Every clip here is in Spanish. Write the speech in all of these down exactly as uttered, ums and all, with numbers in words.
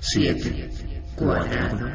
siete, cuadrado.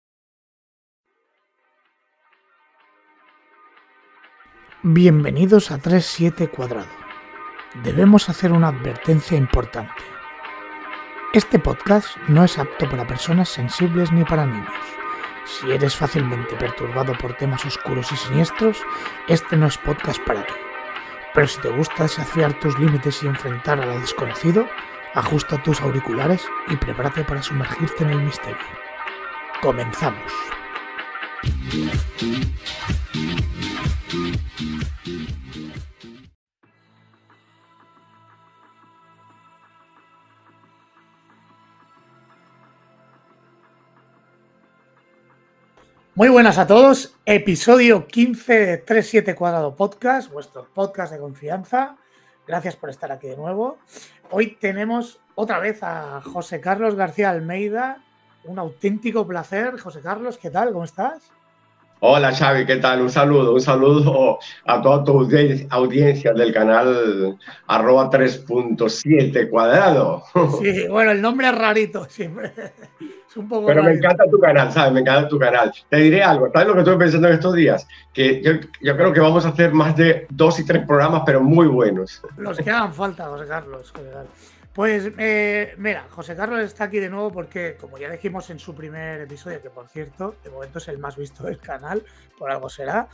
Bienvenidos a tres siete cuadrado. Debemos hacer una advertencia importante. Este podcast no es apto para personas sensibles ni para niños. Si eres fácilmente perturbado por temas oscuros y siniestros, este no es podcast para ti. Pero si te gusta desafiar tus límites y enfrentar a lo desconocido, ajusta tus auriculares y prepárate para sumergirte en el misterio. Comenzamos. Muy buenas a todos, episodio quince de tres siete cuadrado podcast, vuestro podcast de confianza. Gracias por estar aquí de nuevo. Hoy tenemos otra vez a José Carlos García Almeida. Un auténtico placer. José Carlos, ¿qué tal? ¿Cómo estás? Hola Xavi, ¿qué tal? Un saludo, un saludo a toda tu audiencia del canal arroba tres punto siete cuadrado. Sí, bueno, el nombre es rarito siempre. Es un poco Pero rarito. Me encanta tu canal, ¿sabes? Me encanta tu canal. Te diré algo, ¿sabes lo que estoy pensando en estos días? Que yo, yo creo que vamos a hacer más de dos y tres programas, pero muy buenos. Los que hagan falta, José Carlos. José Carlos. Pues eh, mira, José Carlos está aquí de nuevo porque, como ya dijimos en su primer episodio, que por cierto, de momento es el más visto del canal, por algo será,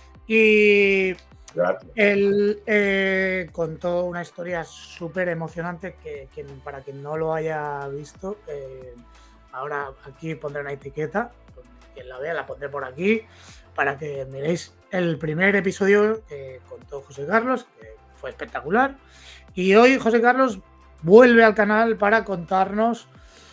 y Gracias. él eh, contó una historia súper emocionante que, que para quien no lo haya visto, eh, ahora aquí pondré una etiqueta, quien la vea la pondré por aquí, para que miréis el primer episodio que contó José Carlos, que fue espectacular, y hoy José Carlos vuelve al canal para contarnos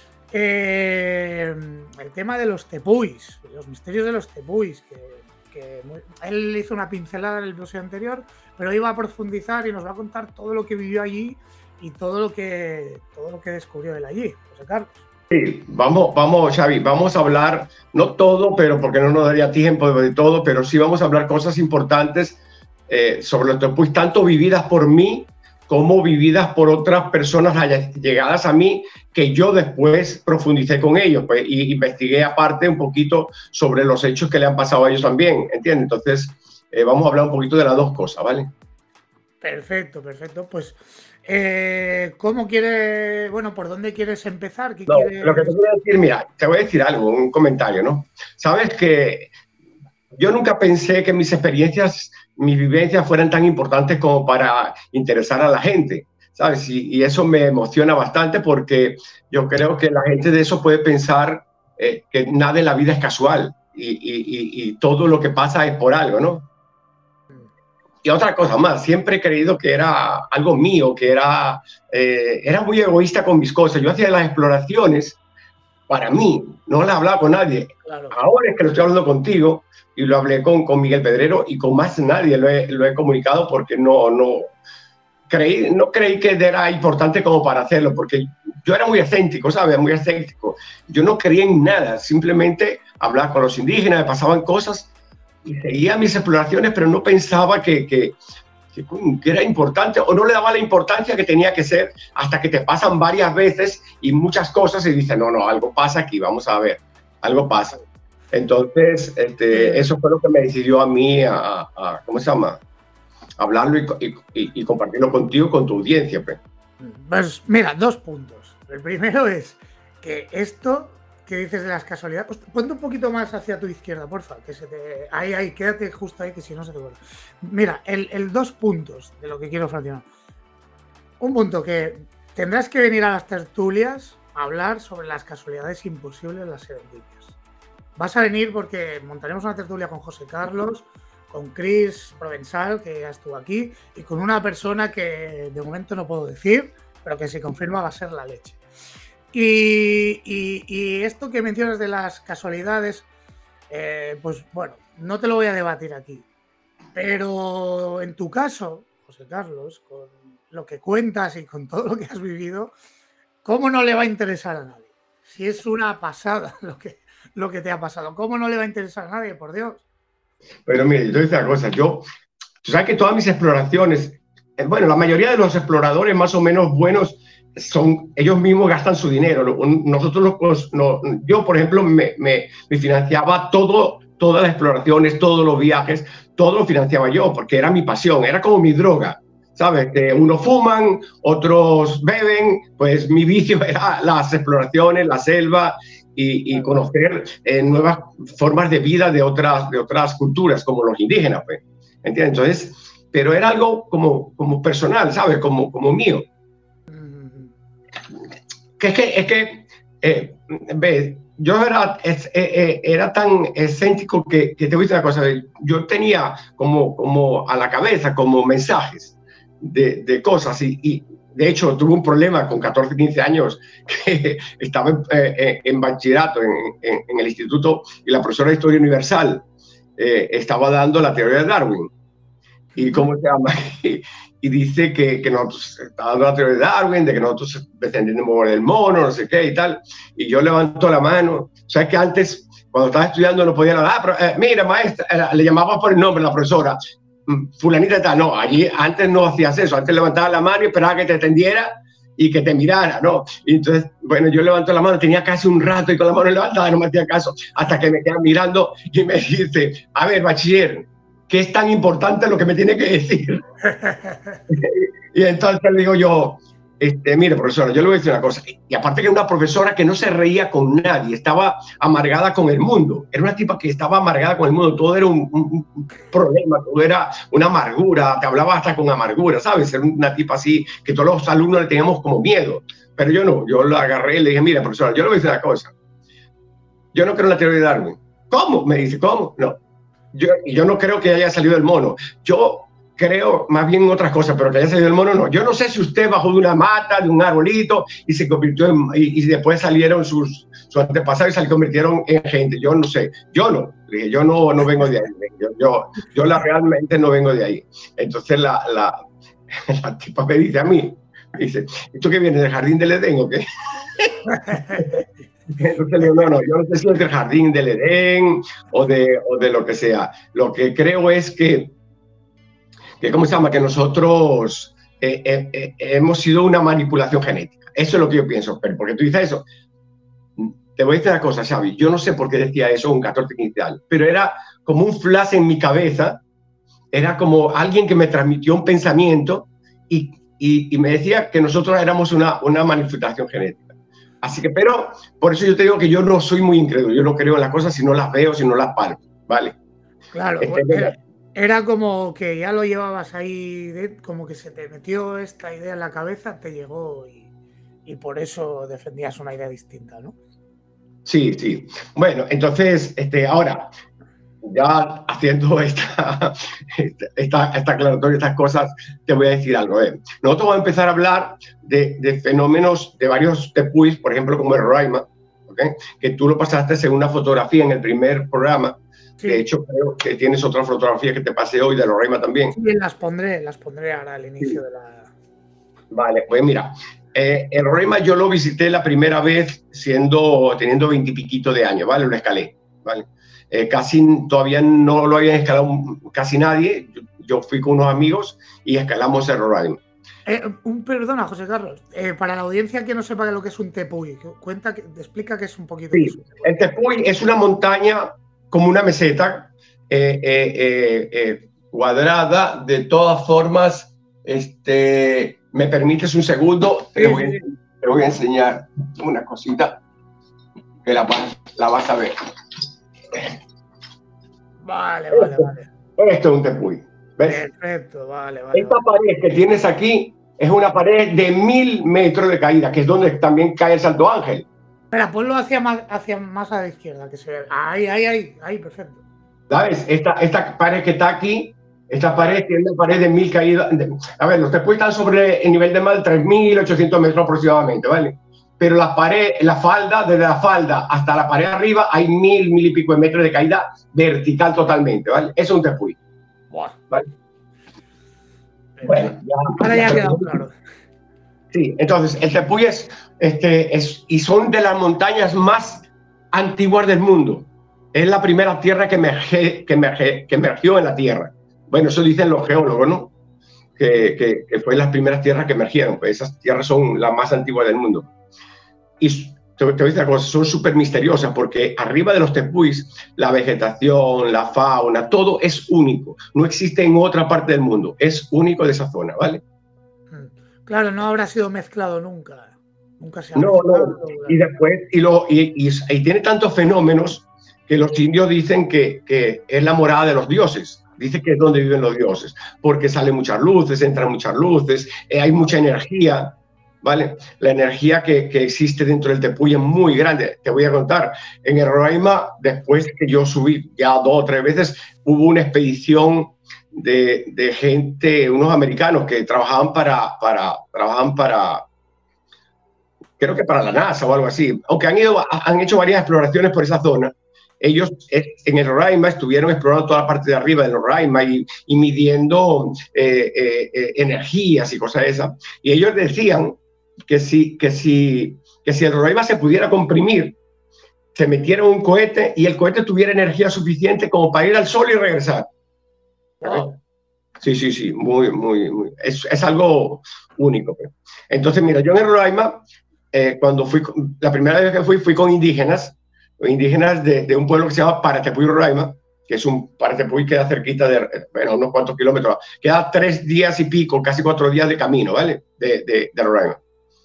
eh, el tema de los tepuis, los misterios de los tepuis, que, que muy, él hizo una pincelada en el episodio anterior, pero iba a profundizar y nos va a contar todo lo que vivió allí y todo lo que, todo lo que descubrió él allí, José Carlos. Sí, vamos, vamos, Xavi, vamos a hablar, no todo, pero porque no nos daría tiempo de todo, pero sí vamos a hablar cosas importantes eh, sobre los tepuis, tanto vividas por mí como vividas por otras personas llegadas a mí, que yo después profundicé con ellos, pues, y investigué aparte un poquito sobre los hechos que le han pasado a ellos también, ¿entiendes? Entonces, eh, vamos a hablar un poquito de las dos cosas, ¿vale? Perfecto, perfecto. Pues, eh, ¿cómo quieres, bueno, por dónde quieres empezar? ¿Qué no, quieres... Lo que te voy a decir, mira, te voy a decir algo, un comentario, ¿no? Sabes que yo nunca pensé que mis experiencias, mis vivencias fueran tan importantes como para interesar a la gente, ¿sabes? Y, y eso me emociona bastante porque yo creo que la gente de eso puede pensar eh, que nada en la vida es casual y, y, y, y todo lo que pasa es por algo, ¿no? Y otra cosa más, siempre he creído que era algo mío, que era, eh, era muy egoísta con mis cosas. Yo hacía las exploraciones para mí, no las hablaba con nadie. Claro. Ahora es que lo estoy hablando contigo y lo hablé con, con Miguel Pedrero y con más nadie lo he, lo he comunicado porque no, no, creí, no creí que era importante como para hacerlo, porque yo era muy escéptico, ¿sabes? Muy escéptico. Yo no creía en nada, simplemente hablaba con los indígenas, me pasaban cosas y seguía mis exploraciones, pero no pensaba que, que, que, que era importante o no le daba la importancia que tenía que ser hasta que te pasan varias veces y muchas cosas y dices, no, no, algo pasa aquí, vamos a ver, algo pasa. Entonces, este, eso fue lo que me decidió a mí a, a ¿cómo se llama? Hablarlo y, y, y compartirlo contigo, con tu audiencia. Pues. Pues mira, dos puntos. El primero es que esto que dices de las casualidades, pues, ponte un poquito más hacia tu izquierda, porfa, que se te, ahí, ahí, quédate justo ahí, que si no se te vuelve. Mira, el, el dos puntos de lo que quiero fraccionar. Un punto que tendrás que venir a las tertulias a hablar sobre las casualidades imposibles, las serendipias. Vas a venir porque montaremos una tertulia con José Carlos, con Chris Provenzal, que ya estuvo aquí, y con una persona que de momento no puedo decir, pero que si confirma va a ser la leche. Y, y, y esto que mencionas de las casualidades, eh, pues bueno, no te lo voy a debatir aquí. Pero en tu caso, José Carlos, con lo que cuentas y con todo lo que has vivido, ¿cómo no le va a interesar a nadie? Si es una pasada lo que, lo que te ha pasado, ¿cómo no le va a interesar a nadie, por Dios? Pero mire, yo te voy a decir una cosa, yo, tú sabes que todas mis exploraciones, bueno, la mayoría de los exploradores más o menos buenos son, ellos mismos gastan su dinero. Nosotros, los, no, yo, por ejemplo, me, me, me financiaba todo, todas las exploraciones, todos los viajes, todo lo financiaba yo, porque era mi pasión, era como mi droga, ¿sabes? Que unos fuman, otros beben, pues mi vicio era las exploraciones, la selva y, y conocer eh, nuevas formas de vida de otras, de otras culturas, como los indígenas, pues, ¿entiendes? Entonces, pero era algo como, como personal, ¿sabes? Como, como mío. Que es que, es que eh, ve, yo era, es, eh, era tan excéntrico que, que te voy a decir una cosa, yo tenía como, como a la cabeza como mensajes de, de cosas y, y de hecho tuve un problema con catorce, quince años que estaba en, eh, en bachillerato en, en, en el instituto y la profesora de Historia Universal eh, estaba dando la teoría de Darwin. ¿Y cómo se llama? Y, y dice que, que nosotros, está dando la teoría de Darwin, de que nosotros descendemos del mono, no sé qué y tal. Y yo levanto la mano. ¿Sabes que antes, cuando estaba estudiando, no podía nada? Ah, pero, eh, mira, maestra, eh, le llamaba por el nombre a la profesora. Fulanita tal. No, allí antes no hacías eso. Antes levantaba la mano y esperaba que te atendiera y que te mirara, ¿no? Y entonces, bueno, yo levanto la mano, tenía casi un rato y con la mano levantada no me hacía caso, hasta que me quedan mirando y me dice, a ver, bachiller, ¿qué es tan importante lo que me tiene que decir? Y entonces le digo yo, este, mire, profesora, yo le voy a decir una cosa. Y aparte que era una profesora que no se reía con nadie, estaba amargada con el mundo. Era una tipa que estaba amargada con el mundo. Todo era un, un, un problema, todo era una amargura. Te hablaba hasta con amargura, ¿sabes? Era una tipa así que todos los alumnos le teníamos como miedo. Pero yo no, yo la agarré y le dije, mira, profesora, yo le voy a decir una cosa. Yo no creo en la teoría de Darwin. ¿Cómo? Me dice, ¿cómo? No. Yo, yo no creo que haya salido del mono. Yo creo más bien en otras cosas, pero que haya salido del mono no. Yo no sé si usted bajó de una mata, de un arbolito y se convirtió en, y, y después salieron sus, sus antepasados y se convirtieron en gente. Yo no sé. Yo no. Yo no, no vengo de ahí. Yo, yo, yo la, realmente no vengo de ahí. Entonces la, la, la tipa me dice a mí, me dice, ¿esto qué viene del jardín del Edén o qué? Entonces le digo, no, no, yo no sé si es del jardín del Edén o de, o de lo que sea. Lo que creo es que, que ¿cómo se llama? Que nosotros eh, eh, eh, hemos sido una manipulación genética. Eso es lo que yo pienso, pero porque tú dices eso. Te voy a decir una cosa, Xavi, yo no sé por qué decía eso con catorce, quince años, pero era como un flash en mi cabeza, era como alguien que me transmitió un pensamiento y, y, y me decía que nosotros éramos una, una manipulación genética. Así que, pero, por eso yo te digo que yo no soy muy incrédulo, yo no creo en las cosas si no las veo, si no las palpo, ¿vale? Claro, este, era, era como que ya lo llevabas ahí, de, como que se te metió esta idea en la cabeza, te llegó y, y por eso defendías una idea distinta, ¿no? Sí, sí. Bueno, entonces, este, ahora, ya haciendo esta, esta, esta aclaratoria, estas cosas, te voy a decir algo. ¿eh? Nosotros vamos a empezar a hablar de, de fenómenos de varios tepuis, por ejemplo, como el Roraima, ¿okay? Que tú lo pasaste en una fotografía en el primer programa. Sí. De hecho, creo que tienes otra fotografía que te pasé hoy de Roraima también. Sí, las pondré, las pondré ahora al inicio sí. de la... Vale, pues mira, eh, el Roraima yo lo visité la primera vez siendo, teniendo veintipiquito de años, ¿vale? Lo escalé, ¿vale? Eh, casi todavía no lo habían escalado casi nadie. Yo, yo fui con unos amigos y escalamos el Roraima. Eh, un perdona, José Carlos. Eh, para la audiencia que no sepa lo que es un tepuy, cuenta, explica que es un poquito. Sí, el tepuy es una montaña como una meseta eh, eh, eh, eh, cuadrada. De todas formas, este, ¿me permites un segundo? Sí, te, voy, sí. te voy a enseñar una cosita que la, la vas a ver. Vale, vale, vale. Esto es un tepuy. ¿Ves? Perfecto, vale, vale. Esta vale. pared que tienes aquí es una pared de mil metros de caída, que es donde también cae el Salto Ángel. Espera, ponlo hacia más, hacia más a la izquierda, que se ve. Ahí, ahí, ahí, ahí, perfecto. ¿Sabes? Esta, esta pared que está aquí, esta pared tiene una pared de mil caídas. A ver, los tepuis están sobre el nivel de mar tres mil ochocientos metros aproximadamente, ¿vale? Pero la pared, la falda, desde la falda hasta la pared arriba, hay mil, mil y pico de metros de caída vertical totalmente, ¿vale? Eso es un tepuy. ¿Vale? Bueno, ya, ahora ya ha quedado claro. Sí, entonces, el tepuy es, este, es, y son de las montañas más antiguas del mundo. Es la primera tierra que, emerge, que, emerge, que emergió en la Tierra. Bueno, eso dicen los geólogos, ¿no? que, que, que fue las primeras tierras que emergieron. Pues esas tierras son las más antiguas del mundo. Y te, te voy a decir una cosa, son súper misteriosas porque arriba de los tepuis la vegetación, la fauna, todo es único. No existe en otra parte del mundo. Es único de esa zona, ¿vale? Claro, no habrá sido mezclado nunca. Nunca se ha no, mezclado. No. Y después, y, lo, y, y, y tiene tantos fenómenos que los indios dicen que, que es la morada de los dioses. Dice que es donde viven los dioses, porque salen muchas luces, entran muchas luces, eh, hay mucha energía, ¿vale? La energía que, que existe dentro del tepuy es muy grande. Te voy a contar, en el Roraima, después que yo subí ya dos o tres veces, hubo una expedición de, de gente, unos americanos que trabajaban para, para, trabajaban para, creo que para la NASA o algo así, aunque han, ido, han hecho varias exploraciones por esa zona. Ellos en el Roraima estuvieron explorando toda la parte de arriba del Roraima y, y midiendo eh, eh, eh, energías y cosas de esas. Y ellos decían que si, que, si, que si el Roraima se pudiera comprimir, se metiera un cohete y el cohete tuviera energía suficiente como para ir al sol y regresar. Wow. Sí, sí, sí, muy, muy, muy. Es, es algo único. Entonces, mira, yo en el Roraima, eh, cuando fui, la primera vez que fui, fui con indígenas, indígenas de, de un pueblo que se llama Paratepuy Roraima, que es un Paratepuy que queda cerquita de, bueno, unos cuantos kilómetros, queda tres días y pico, casi cuatro días de camino, ¿vale? De, de, de Roraima.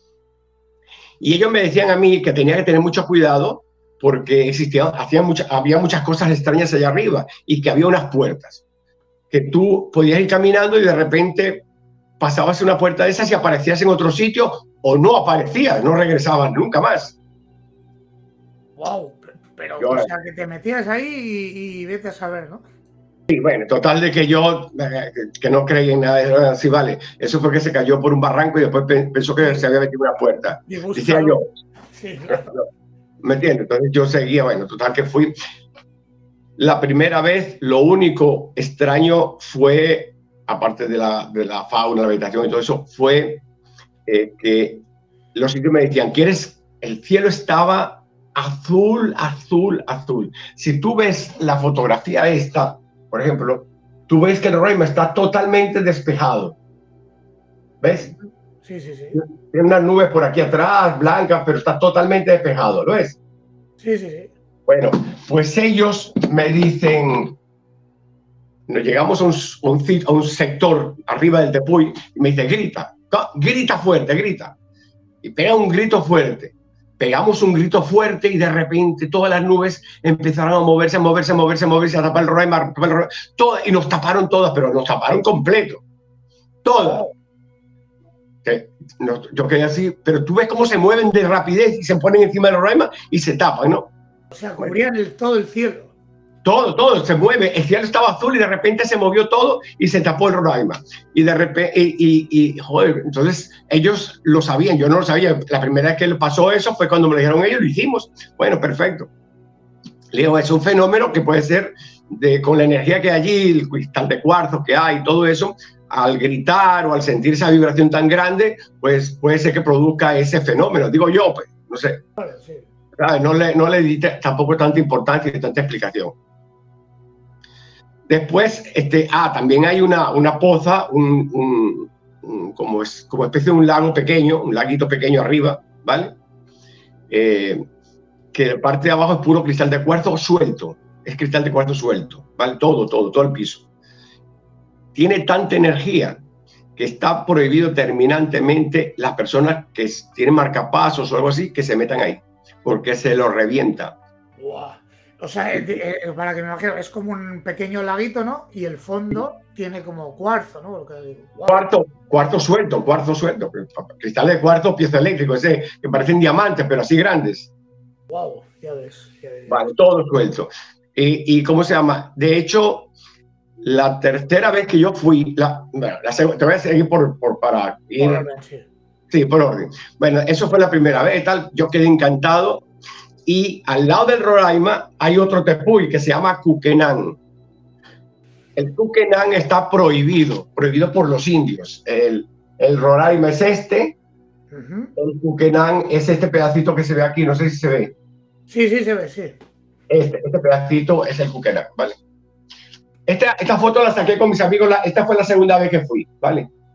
Y ellos me decían a mí que tenía que tener mucho cuidado porque existían, hacían mucha, había muchas cosas extrañas allá arriba y que había unas puertas, que tú podías ir caminando y de repente pasabas una puerta de esas y aparecías en otro sitio o no aparecías, no regresabas nunca más. Wow, pero yo, o sea, que te metías ahí y, y vete a saber, ¿no? Sí, bueno, total de que yo, eh, que no creí en nada, así vale, eso fue que se cayó por un barranco y después pensó que se había metido una puerta, decía yo. Sí, claro. ¿Me entiendes? Entonces yo seguía, bueno, total que fui. La primera vez, lo único extraño fue, aparte de la, de la fauna, la vegetación y todo eso, fue eh, que los sitios me decían, ¿quieres? El cielo estaba azul, azul, azul. Si tú ves la fotografía esta, por ejemplo, tú ves que el Roraima está totalmente despejado. ¿Ves? Sí, sí, sí. Tiene unas nubes por aquí atrás, blancas, pero está totalmente despejado, ¿lo ves? Sí, sí, sí. Bueno, pues ellos me dicen, nos llegamos a un, un, a un sector arriba del tepuy y me dice, grita, grita fuerte, grita. Y pega un grito fuerte. Pegamos un grito fuerte y de repente todas las nubes empezaron a moverse, a moverse, a moverse, a moverse, a tapar el Roraima, a tapar el Roraima, todas, y nos taparon todas, pero nos taparon completo. Todas. Que nos, yo quedé así, pero tú ves cómo se mueven de rapidez y se ponen encima del Roraima y se tapan, ¿no? O sea, cubrían el, todo el cielo. Todo, todo, se mueve. El cielo estaba azul y de repente se movió todo y se tapó el Roraima. Y de repente, y, y, y joder, entonces ellos lo sabían, yo no lo sabía. La primera vez que le pasó eso fue cuando me lo dijeron ellos, lo hicimos. Bueno, perfecto. Le digo, es un fenómeno que puede ser de, con la energía que hay allí, el cristal de cuarzo que hay, todo eso, al gritar o al sentir esa vibración tan grande, pues puede ser que produzca ese fenómeno. Digo yo, pues, no sé. Vale, sí. No le, no le di tampoco tanta importancia y tanta explicación. Después, este, ah, también hay una, una poza, un, un, un, como, es, como especie de un lago pequeño, un laguito pequeño arriba, ¿vale? Eh, que la parte de abajo es puro cristal de cuarzo suelto, es cristal de cuarzo suelto, ¿vale? Todo, todo, todo el piso. Tiene tanta energía que está prohibido terminantemente las personas que tienen marcapasos o algo así que se metan ahí, porque se lo revienta. Wow. O sea, eh, eh, para que me imagino, es como un pequeño laguito, ¿no? Y el fondo tiene como cuarzo, ¿no? Wow. Cuarzo, cuarzo suelto, cuarzo suelto. Cristal de cuarzo, piezoeléctrico, ese que parecen diamantes, pero así grandes. Wow, ya ves. Ya ves. Vale, todo suelto. Y, y ¿cómo se llama? De hecho, la tercera vez que yo fui, la, bueno, la segunda, te voy a seguir por, por para ir. Por orden, sí. Sí, por orden. Bueno, eso fue la primera vez, tal. Yo quedé encantado. Y al lado del Roraima hay otro tepuy que se llama Cuquenán. El Cuquenán está prohibido, prohibido por los indios. El, el Roraima es este, uh-huh. El Cuquenán es este pedacito que se ve aquí, no sé si se ve. Sí, sí, se ve, sí. Este, este pedacito es el Cuquenán, ¿vale? Esta, esta foto la saqué con mis amigos, la, esta fue la segunda vez que fui, ¿vale?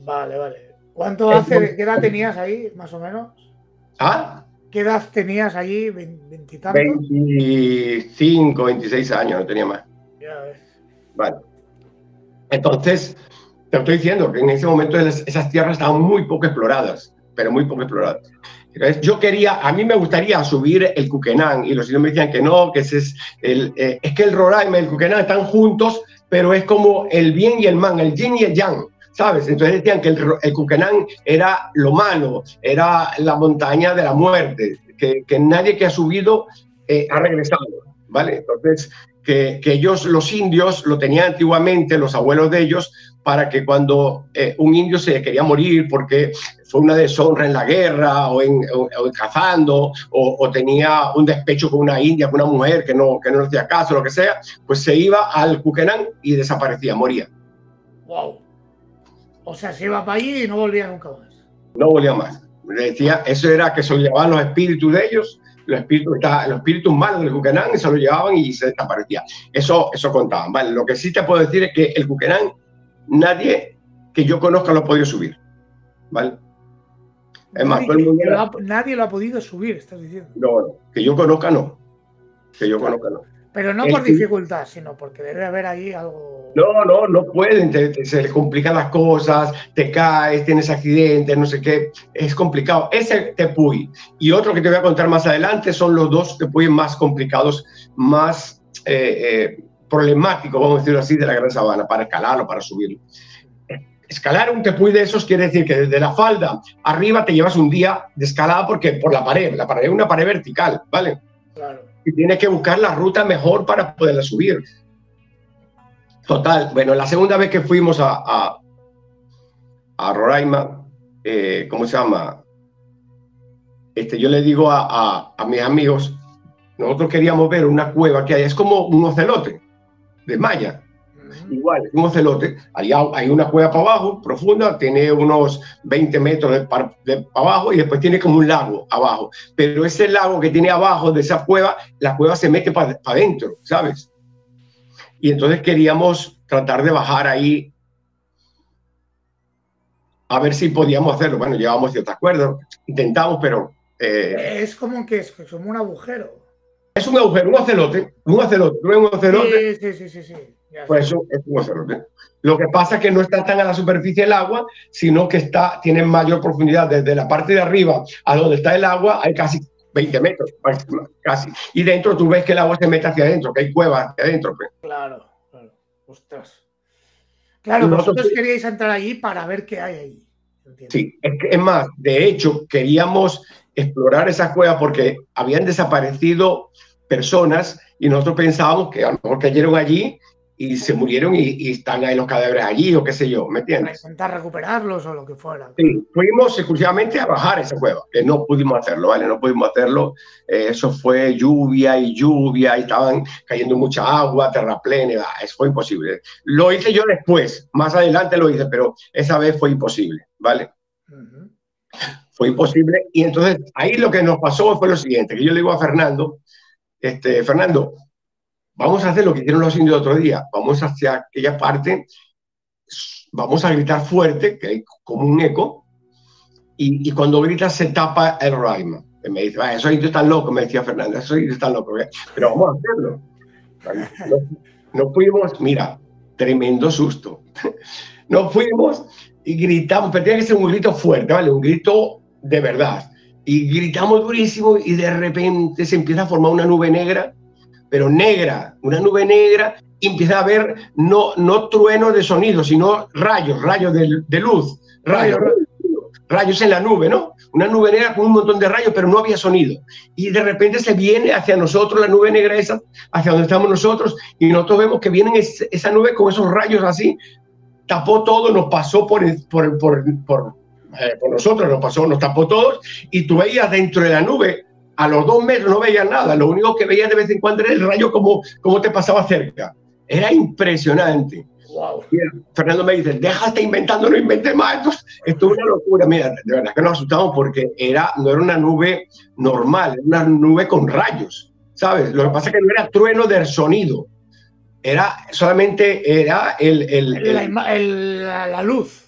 Vale, vale. ¿Cuánto hace, qué edad tenías ahí, más o menos? ¿Ah? ¿Qué edad tenías allí? ¿Veintitantos? veinticinco, veintiséis años, no tenía más. Ya ves. Vale. Entonces, te estoy diciendo que en ese momento esas tierras estaban muy poco exploradas, pero muy poco exploradas. Entonces, yo quería, a mí me gustaría subir el Cuquenán, y los indios me decían que no, que ese es el, eh, es que el Roraima y el Cuquenán están juntos, pero es como el bien y el mal, el yin y el yang, ¿sabes? Entonces decían que el, el Cuquenán era lo malo, era la montaña de la muerte, que, que nadie que ha subido eh, ha regresado, ¿vale? Entonces, que, que ellos, los indios, lo tenían antiguamente, los abuelos de ellos, para que cuando eh, un indio se quería morir porque fue una deshonra en la guerra o, en, o, o en cazando o, o tenía un despecho con una india, con una mujer que no, que no le hacía caso, lo que sea, pues se iba al Cuquenán y desaparecía, moría. Wow. O sea, se iba para allí y no volvía nunca más. No volvía más. Le decía, eso era que se lo llevaban los espíritus de ellos, los espíritus, los espíritus malos del Cuquenán, y se lo llevaban y se desaparecía. Eso, eso contaban, ¿vale? Lo que sí te puedo decir es que el Cuquenán, nadie que yo conozca lo ha podido subir, ¿vale? Es más, nadie, todo el mundo era... lo ha, nadie lo ha podido subir, estás diciendo. No, no, que yo conozca no. Que yo claro. conozca no. Pero no el por dificultad, sino porque debe haber ahí algo... No, no, no pueden, te, te, se les complican las cosas, te caes, tienes accidentes, no sé qué, es complicado. Ese tepuy y otro que te voy a contar más adelante son los dos tepuy más complicados, más eh, eh, problemáticos, vamos a decirlo así, de la Gran Sabana, para escalarlo, para subirlo. Escalar un tepuy de esos quiere decir que desde la falda arriba te llevas un día de escalada porque por la pared, la pared es una pared vertical, ¿vale? Claro. Y tienes que buscar la ruta mejor para poderla subir. Total, bueno, la segunda vez que fuimos a, a, a Roraima, eh, ¿cómo se llama? Este, yo le digo a, a, a mis amigos, nosotros queríamos ver una cueva que hay, es como un ocelote de malla. Igual, un ocelote, hay, hay una cueva para abajo, profunda, tiene unos veinte metros de para, de para abajo y después tiene como un lago abajo. Pero ese lago que tiene abajo de esa cueva, la cueva se mete para pa adentro, ¿sabes? Y entonces queríamos tratar de bajar ahí a ver si podíamos hacerlo. Bueno, llevábamos ciertas cuerdas, intentamos, pero... Eh, es como que es como un agujero. Es un agujero, un ocelote, un ocelote, ¿tú ves un ocelote? Sí, sí, sí, sí, sí. Pues eso es un ocelote. Lo que pasa es que no está tan a la superficie del agua, sino que está, tiene mayor profundidad. Desde la parte de arriba a donde está el agua hay casi veinte metros, casi. Y dentro tú ves que el agua se mete hacia adentro, que hay cuevas hacia adentro. Pues. Claro, claro. Ostras. Claro, nosotros vosotros queríais entrar allí para ver qué hay ahí. ¿Entiendes? Sí, es, que, es más, de hecho, queríamos explorar esa cueva porque habían desaparecido personas y nosotros pensábamos que a lo mejor cayeron allí y se murieron y, y están ahí los cadáveres allí o qué sé yo, ¿me entiendes? Para intentar recuperarlos o lo que fuera. Sí, fuimos exclusivamente a bajar esa cueva, que no pudimos hacerlo, ¿vale? No pudimos hacerlo, eh, eso fue lluvia y lluvia y estaban cayendo mucha agua, terraplén, eso fue imposible. Lo hice yo después, más adelante lo hice, pero esa vez fue imposible, ¿vale? Uh-huh. Fue imposible y entonces ahí lo que nos pasó fue lo siguiente, que yo le digo a Fernando, este, Fernando, vamos a hacer lo que hicieron los indios el otro día. Vamos hacia aquella parte, vamos a gritar fuerte, que hay como un eco, y, y cuando gritas se tapa el Roraima. Y me dice, esos indios están locos, me decía Fernando, esos indios están locos. Pero vamos a hacerlo. Nos, nos fuimos, mira, tremendo susto. Nos fuimos y gritamos, pero tiene que ser un grito fuerte, ¿vale? Un grito de verdad. Y gritamos durísimo y de repente se empieza a formar una nube negra, pero negra, una nube negra, y empieza a haber no, no truenos de sonido, sino rayos, rayos de, de luz, rayos, rayos, rayos en la nube, ¿no? Una nube negra con un montón de rayos, pero no había sonido. Y de repente se viene hacia nosotros la nube negra esa, hacia donde estamos nosotros, y nosotros vemos que viene es, esa nube con esos rayos así, tapó todo, nos pasó por, por, por, por, eh, por nosotros, nos pasó, nos tapó todos, y tú veías dentro de la nube, a los dos metros no veías nada, lo único que veías de vez en cuando era el rayo como, como te pasaba cerca. Era impresionante. Wow. Mira, Fernando me dice, déjate inventando, no inventes más. Esto, esto es una locura. Mira, de verdad que nos asustamos porque era, no era una nube normal, era una nube con rayos, ¿sabes? Lo que pasa es que no era trueno del sonido, era solamente era el, el, el, el, el, la, la luz.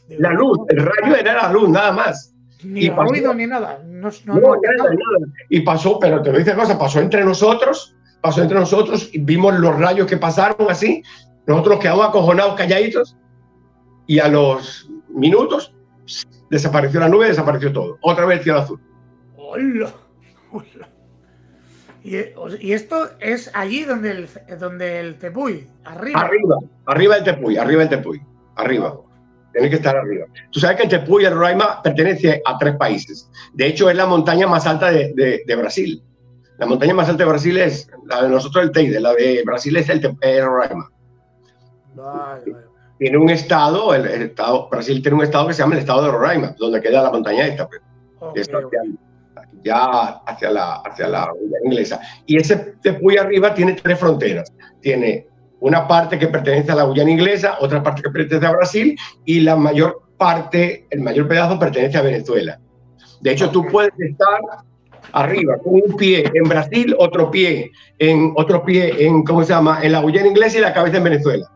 De La verdad, luz, ¿no? el rayo era la luz, nada más. Ni Y pasó, ruido ni nada. No, no, no, no ha nada, pasado. nada. Y pasó, pero te lo dice cosa, pasó entre nosotros, pasó entre nosotros, y vimos los rayos que pasaron así, nosotros quedamos acojonados, calladitos, y a los minutos desapareció la nube, desapareció todo. Otra vez el cielo azul. ¡Hola! ¡Hola! Y, y esto es allí donde el, donde el Tepuy, arriba. Arriba, arriba del Tepuy, arriba del Tepuy, arriba. Wow. Tiene que estar arriba. Tú sabes que el Tepuy, el Roraima, pertenece a tres países. De hecho, es la montaña más alta de, de, de Brasil. La montaña más alta de Brasil es la de nosotros, el Teide. La de Brasil es el, el Roraima. Vale, vale. Tiene un estado, el, el estado, Brasil tiene un estado que se llama el estado de Roraima, donde queda la montaña esta. Pues. Okay, Esto hacia, okay. ya hacia la, hacia la inglesa. Y ese Tepuy arriba tiene tres fronteras. Tiene una parte que pertenece a la Guyana inglesa, otra parte que pertenece a Brasil y la mayor parte, el mayor pedazo pertenece a Venezuela. De hecho, okay. Tú puedes estar arriba con un pie en Brasil, otro pie en otro pie en ¿cómo se llama? En la Guyana inglesa y la cabeza en Venezuela.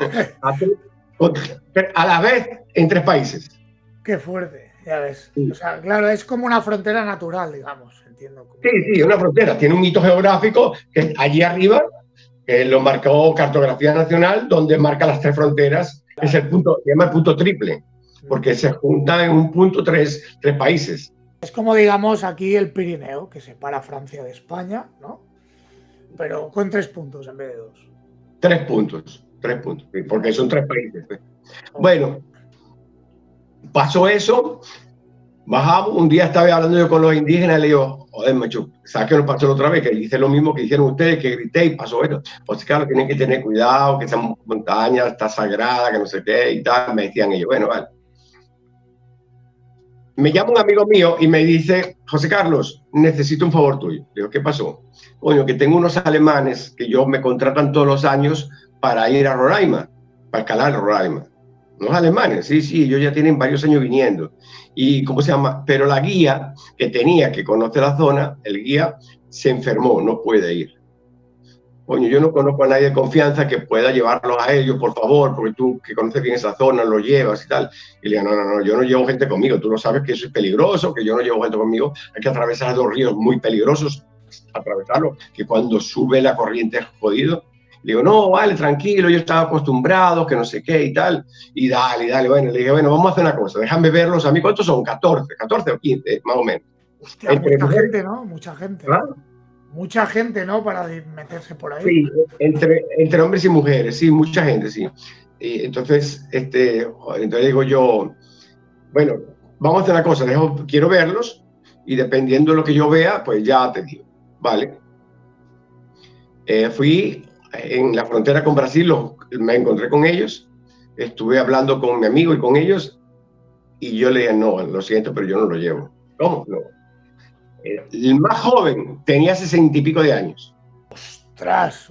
A la vez en tres países. Qué fuerte, ya ves. O sea, claro, es como una frontera natural, digamos. Entiendo. Sí, sí, una frontera. Tiene un hito geográfico que allí arriba que lo marcó Cartografía Nacional, donde marca las tres fronteras, claro. Es el punto, se llama el punto triple, porque se juntan en un punto tres, tres países. Es como, digamos, aquí el Pirineo, que separa Francia de España, ¿no? Pero con tres puntos en vez de dos. Tres puntos, tres puntos, porque son tres países. Okay. Bueno, pasó eso, bajamos, un día estaba hablando yo con los indígenas y le digo, joder, macho, ¿sabes qué nos pasó la otra vez? Que hice lo mismo que hicieron ustedes, que grité y pasó esto. Pues claro, tienen que tener cuidado, que esa montaña está sagrada, que no sé qué y tal. Me decían ellos, bueno, vale. Me llama un amigo mío y me dice, José Carlos, necesito un favor tuyo. Le digo, ¿qué pasó? Coño, que tengo unos alemanes que yo me contratan todos los años para ir a Roraima, para escalar Roraima. Unos alemanes, sí, sí, ellos ya tienen varios años viniendo. Y, ¿cómo se llama? Pero la guía que tenía, que conoce la zona, el guía se enfermó, no puede ir. Coño, yo no conozco a nadie de confianza que pueda llevarlos a ellos, por favor, porque tú que conoces bien esa zona, los llevas y tal. Y le digo, no, no, no, yo no llevo gente conmigo, tú lo sabes que eso es peligroso, que yo no llevo gente conmigo, hay que atravesar dos ríos muy peligrosos, atravesarlos, que cuando sube la corriente es jodido. Le digo, no, vale, tranquilo, yo estaba acostumbrado, que no sé qué y tal. Y dale, dale, bueno, le dije, bueno, vamos a hacer una cosa, déjame verlos a mí, ¿cuántos son? catorce, catorce o quince, más o menos. Hostia, entre mucha gente, ¿no? Mucha gente. ¿Ah? Mucha gente, ¿no? Para meterse por ahí. Sí, entre, entre hombres y mujeres, sí, mucha gente, sí. Y entonces, este, entonces digo yo, bueno, vamos a hacer una cosa, dejo, quiero verlos y dependiendo de lo que yo vea, pues ya te digo, vale. Eh, fui en la frontera con Brasil, los, me encontré con ellos, estuve hablando con mi amigo y con ellos y yo le dije, no, lo siento, pero yo no lo llevo. ¿Cómo? No. El más joven tenía sesenta y pico de años. ¡Ostras!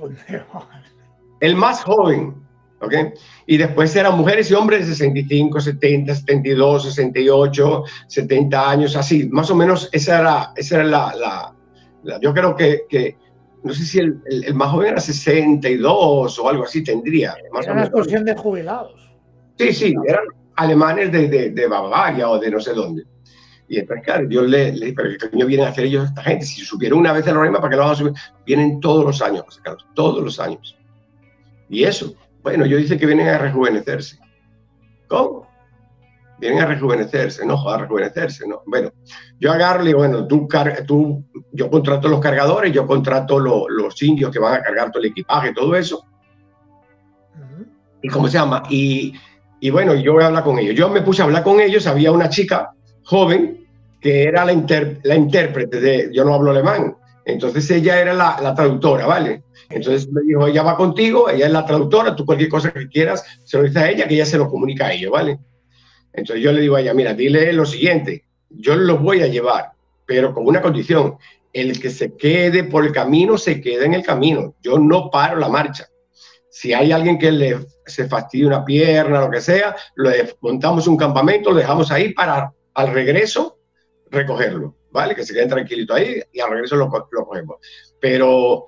El más joven, ¿ok? Y después eran mujeres y hombres de sesenta y cinco, setenta, setenta y dos, sesenta y ocho, setenta años, así. Más o menos esa era, esa era la, la, la... Yo creo que, que no sé si el, el, el más joven era sesenta y dos o algo así tendría. Más era o una menos. explosión de jubilados. Sí, sí, eran alemanes de, de, de Bavaria o de no sé dónde. Y entonces, claro, yo le, le dije, pero ¿qué coño vienen a hacer ellos esta gente? Si subieron una vez en Roraima, ¿para qué lo van a subir? Vienen todos los años, Carlos, todos los años. Y eso, bueno, yo dice que vienen a rejuvenecerse. ¿Cómo? Vienen a rejuvenecerse, no, a rejuvenecerse, no. Bueno, yo agarro y digo, bueno, tú, tú, yo contrato los cargadores, yo contrato lo, los indios que van a cargar todo el equipaje, todo eso. Uh-huh. ¿Y cómo se llama? Y, y bueno, yo voy a hablar con ellos. Yo me puse a hablar con ellos, había una chica joven que era la, inter, la intérprete de, yo no hablo alemán, entonces ella era la, la traductora, ¿vale? Entonces me dijo, ella va contigo, ella es la traductora, tú cualquier cosa que quieras, se lo dices a ella, que ella se lo comunica a ellos, ¿vale? Entonces yo le digo a ella, mira, dile lo siguiente, yo los voy a llevar, pero con una condición, el que se quede por el camino, se queda en el camino, yo no paro la marcha. Si hay alguien que le se fastidia una pierna, lo que sea, lo de, montamos un campamento, lo dejamos ahí para al regreso recogerlo, ¿vale? Que se queden tranquilitos ahí y al regreso lo, lo cogemos. Pero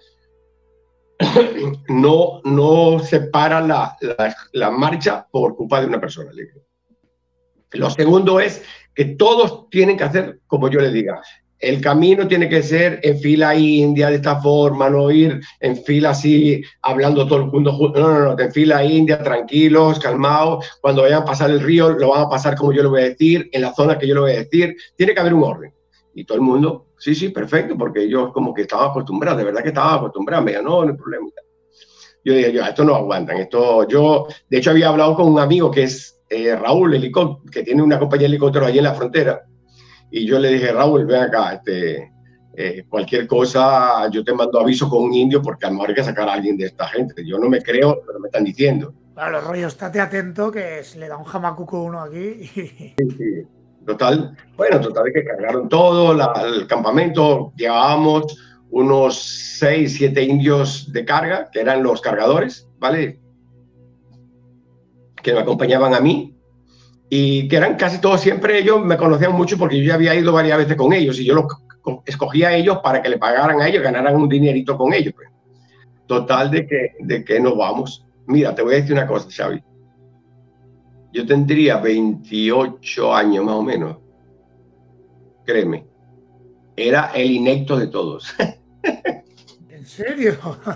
no, no se para la, la, la marcha por culpa de una persona. Lo segundo es que todos tienen que hacer como yo les diga. El camino tiene que ser en fila india, de esta forma, no ir en fila así, hablando todo el mundo junto. No, no, no, en fila india, tranquilos, calmados. Cuando vayan a pasar el río, lo van a pasar como yo lo voy a decir, en la zona que yo lo voy a decir. Tiene que haber un orden. Y todo el mundo, sí, sí, perfecto, porque ellos como que estaban acostumbrados, de verdad que estaban acostumbrados. Me dijeron, no, no hay problema. Yo dije, yo, esto no aguantan. Esto, yo, de hecho, había hablado con un amigo que es eh, Raúl, helicóptero, que tiene una compañía de helicópteros allí en la frontera. Y yo le dije, Raúl, ven acá, este, eh, cualquier cosa, yo te mando aviso con un indio porque a lo mejor hay que sacar a alguien de esta gente. Yo no me creo lo que me están diciendo. Claro, rollo, estate atento que se le da un jamacuco uno aquí. Y... Sí, sí. Total, bueno, total, que cargaron todo, la, el campamento, llevábamos unos seis, siete indios de carga, que eran los cargadores, ¿vale? Que me acompañaban a mí. Y que eran casi todos, siempre ellos me conocían mucho porque yo ya había ido varias veces con ellos y yo los escogía a ellos para que le pagaran a ellos, ganaran un dinerito con ellos. Pues. Total de que, de que nos vamos. Mira, te voy a decir una cosa, Xavi. Yo tendría veintiocho años más o menos. Créeme. Era el inecto de todos. ¿En serio?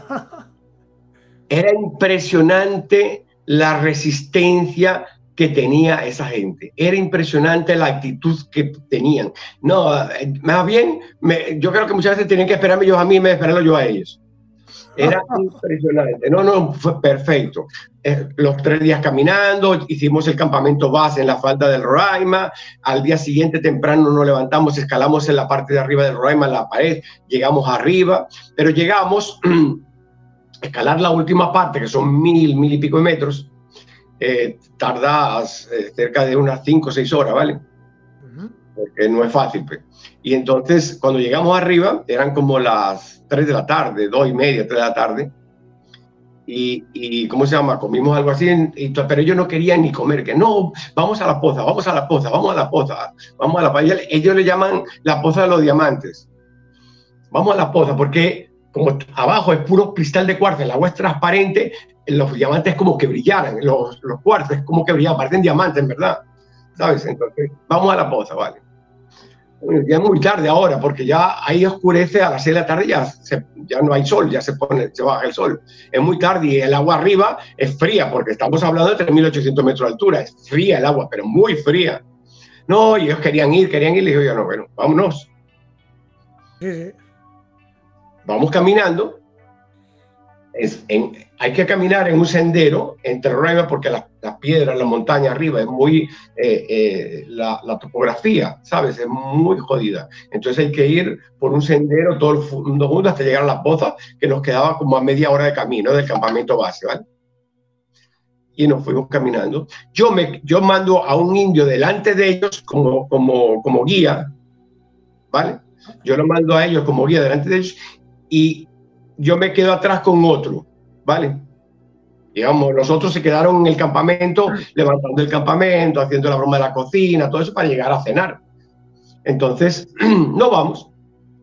Era impresionante la resistencia que tenía esa gente. Era impresionante la actitud que tenían. No, más bien, me, yo creo que muchas veces tenían que esperarme ellos a mí y me esperarlo yo a ellos. Era impresionante. No, no, fue perfecto. Eh, los tres días caminando, hicimos el campamento base en la falda del Roraima. Al día siguiente temprano nos levantamos, escalamos en la parte de arriba del Roraima, en la pared, llegamos arriba, pero llegamos a escalar la última parte, que son mil, mil y pico de metros. Eh, tardas eh, cerca de unas cinco o seis horas, ¿vale? Uh-huh. Porque no es fácil, pues. Y entonces, cuando llegamos arriba, eran como las tres de la tarde, dos y media, tres de la tarde. Y, y ¿cómo se llama? Comimos algo así, y, pero ellos no querían ni comer, que no, vamos a la poza, vamos a la poza, vamos a la poza, vamos a la poza. Ellos le llaman la poza de los diamantes. Vamos a la poza, porque como abajo es puro cristal de cuarzo, el agua es transparente, los diamantes como que brillaran, los, los cuarzos es como que brillaban, parecen diamantes, en verdad, ¿sabes? Entonces, vamos a la poza, ¿vale? Ya es muy tarde ahora, porque ya ahí oscurece a las seis de la tarde, ya, se, ya no hay sol, ya se pone, se baja el sol. Es muy tarde y el agua arriba es fría, porque estamos hablando de tres mil ochocientos metros de altura, es fría el agua, pero muy fría. No, y ellos querían ir, querían ir, y le digo yo, no, bueno, vámonos. Sí, sí. Vamos caminando. Es en, hay que caminar en un sendero entre Roraima porque las, las piedras, la montaña arriba es muy, eh, eh, la, la topografía, ¿sabes? Es muy jodida. Entonces hay que ir por un sendero todo el mundo junto hasta llegar a la poza, que nos quedaba como a media hora de camino del campamento base, ¿vale? Y nos fuimos caminando. Yo, me, yo mando a un indio delante de ellos como, como, como guía, ¿vale? Yo lo mando a ellos como guía delante de ellos y yo me quedo atrás con otro, ¿vale? Digamos, los otros se quedaron en el campamento, levantando el campamento, haciendo la broma de la cocina, todo eso para llegar a cenar. Entonces, no vamos.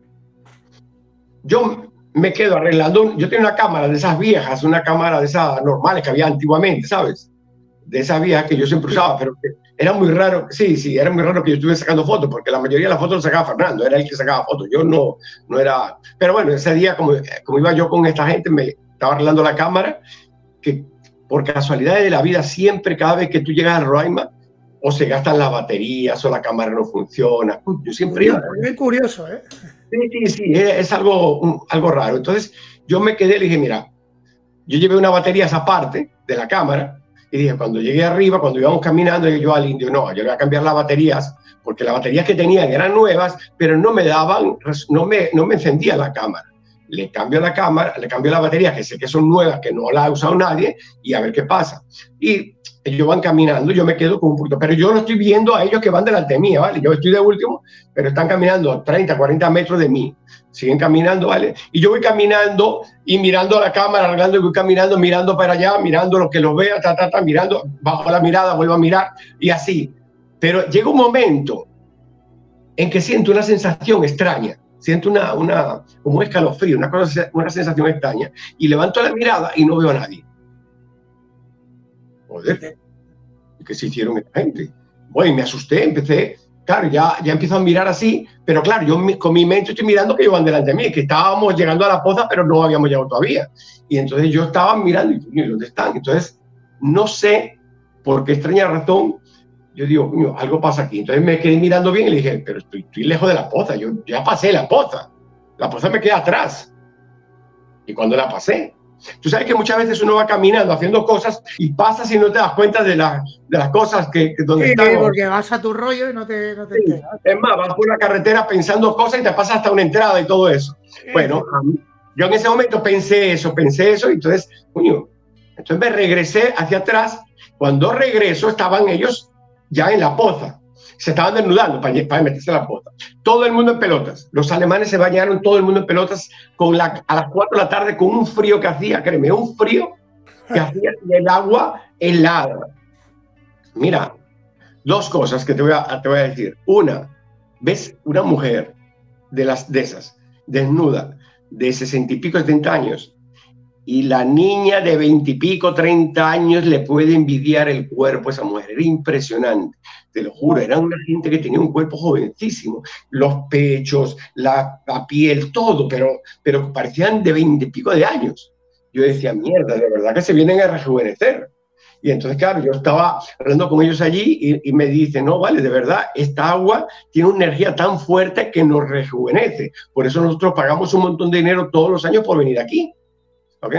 Yo me quedo arreglando, yo tengo una cámara de esas viejas, una cámara de esas normales que había antiguamente, ¿sabes? De esas viejas que yo siempre usaba, pero que era muy raro, sí, sí, era muy raro que yo estuviera sacando fotos, porque la mayoría de las fotos las sacaba Fernando, era él que sacaba fotos, yo no, no era, pero bueno, ese día como, como iba yo con esta gente, me estaba arreglando la cámara, que por casualidad de la vida, siempre, cada vez que tú llegas al Roraima, o se gastan las baterías, o la cámara no funciona, yo siempre iba. Muy curioso, ¿eh? Sí, sí, sí, es algo, algo raro. Entonces yo me quedé, le dije, mira, yo llevé una batería a esa parte de la cámara, y dije, cuando llegué arriba, cuando íbamos caminando, dije yo al indio, no, yo le voy a cambiar las baterías, porque las baterías que tenían eran nuevas, pero no me daban, no me, no me encendía la cámara. Le cambio la cámara, le cambio las baterías, que sé que son nuevas, que no las ha usado nadie, y a ver qué pasa. Y ellos van caminando, yo me quedo con un poquito, pero yo no estoy viendo a ellos que van delante mía, ¿vale? Yo estoy de último, pero están caminando a treinta, cuarenta metros de mí. Siguen caminando, ¿vale? Y yo voy caminando y mirando la cámara, arreglando y voy caminando, mirando para allá, mirando lo que los vea, ta, ta, ta, mirando, bajo la mirada, vuelvo a mirar y así. Pero llega un momento en que siento una sensación extraña, siento una, una como un escalofrío, una, cosa, una sensación extraña y levanto la mirada y no veo a nadie. Joder, ¿qué se hicieron esta gente? bueno, me asusté, empecé, claro, ya, ya empiezo a mirar así, pero claro, yo con mi mente estoy mirando que iban delante de mí, que estábamos llegando a la poza, pero no habíamos llegado todavía. Y entonces yo estaba mirando, y ¿dónde están? Entonces, no sé por qué extraña razón, yo digo, coño, algo pasa aquí. Entonces me quedé mirando bien y le dije, pero estoy, estoy lejos de la poza, yo ya pasé la poza, la poza me queda atrás. Y cuando la pasé, tú sabes que muchas veces uno va caminando, haciendo cosas y pasas y no te das cuenta de, la, de las cosas que, que donde sí, están. Porque vas a tu rollo y no te, no te sí. enteras. Es más, vas por la carretera pensando cosas y te pasas hasta una entrada y todo eso. Sí. Bueno, yo en ese momento pensé eso, pensé eso y entonces, coño, entonces me regresé hacia atrás. Cuando regreso estaban ellos ya en la poza. Se estaban desnudando para, para meterse en la poza. Todo el mundo en pelotas. Los alemanes se bañaron, todo el mundo en pelotas, con la, a las cuatro de la tarde, con un frío que hacía, créeme, un frío que hacía el agua helada. Mira, dos cosas que te voy a, te voy a decir. Una, ves una mujer de, las, de esas, desnuda, de sesenta y pico, setenta años, y la niña de veinte y pico, treinta años le puede envidiar el cuerpo a esa mujer. Era impresionante, te lo juro. Era una gente que tenía un cuerpo jovencísimo. Los pechos, la, la piel, todo, pero, pero parecían de veinte y pico de años. Yo decía, mierda, de verdad que se vienen a rejuvenecer. Y entonces, claro, yo estaba hablando con ellos allí y, y me dicen, no, vale, de verdad, esta agua tiene una energía tan fuerte que nos rejuvenece. Por eso nosotros pagamos un montón de dinero todos los años por venir aquí. ¿Ok?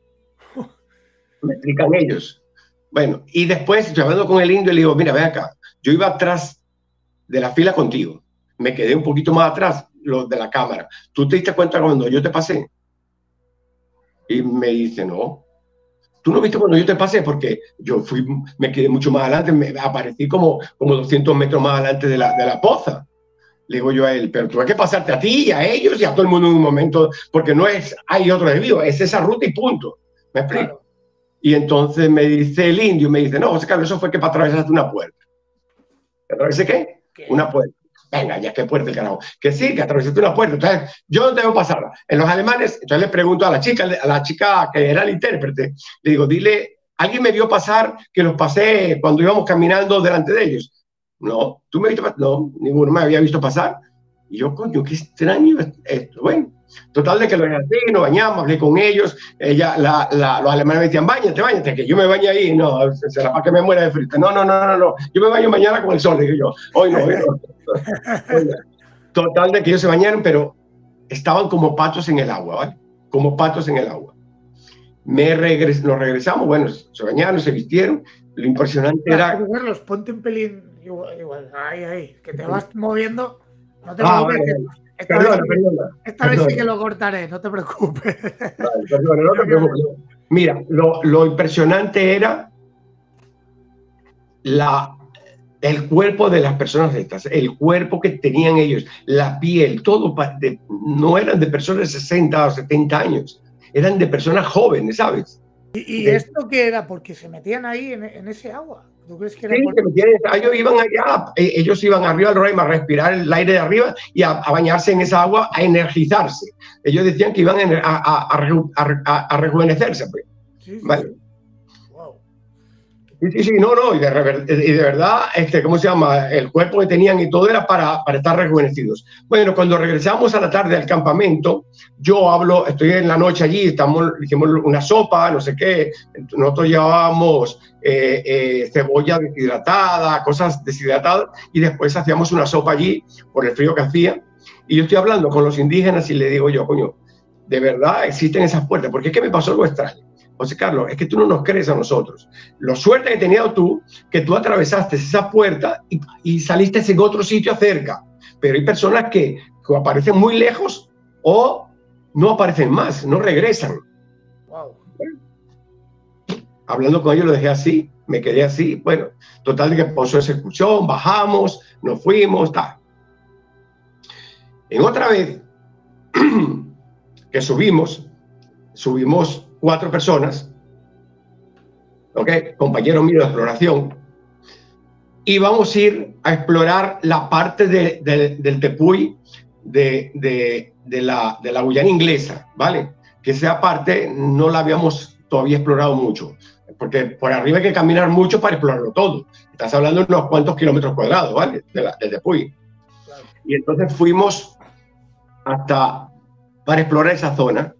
Me explican ellos. Bueno, y después estoy hablando con el indio y le digo, mira, ven acá, yo iba atrás de la fila contigo, me quedé un poquito más atrás, los de la cámara. ¿Tú te diste cuenta cuando yo te pasé? Y me dice, no. ¿Tú no viste cuando yo te pasé? Porque yo fui, me quedé mucho más adelante, me aparecí como, como doscientos metros más adelante de la, de la poza. Le digo yo a él, pero tú hay que pasarte a ti y a ellos y a todo el mundo en un momento, porque no es, hay otro desvío, es esa ruta y punto. ¿Me explico? Claro. Y entonces me dice el indio, me dice, no, José Carlos, eso fue que para atravesaste una puerta. ¿Atravesé qué? ¿Qué? Una puerta. Venga, ya, ¿qué puerta el carajo? Que sí, que atravesaste una puerta. Entonces, yo no tengo pasarla. En los alemanes, entonces le pregunto a la chica, a la chica que era el intérprete, le digo, dile, ¿alguien me vio pasar que los pasé cuando íbamos caminando delante de ellos? No, ¿tú me viste pasar? No, ninguno me había visto pasar. Y yo, coño, qué extraño esto. Bueno, total de que lo así, nos bañamos, hablé con ellos. Ella, la, la, los alemanes me decían, báñate, báñate, que yo me baño ahí. No, será para que me muera de frío. No, no, no, no, no. Yo me baño mañana con el sol, digo yo. Hoy no, hoy no. Total de que ellos se bañaron, pero estaban como patos en el agua, ¿vale? Como patos en el agua. Me regres, nos regresamos, bueno, se bañaron, se vistieron. Lo impresionante era... Carlos, ponte un pelín igual, igual. Ahí, ahí, que te vas moviendo. No te ah, preocupes. Vale, esta perdona, vez, perdona, esta perdona. vez sí que lo cortaré, no te preocupes. Vale, perdona, no te preocupes. Mira, lo, lo impresionante era la, el cuerpo de las personas estas, el cuerpo que tenían ellos, la piel, todo, de, no eran de personas de sesenta o setenta años, eran de personas jóvenes, ¿sabes? ¿Y, y esto qué era? Porque se metían ahí en, en ese agua. ¿Tú crees que era sí, por... se metían, ellos iban allá, ellos iban arriba al Roraima a respirar el aire de arriba y a, a bañarse en esa agua, a energizarse. Ellos decían que iban a, a, a, a, a rejuvenecerse. Pues. Sí, sí, ¿vale? sí. Wow. Sí, sí, sí, no, no, y de, y de verdad, este, ¿cómo se llama? El cuerpo que tenían y todo era para, para estar rejuvenecidos. Bueno, cuando regresamos a la tarde al campamento, yo hablo, estoy en la noche allí, estamos, hicimos una sopa, no sé qué, nosotros llevábamos eh, eh, cebolla deshidratada, cosas deshidratadas, y después hacíamos una sopa allí por el frío que hacía, y yo estoy hablando con los indígenas y le digo yo, coño, de verdad existen esas puertas, porque es que me pasó algo extraño. José Carlos, es que tú no nos crees a nosotros. Lo suerte que tenías tú, que tú atravesaste esa puerta y, y saliste en otro sitio cerca. Pero hay personas que, que aparecen muy lejos o no aparecen más, no regresan. Wow. Hablando con ellos lo dejé así, me quedé así. Bueno, total de que pasó esa excursión, bajamos, nos fuimos, tal. En otra vez que subimos, subimos cuatro personas, ¿ok? Compañeros míos de exploración, y vamos a ir a explorar la parte de, de, del Tepuy de, de, de, la, de la Guyana inglesa, ¿vale? Que esa parte no la habíamos todavía explorado mucho. porque por arriba hay que caminar mucho para explorarlo todo. Estás hablando de unos cuantos kilómetros cuadrados, ¿vale? De la, desde Puy. Claro. Y entonces fuimos hasta para explorar esa zona.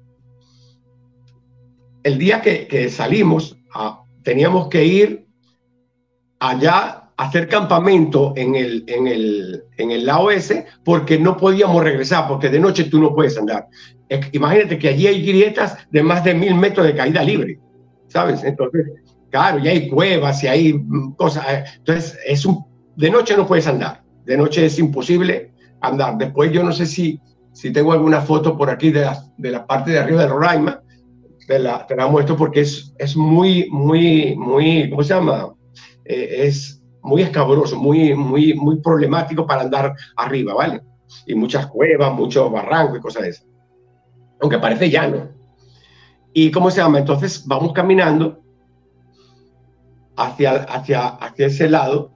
El día que, que salimos, a, teníamos que ir allá a hacer campamento en el, en, el, en el lado ese, porque no podíamos regresar, porque de noche tú no puedes andar. Imagínate que allí hay grietas de más de mil metros de caída libre, ¿sabes? Entonces, claro, ya hay cuevas y hay cosas. Entonces, es un, de noche no puedes andar. De noche es imposible andar. Después yo no sé si, si tengo alguna foto por aquí de la, de la parte de arriba del Roraima. Te la, te la muestro porque es, es muy, muy, muy, ¿cómo se llama? Eh, es muy escabroso, muy, muy, muy problemático para andar arriba, ¿vale? Y muchas cuevas, muchos barrancos y cosas de esas. Aunque parece llano. ¿Y cómo se llama? Entonces vamos caminando hacia, hacia, hacia ese lado.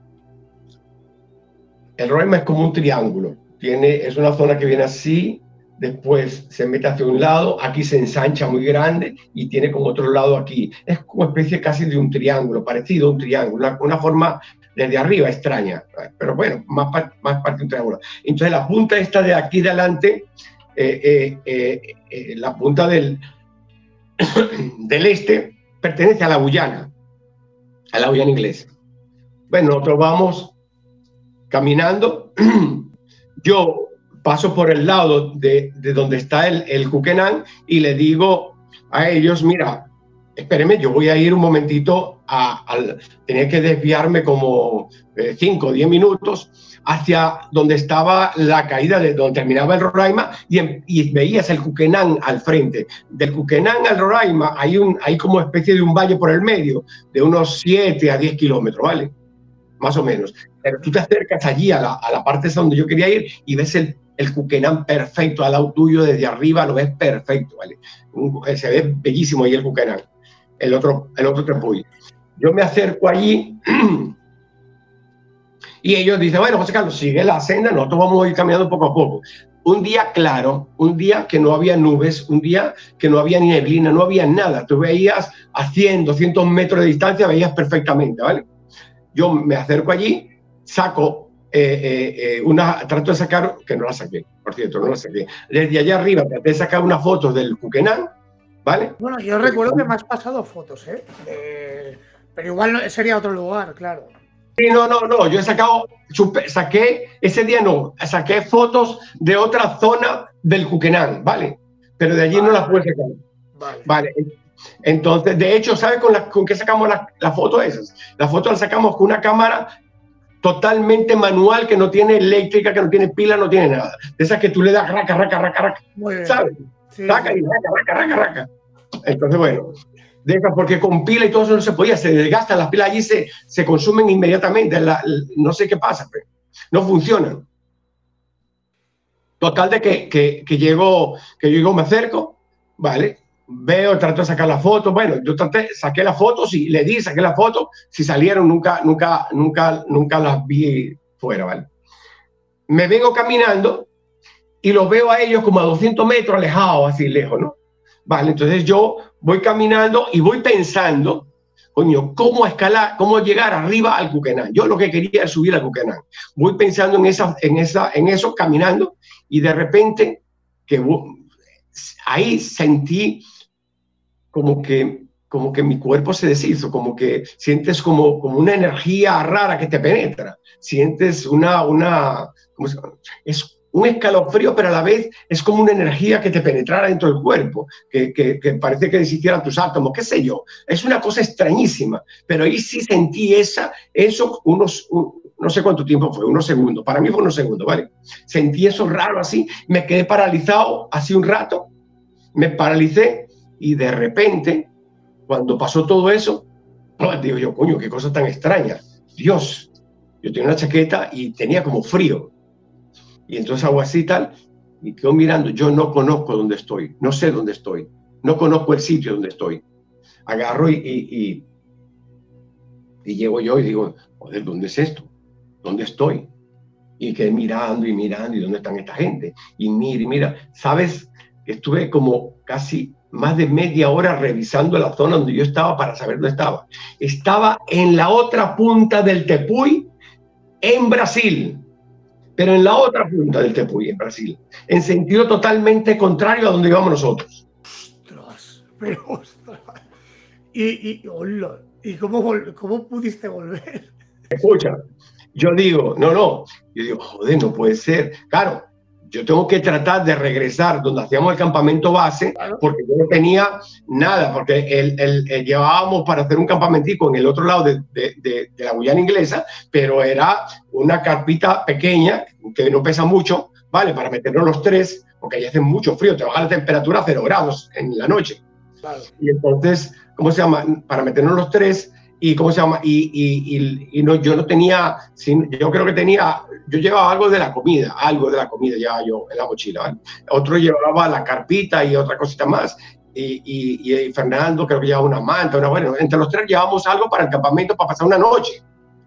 El Roraima es como un triángulo. Tiene, es una zona que viene así, después se mete hacia un lado, aquí se ensancha muy grande y tiene como otro lado aquí. Es como especie casi de un triángulo, parecido a un triángulo, una, una forma desde arriba extraña, pero bueno, más, más parte de un triángulo. Entonces la punta esta de aquí de adelante, eh, eh, eh, eh, la punta del, del este, pertenece a la Guyana, a la Guyana inglesa. Bueno, nosotros vamos caminando, yo paso por el lado de, de donde está el, el Cuquenán y le digo a ellos, mira, espérenme, yo voy a ir un momentito, a, a, tenía que desviarme como cinco o diez minutos hacia donde estaba la caída, de donde terminaba el Roraima y, y veías el Cuquenán al frente. Del Cuquenán al Roraima hay, un, hay como especie de un valle por el medio, de unos siete a diez kilómetros, ¿vale? Más o menos. Pero tú te acercas allí a la, a la parte esa donde yo quería ir y ves el, el Cuquenán perfecto al lado tuyo, desde arriba lo ves perfecto, ¿vale? Un, se ve bellísimo ahí el Cuquenán, el otro, el otro Tepuy. Yo me acerco allí y ellos dicen, bueno, José Carlos, sigue la senda, nosotros vamos a ir caminando poco a poco. Un día claro, un día que no había nubes, un día que no había neblina, no había nada. Tú veías a cien, doscientos metros de distancia, veías perfectamente, ¿vale? Yo me acerco allí, saco eh, eh, eh, una, trato de sacar, que no la saqué, por cierto, no la saqué. Desde allá arriba traté de sacar unas fotos del Cuquenán, ¿vale? Bueno, yo recuerdo que me has pasado fotos, ¿eh? eh pero igual no, sería otro lugar, claro. Sí, no, no, no, yo he sacado, saqué, ese día no, saqué fotos de otra zona del Cuquenán, ¿vale? Pero de allí vale. no las pude sacar. Vale. Vale. Entonces, de hecho, ¿sabes con, la, con qué sacamos las la fotos esas? La foto la sacamos con una cámara totalmente manual, que no tiene eléctrica, que no tiene pila, no tiene nada. De esas que tú le das raca, raca, raca, raca. Muy bien. ¿Sabes? Sí, raca sí. y raca, raca, raca, raca. Entonces, bueno, de esas, porque con pila y todo eso no se podía, se desgastan, las pilas allí se, se consumen inmediatamente. La, no sé qué pasa, pero no funcionan. Total de que, que, que llego, que yo llego, me acerco, ¿vale? Veo, trato de sacar las fotos, bueno, yo traté, saqué las fotos y le di, saqué las fotos, si salieron nunca, nunca, nunca, nunca las vi fuera, ¿vale? Me vengo caminando y los veo a ellos como a doscientos metros alejados, así lejos, ¿no? Vale, entonces yo voy caminando y voy pensando, coño, ¿cómo escalar, cómo llegar arriba al Cuquenán? Yo lo que quería es subir al Cuquenán. Voy pensando en, esa, en, esa, en eso, caminando, y de repente, que ahí sentí como que, como que mi cuerpo se deshizo, como que sientes como, como una energía rara que te penetra, sientes una, una ¿cómo se llama? Es un escalofrío, pero a la vez es como una energía que te penetrara dentro del cuerpo, que, que, que parece que deshicieran tus átomos, qué sé yo, es una cosa extrañísima, pero ahí sí sentí esa, eso unos, un, no sé cuánto tiempo fue, unos segundos, para mí fue unos segundos, ¿vale? Sentí eso raro así, me quedé paralizado así un rato, me paralicé, y de repente, cuando pasó todo eso, digo yo, coño, qué cosa tan extraña. Dios, yo tenía una chaqueta y tenía como frío. Y entonces hago así y tal, y quedo mirando, yo no conozco dónde estoy, no sé dónde estoy, no conozco el sitio donde estoy. Agarro y, y, y, y llego yo y digo, joder, ¿dónde es esto? ¿Dónde estoy? Y quedé mirando y mirando, ¿y dónde están esta gente? Y mira, y mira, ¿sabes? Estuve como casi más de media hora revisando la zona donde yo estaba para saber dónde estaba. Estaba en la otra punta del Tepuy, en Brasil, pero en la otra punta del Tepuy, en Brasil, en sentido totalmente contrario a donde íbamos nosotros. Ostras, pero ostras. Y, y, hola, ¿y cómo, cómo pudiste volver? Escucha, yo digo, no, no, yo digo, joder, no puede ser. Claro, yo tengo que tratar de regresar donde hacíamos el campamento base, claro, porque yo no tenía nada, porque el, el, el, llevábamos para hacer un campamentico en el otro lado de, de, de, de la Guyana inglesa, pero era una carpita pequeña, que no pesa mucho, ¿vale? Para meternos los tres, porque ahí hace mucho frío, te baja la temperatura a cero grados en la noche. Claro. Y entonces, ¿cómo se llama? Para meternos los tres, y ¿cómo se llama? Y, y, y, y no, yo no tenía, yo creo que tenía, yo llevaba algo de la comida, algo de la comida ya yo en la mochila, ¿vale? Otro llevaba la carpita y otra cosita más, y, y, y Fernando creo que llevaba una manta, una, bueno, entre los tres llevamos algo para el campamento para pasar una noche.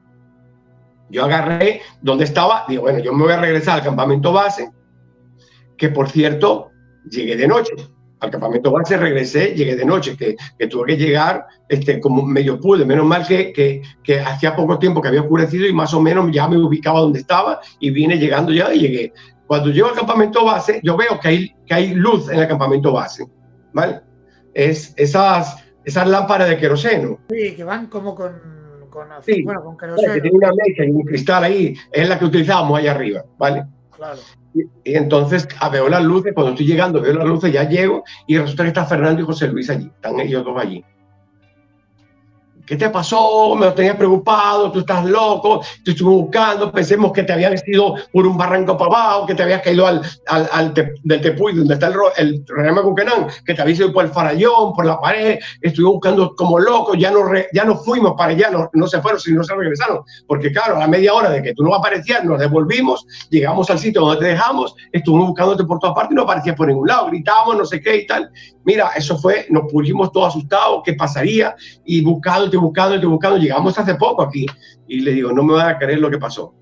Yo agarré donde estaba, digo, bueno, yo me voy a regresar al campamento base, que por cierto, llegué de noche. Al campamento base regresé, llegué de noche, que, que tuve que llegar este, como medio pude, menos mal que, que, que hacía poco tiempo que había oscurecido y más o menos ya me ubicaba donde estaba y vine llegando ya y llegué. Cuando llego al campamento base, yo veo que hay, que hay luz en el campamento base, ¿vale? Es esas, esas lámparas de queroseno. Sí, que van como con, con, sí, bueno, con queroseno. Que tiene una mecha y un cristal ahí, es la que utilizábamos allá arriba, ¿vale? Claro. Y, y entonces ah, veo las luces, cuando estoy llegando veo las luces, ya llego y resulta que está Fernando y José Luis allí, están ellos dos allí. ¿Qué te pasó? Me lo tenías preocupado, tú estás loco, te estuve buscando, pensemos que te habías ido por un barranco para abajo, que te habías caído al, al, al te, del Tepuy, donde está el, el René Cuquenán, que te habías ido por el Farallón, por la pared, estuve buscando como loco, ya no, re, ya no fuimos para allá, no, no se fueron, sino se regresaron, porque claro, a la media hora de que tú no aparecías, nos devolvimos, llegamos al sitio donde te dejamos, estuvimos buscándote por todas partes y no aparecías por ningún lado, gritábamos, no sé qué y tal. Mira, eso fue, nos pusimos todos asustados, ¿qué pasaría? Y buscándote, buscándote, buscando, llegamos hace poco aquí. Y le digo, no me van a creer lo que pasó.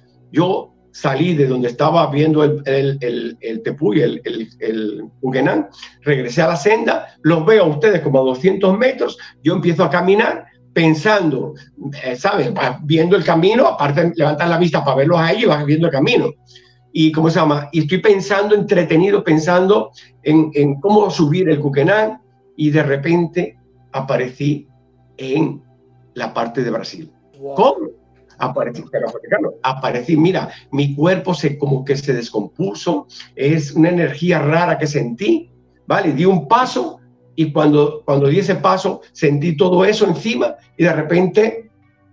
Yo salí de donde estaba viendo el, el, el, el Tepuy, el, el, el Cuquenán, regresé a la senda, los veo a ustedes como a doscientos metros, yo empiezo a caminar pensando, eh, ¿sabes? Viendo el camino, aparte levantar la vista para verlos a ellos, vas viendo el camino. Y ¿cómo se llama? Y estoy pensando, entretenido, pensando en, en cómo subir el Cuquenán y de repente aparecí en la parte de Brasil. Wow. ¿Cómo? Aparecí, pero, claro, aparecí, mira, mi cuerpo se, como que se descompuso, es una energía rara que sentí, ¿vale? Di un paso y cuando, cuando di ese paso sentí todo eso encima y de repente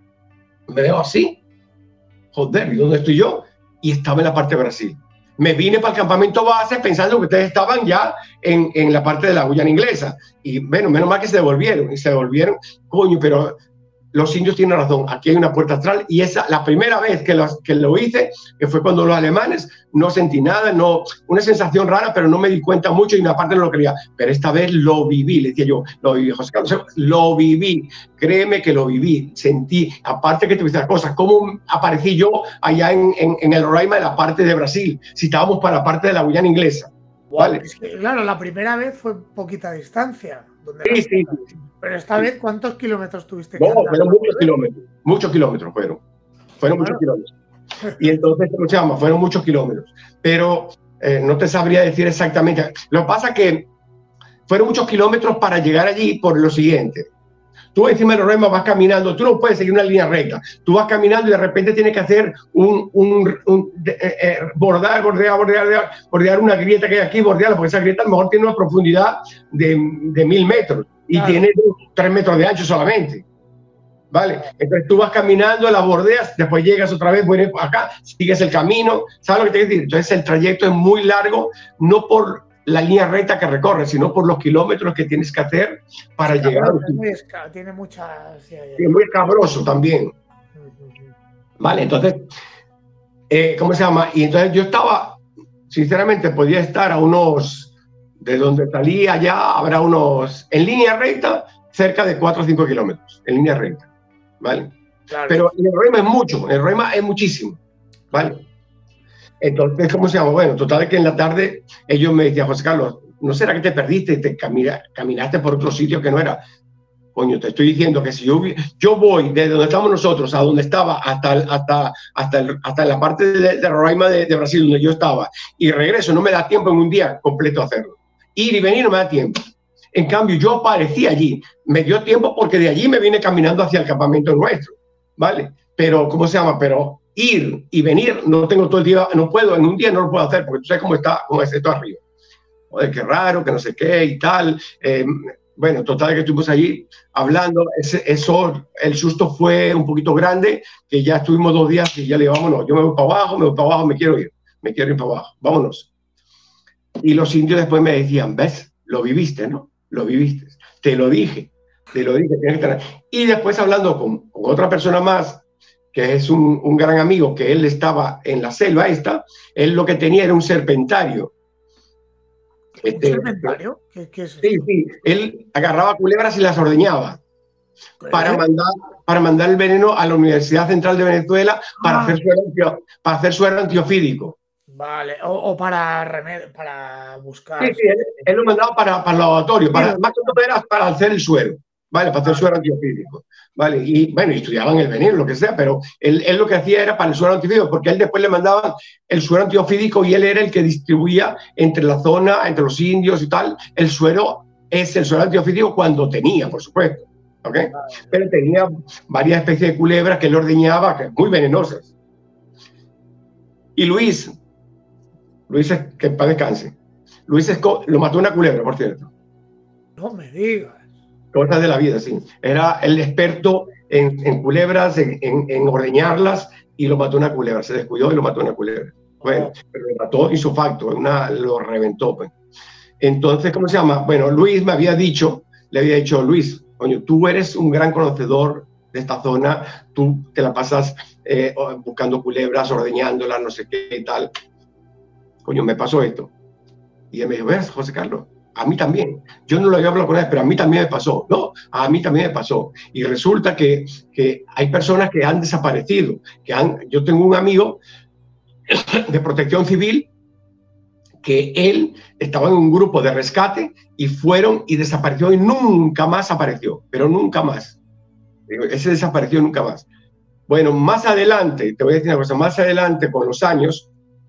me veo así, joder, ¿y dónde estoy yo? Y estaba en la parte de Brasil. Me vine para el campamento base pensando que ustedes estaban ya en, en la parte de la Guyana inglesa. Y bueno, menos mal que se devolvieron. Y se devolvieron, coño, pero los indios tienen razón. Aquí hay una puerta astral. Y esa, la primera vez que lo, que lo hice, que fue cuando los alemanes, no sentí nada, no, una sensación rara, pero no me di cuenta mucho y una parte no lo creía. Pero esta vez lo viví, le decía yo, lo viví, José Carlos, lo viví. Créeme que lo viví, sentí, aparte que te voy a decir cosas, cómo aparecí yo allá en, en, en el Roraima de la parte de Brasil, si estábamos para la parte de la Guyana inglesa. Wow, ¿vale? Es que, claro, la primera vez fue poquita distancia. Donde sí, sí, sí. Pero esta sí. vez, ¿cuántos kilómetros tuviste? No, fueron muchos kilómetros, muchos kilómetros fueron. Fueron bueno. muchos kilómetros. Y entonces, ¿cómo se llama? Fueron muchos kilómetros. Pero eh, no te sabría decir exactamente. Lo que pasa es que fueron muchos kilómetros para llegar allí por lo siguiente. Tú encima del Roraima vas caminando, tú no puedes seguir una línea recta. Tú vas caminando y de repente tienes que hacer un, un, un de, eh, bordar, bordear, bordear, bordear una grieta que hay aquí, bordearla, porque esa grieta a lo mejor tiene una profundidad de, de mil metros y claro. tiene tres metros de ancho solamente. ¿Vale? Entonces tú vas caminando, la bordeas, después llegas otra vez, vienes acá, sigues el camino, ¿sabes lo que te quiero decir? Entonces el trayecto es muy largo, no por la línea recta que recorres, sino por los kilómetros que tienes que hacer para sí, llegar. Muy tiene mucha... Sí, es muy escabroso también. Uh-huh. Vale, entonces, eh, ¿cómo se llama? Y entonces yo estaba, sinceramente, podía estar a unos, de donde salí allá, habrá unos, en línea recta, cerca de cuatro o cinco kilómetros, en línea recta, ¿vale? Claro. Pero en el Roraima es mucho, en el Roraima es muchísimo, ¿vale? Entonces, ¿cómo se llama? Bueno, total que en la tarde ellos me decían, José Carlos, ¿no será que te perdiste y te camina, caminaste por otro sitio que no era? Coño, te estoy diciendo que si yo, yo voy desde donde estamos nosotros a donde estaba hasta, hasta, hasta, el, hasta la parte de, de Roraima de, de Brasil donde yo estaba y regreso, no me da tiempo en un día completo hacerlo. Ir y venir no me da tiempo. En cambio, yo aparecí allí. Me dio tiempo porque de allí me vine caminando hacia el campamento nuestro, ¿vale? Pero, ¿cómo se llama? Pero ir y venir no tengo todo el día, no puedo, en un día no lo puedo hacer porque tú sabes cómo está, cómo es esto arriba. Joder, qué raro, que no sé qué y tal. Eh, Bueno, total que estuvimos allí hablando, ese, eso, el susto fue un poquito grande, que ya estuvimos dos días y ya le digo, vámonos, yo me voy para abajo, me voy para abajo, me quiero ir, me quiero ir para abajo, vámonos. Y los indios después me decían, ¿ves? Lo viviste, ¿no? Lo viviste, te lo dije, te lo dije. Tienes que tener. Y después hablando con, con otra persona más, que es un, un gran amigo, que él estaba en la selva esta, él lo que tenía era un serpentario. Este, ¿Un serpentario? ¿Qué, qué es sí, sí, él agarraba culebras y las ordeñaba para mandar, para mandar el veneno a la Universidad Central de Venezuela para, ah. hacer, suero, para hacer suero antiofídico. Vale, o, o para, remed para buscar... Sí, sí, él, él lo mandaba para, para el laboratorio, para, más que todo era para hacer el suero, ¿vale? Para hacer suero antiofídico, ¿vale? Y bueno, estudiaban el veneno, lo que sea, pero él, él lo que hacía era para el suero antiofídico, porque él después le mandaban el suero antiofídico y él era el que distribuía entre la zona, entre los indios y tal. El suero es el suero antiofídico cuando tenía, por supuesto, ¿ok? Pero tenía varias especies de culebras que él ordeñaba, que muy venenosas. Y Luis, Luis, que en paz descanse, Luis Esco lo mató una culebra, por cierto. No me digas. Cosas de la vida, sí. Era el experto en, en culebras, en, en, en ordeñarlas, y lo mató una culebra. Se descuidó y lo mató una culebra. Bueno, oh. pero lo mató insofacto, una, lo reventó. Pues. Entonces, ¿cómo se llama? Bueno, Luis me había dicho, le había dicho, Luis, coño, tú eres un gran conocedor de esta zona, tú te la pasas eh, buscando culebras, ordeñándolas, no sé qué y tal. Coño, me pasó esto. Y él me dijo, ¿ves, José Carlos? A mí también. Yo no lo había hablado con él, pero a mí también me pasó. No, a mí también me pasó. Y resulta que, que hay personas que han desaparecido. Que han, yo tengo un amigo de protección civil que él estaba en un grupo de rescate y fueron y desapareció y nunca más apareció. Pero nunca más. Ese desapareció nunca más. Bueno, más adelante, te voy a decir una cosa, más adelante con los años,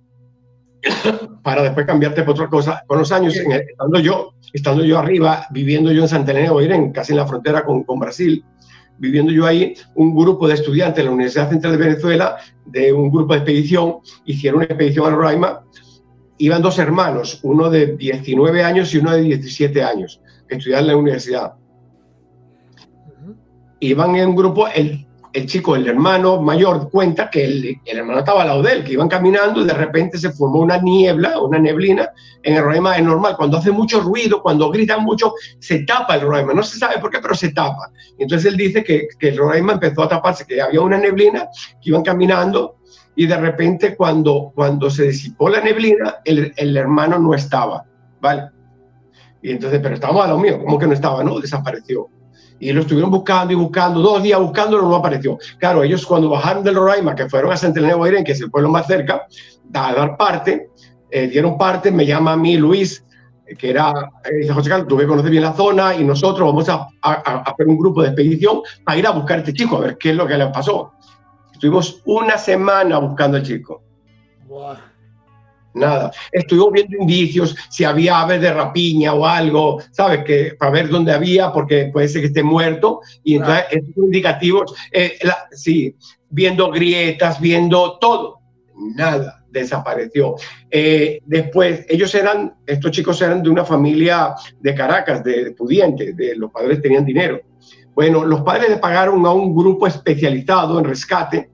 para después cambiarte por otra cosa, con los años, en el, estando, yo, estando yo arriba, viviendo yo en Santa Elena de Boirén, casi en la frontera con, con Brasil, viviendo yo ahí, un grupo de estudiantes de la Universidad Central de Venezuela, de un grupo de expedición, hicieron una expedición a Roraima, iban dos hermanos, uno de diecinueve años y uno de diecisiete años, que estudiaban en la universidad. Iban en un grupo, el el chico, el hermano mayor, cuenta que el, el hermano estaba al lado de él, que iban caminando y de repente se formó una niebla, una neblina en el Roraima. Es normal, cuando hace mucho ruido, cuando gritan mucho, se tapa el Roraima. No se sabe por qué, pero se tapa. Entonces él dice que, que el Roraima empezó a taparse, que había una neblina, que iban caminando y de repente cuando, cuando se disipó la neblina, el, el hermano no estaba, ¿vale? Y entonces, pero estábamos a lo mío, ¿cómo que no estaba? No, desapareció. Y lo estuvieron buscando y buscando, dos días buscándolo, no apareció. Claro, ellos cuando bajaron del Roraima, que fueron a Santa Elena de Boirén, que es el pueblo más cerca, a dar parte, eh, dieron parte, me llama a mí Luis, que era, eh, dice, José Carlos, tú que conoces bien la zona y nosotros vamos a, a, a hacer un grupo de expedición para ir a buscar a este chico, a ver qué es lo que le pasó. Estuvimos una semana buscando al chico. Wow. Nada. Estuvimos viendo indicios, si había aves de rapiña o algo, ¿sabes? Que, para ver dónde había, porque puede ser que esté muerto. Y entonces, claro, estos indicativos, eh, la, sí, viendo grietas, viendo todo. Nada, desapareció. Eh, después, ellos eran, estos chicos eran de una familia de Caracas, de, de pudientes, de, los padres tenían dinero. Bueno, los padres le pagaron a un grupo especializado en rescate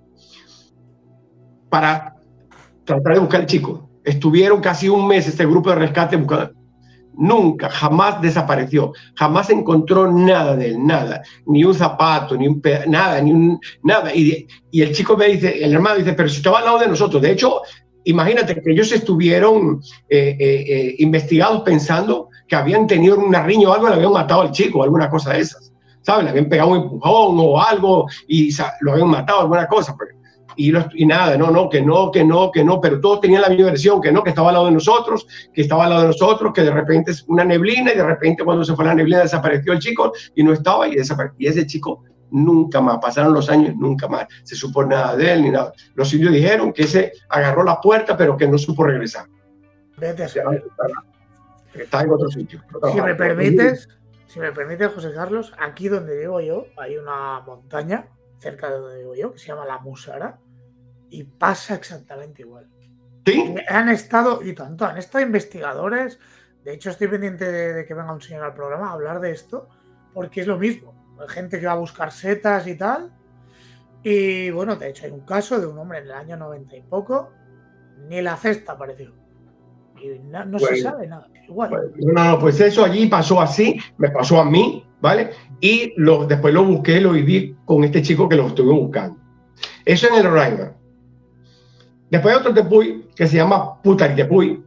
para tratar de buscar al chico. Estuvieron casi un mes este grupo de rescate buscando. Nunca, jamás desapareció, jamás encontró nada de él, nada, ni un zapato, ni un pedazo, nada, ni un, nada. Y, y el chico me dice, el hermano dice, pero si estaba al lado de nosotros. De hecho, imagínate que ellos estuvieron eh, eh, eh, investigados pensando que habían tenido una riña o algo, le habían matado al chico, alguna cosa de esas, ¿sabes? Le habían pegado un empujón o algo y lo habían matado, alguna cosa. y, los, y nada, no, no, que no, que no, que no, pero todos tenían la misma versión, que no, que estaba al lado de nosotros, que estaba al lado de nosotros, que de repente es una neblina y de repente cuando se fue la neblina desapareció el chico y no estaba y desapareció. Y ese chico nunca más, pasaron los años, nunca más se supo nada de él ni nada. Los indios dijeron que ese agarró la puerta pero que no supo regresar. Vete a saber. Está en otro sitio. Si me permites, si me permites, José Carlos, aquí donde vivo yo hay una montaña cerca de donde vivo yo que se llama la Musara y pasa exactamente igual. ¿Sí? Han estado, y tanto, han estado investigadores. De hecho, estoy pendiente de, de que venga un señor al programa a hablar de esto, porque es lo mismo. Hay gente que va a buscar setas y tal. Y bueno, de hecho, hay un caso de un hombre en el año noventa y poco, ni la cesta apareció. Y no, no bueno, se sabe nada. Igual. Bueno, no, no, pues eso allí pasó así, me pasó a mí, ¿vale? Y lo, después lo busqué, lo viví con este chico que lo estuve buscando. Eso en el Roraima. Después hay otro tepuy que se llama Putaritepuy.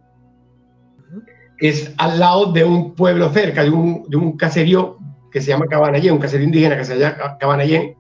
Es al lado de un pueblo cerca, de un, de un caserío que se llama Cabanallén, un caserío indígena que se llama Cabanallén.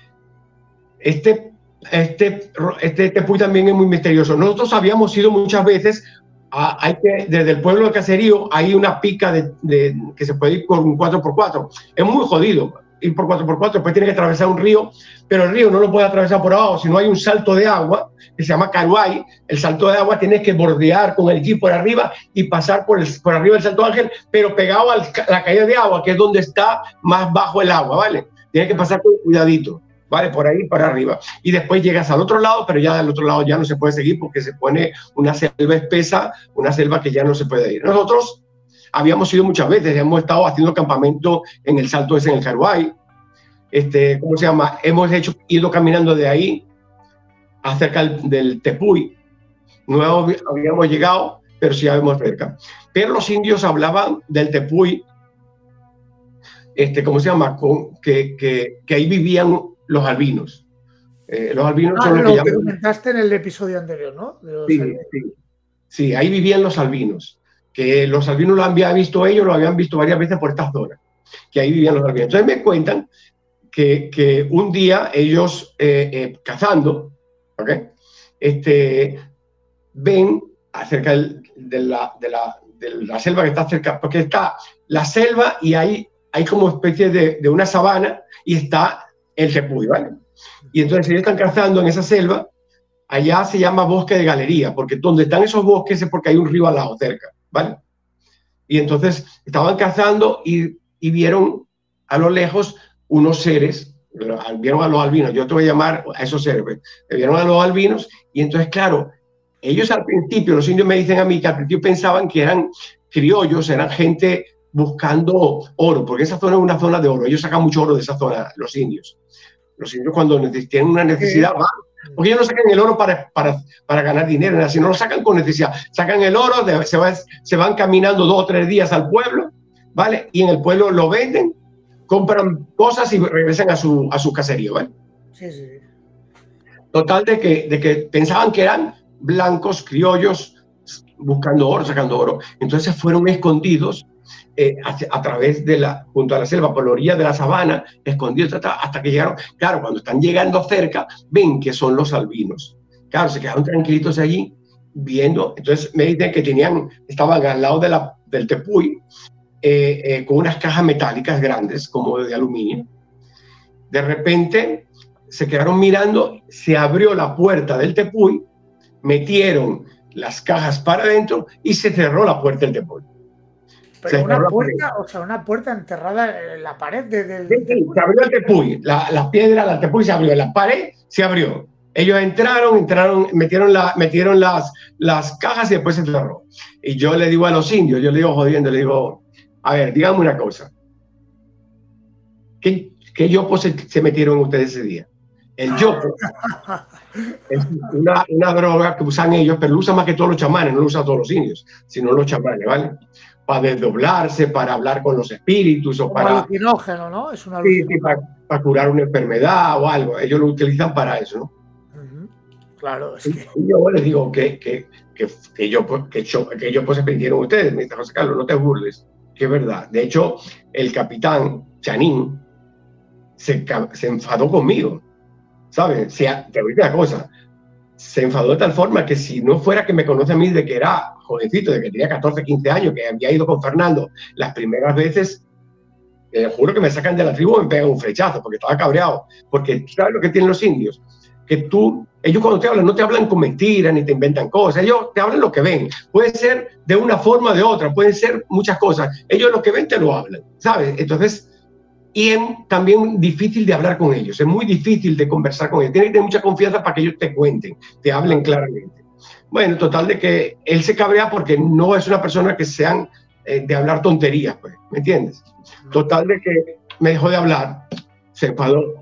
Este, este, este tepuy también es muy misterioso. Nosotros habíamos ido muchas veces, a, hay que, desde el pueblo del caserío hay una pica de, de, que se puede ir con un cuatro por cuatro. Es muy jodido ir por cuatro por cuatro, después tiene que atravesar un río, pero el río no lo puede atravesar por abajo, sino hay un salto de agua que se llama Caruay. El salto de agua tienes que bordear con el jeep por arriba y pasar por, el, por arriba del Salto Ángel, pero pegado a la caída de agua, que es donde está más bajo el agua, ¿vale? Tienes que pasar con cuidadito, ¿vale? Por ahí para arriba. Y después llegas al otro lado, pero ya del otro lado ya no se puede seguir porque se pone una selva espesa, una selva que ya no se puede ir. Nosotros habíamos ido muchas veces, hemos estado haciendo campamento en el salto ese en el Caruay. Este, ¿cómo se llama? Hemos hecho, ido caminando de ahí acerca del, del Tepuy. No habíamos llegado, pero sí habíamos cerca. Pero los indios hablaban del Tepuy, este, ¿cómo se llama? Con, que, que, que ahí vivían los albinos. Eh, los albinos ah, son lo lo que que llaman... comentaste en el episodio anterior, ¿no? De los sí, sí, sí, ahí vivían los albinos. Que los albinos lo habían visto ellos, lo habían visto varias veces por esta zona. Que ahí vivían los albinos. Entonces me cuentan que, que un día ellos eh, eh, cazando, ¿okay? este, ven acerca del, de, la, de, la, de la selva que está cerca, porque está la selva y hay, hay como especie de, de una sabana y está el tepuy, ¿vale? Y entonces ellos están cazando en esa selva, allá se llama bosque de galería, porque donde están esos bosques es porque hay un río al lado cerca, ¿vale? Y entonces estaban cazando y, y vieron a lo lejos unos seres, vieron a los albinos, yo te voy a llamar a esos seres, vieron a los albinos y entonces, claro, ellos al principio, los indios me dicen a mí que al principio pensaban que eran criollos, eran gente buscando oro, porque esa zona es una zona de oro, ellos sacan mucho oro de esa zona, los indios. Los indios cuando tienen una necesidad van, porque ellos no sacan el oro para, para, para ganar dinero, sino lo sacan con necesidad, sacan el oro, de, se, va, se van caminando dos o tres días al pueblo, ¿vale? Y en el pueblo lo venden, compran cosas y regresan a su, a su caserío, ¿vale? Sí, sí. Total de que, de que pensaban que eran blancos, criollos, buscando oro, sacando oro. Entonces fueron escondidos eh, a, a través de la, junto a la selva, por la orilla de la sabana, escondidos hasta, hasta que llegaron. Claro, cuando están llegando cerca, ven que son los albinos. Claro, se quedaron tranquilitos allí, viendo. Entonces me dicen que tenían, estaban al lado de la, del tepuy, Eh, eh, con unas cajas metálicas grandes, como de aluminio. De repente se quedaron mirando, se abrió la puerta del tepuy, metieron las cajas para adentro y se cerró la puerta del tepuy. Pero una puerta, o sea, una puerta enterrada en la pared de, del sí, sí, se abrió el tepuy, la, la piedra del tepuy se abrió, la pared se abrió. Ellos entraron, entraron, metieron, la, metieron las, las cajas y después se cerró. Y yo le digo a los indios, yo le digo jodiendo, le digo, a ver, díganme una cosa. ¿Qué, qué yopos se, se metieron ustedes ese día? El yopo es una, una droga que usan ellos, pero lo usan más que todos los chamanes, no lo usan todos los indios, sino los chamanes, ¿vale? Para desdoblarse, para hablar con los espíritus o como para... alucinógeno, ¿no? Es una sí, sí, para, para curar una enfermedad o algo. Ellos lo utilizan para eso, ¿no? Uh-huh. Claro, es que... Y yo les digo que, que, que, que, yo, que, yo, que yo pues se pidieron ustedes, me dice José Carlos, no te burles. Que es verdad. De hecho, el capitán Chanín se, se enfadó conmigo. ¿sabes? O sea, te voy a decir una cosa, se enfadó de tal forma que si no fuera que me conoce a mí de que era jovencito, de que tenía catorce, quince años, que había ido con Fernando las primeras veces, eh, juro que me sacan de la tribu y me pegan un flechazo, porque estaba cabreado. Porque ¿sabes lo que tienen los indios? Que tú, ellos cuando te hablan, no te hablan con mentiras ni te inventan cosas, ellos te hablan lo que ven. Puede ser de una forma o de otra, pueden ser muchas cosas. Ellos lo que ven te lo hablan, ¿sabes? Entonces, y es también difícil de hablar con ellos, es muy difícil de conversar con ellos. Tienes que tener mucha confianza para que ellos te cuenten, te hablen claramente. Bueno, total de que él se cabrea porque no es una persona que sean eh, de hablar tonterías, pues, ¿me entiendes? Total de que me dejó de hablar, se enfadó.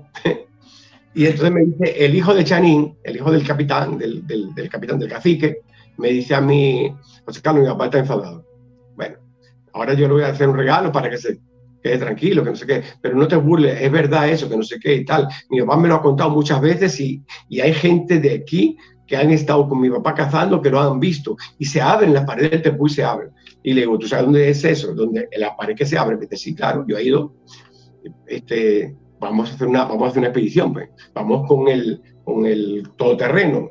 Y entonces me dice, el hijo de Chanín, el hijo del capitán, del, del, del capitán del cacique, me dice a mí, José Carlos, mi papá está enfadado. Bueno, ahora yo le voy a hacer un regalo para que se quede tranquilo, que no sé qué, pero no te burles, es verdad eso, que no sé qué y tal. Mi papá me lo ha contado muchas veces y, y hay gente de aquí que han estado con mi papá cazando, que lo han visto, y se abren las paredes del Tepuy, se abren. Y le digo, ¿tú sabes dónde es eso? Donde la pared que se abre. Me dice, sí, claro, yo he ido. Este, vamos a hacer una, vamos a hacer una expedición, pues. Vamos con el, con el todoterreno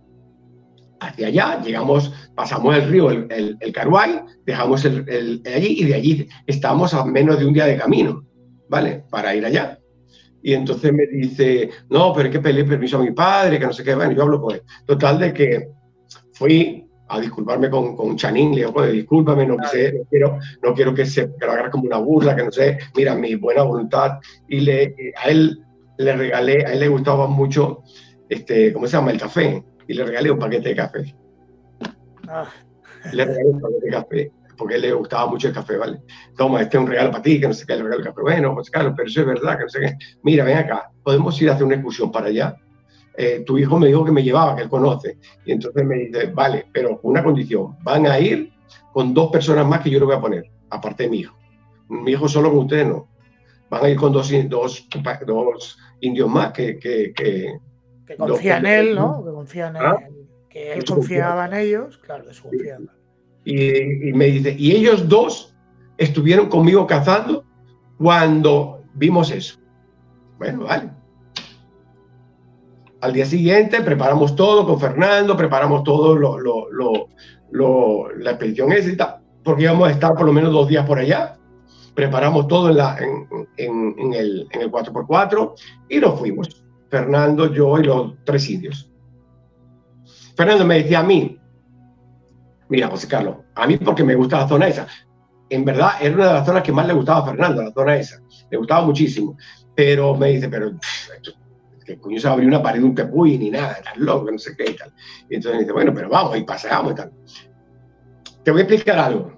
hacia allá, llegamos, pasamos el río, el, el, el Caruay, dejamos el, el, el allí, y de allí estamos a menos de un día de camino, ¿vale? Para ir allá. Y entonces me dice, no, pero hay que pedirle permiso a mi padre, que no sé qué. Bueno, yo hablo con él. Total de que fui a disculparme con, con Chanín, le digo, pues, discúlpame, no, quise, no, quiero, no quiero que, se, que lo hagas como una burla, que no sé, mira, mi buena voluntad. Y le, a él le regalé, a él le gustaba mucho, este, ¿cómo se llama? El café. Y le regalé un paquete de café. Ah. Le regalé un paquete de café, porque a él le gustaba mucho el café, ¿vale? Toma, este es un regalo para ti, que no sé qué, le regalo el café. Bueno, José Carlos, pero eso es verdad, que no sé qué. Mira, ven acá, podemos ir a hacer una excursión para allá. Eh, tu hijo me dijo que me llevaba, que él conoce. Y entonces me dice, vale, pero con una condición. Van a ir con dos personas más que yo le voy a poner, aparte de mi hijo. Mi hijo solo con ustedes no. Van a ir con dos, dos, dos indios más que... que, que Que confía en él, ¿no? Que confía en él, ¿ah? Que él confiaba en ellos, claro, de su confianza. Y, y me dice, y ellos dos estuvieron conmigo cazando cuando vimos eso. Bueno, vale. Al día siguiente preparamos todo con Fernando, preparamos todo lo, lo, lo, lo, la expedición esa y tal, porque íbamos a estar por lo menos dos días por allá. Preparamos todo en, la, en, en, en, el, en el cuatro por cuatro y nos fuimos. Fernando, yo y los tres indios. Fernando me decía a mí, mira, José Carlos, a mí porque me gusta la zona esa. En verdad, era una de las zonas que más le gustaba a Fernando, la zona esa. Le gustaba muchísimo. Pero me dice, pero que coño se abrió una pared de un tepuy ni nada, tan loco, no sé qué y tal. Y entonces me dice, bueno, pero vamos y paseamos y tal. Te voy a explicar algo.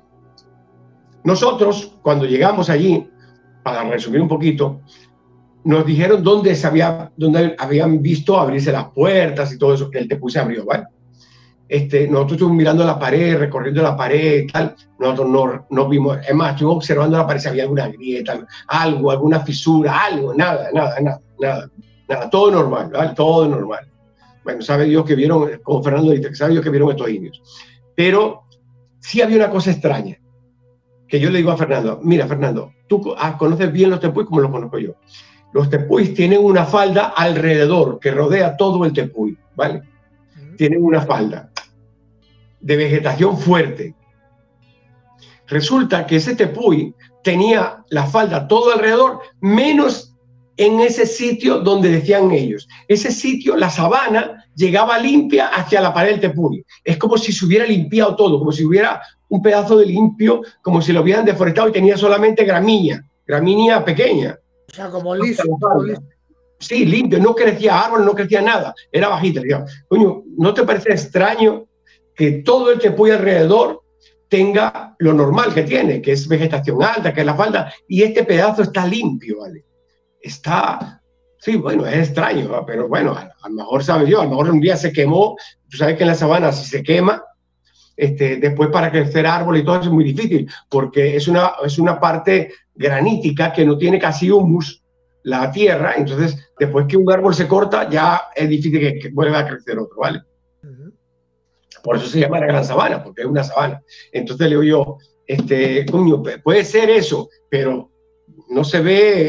Nosotros, cuando llegamos allí, para resumir un poquito, nos dijeron dónde, se había, dónde habían visto abrirse las puertas y todo eso, que el Tepuy se abrió, ¿vale? Este, nosotros estuvimos mirando la pared, recorriendo la pared y tal, nosotros no, no vimos, es más, estuvimos observando la pared si había alguna grieta, algo, alguna fisura, algo, nada, nada, nada, nada, nada, todo normal, ¿vale? Todo normal. Bueno, sabe Dios que vieron, como Fernando dice, sabe Dios que vieron estos indios. Pero sí había una cosa extraña, que yo le digo a Fernando, mira, Fernando, tú conoces bien los Tepuy como los conozco yo. Los Tepuy tienen una falda alrededor que rodea todo el Tepuy, ¿vale? Tienen una falda de vegetación fuerte. Resulta que ese Tepuy tenía la falda todo alrededor, menos en ese sitio donde decían ellos. Ese sitio, la sabana, llegaba limpia hacia la pared del Tepuy. Es como si se hubiera limpiado todo, como si hubiera un pedazo de limpio, como si lo hubieran deforestado y tenía solamente gramilla, gramínea pequeña. O sea, como liso. Sí, limpio, no crecía árbol, no crecía nada, era bajita. Digamos. Coño, ¿no te parece extraño que todo el Tepuy alrededor tenga lo normal que tiene, que es vegetación alta, que es la falda, y este pedazo está limpio, ¿vale? Está, sí, bueno, es extraño, ¿no? Pero bueno, a, a lo mejor, ¿sabes yo? A lo mejor un día se quemó, tú sabes que en la sabana si se quema, este, después para crecer árbol y todo eso es muy difícil, porque es una, es una parte granítica que no tiene casi humus, la tierra, entonces después que un árbol se corta ya es difícil que, que vuelva a crecer otro, ¿vale? Uh-huh. Por eso se llama la gran sabana, porque es una sabana. Entonces le digo yo, este, coño, puede ser eso, pero no se ve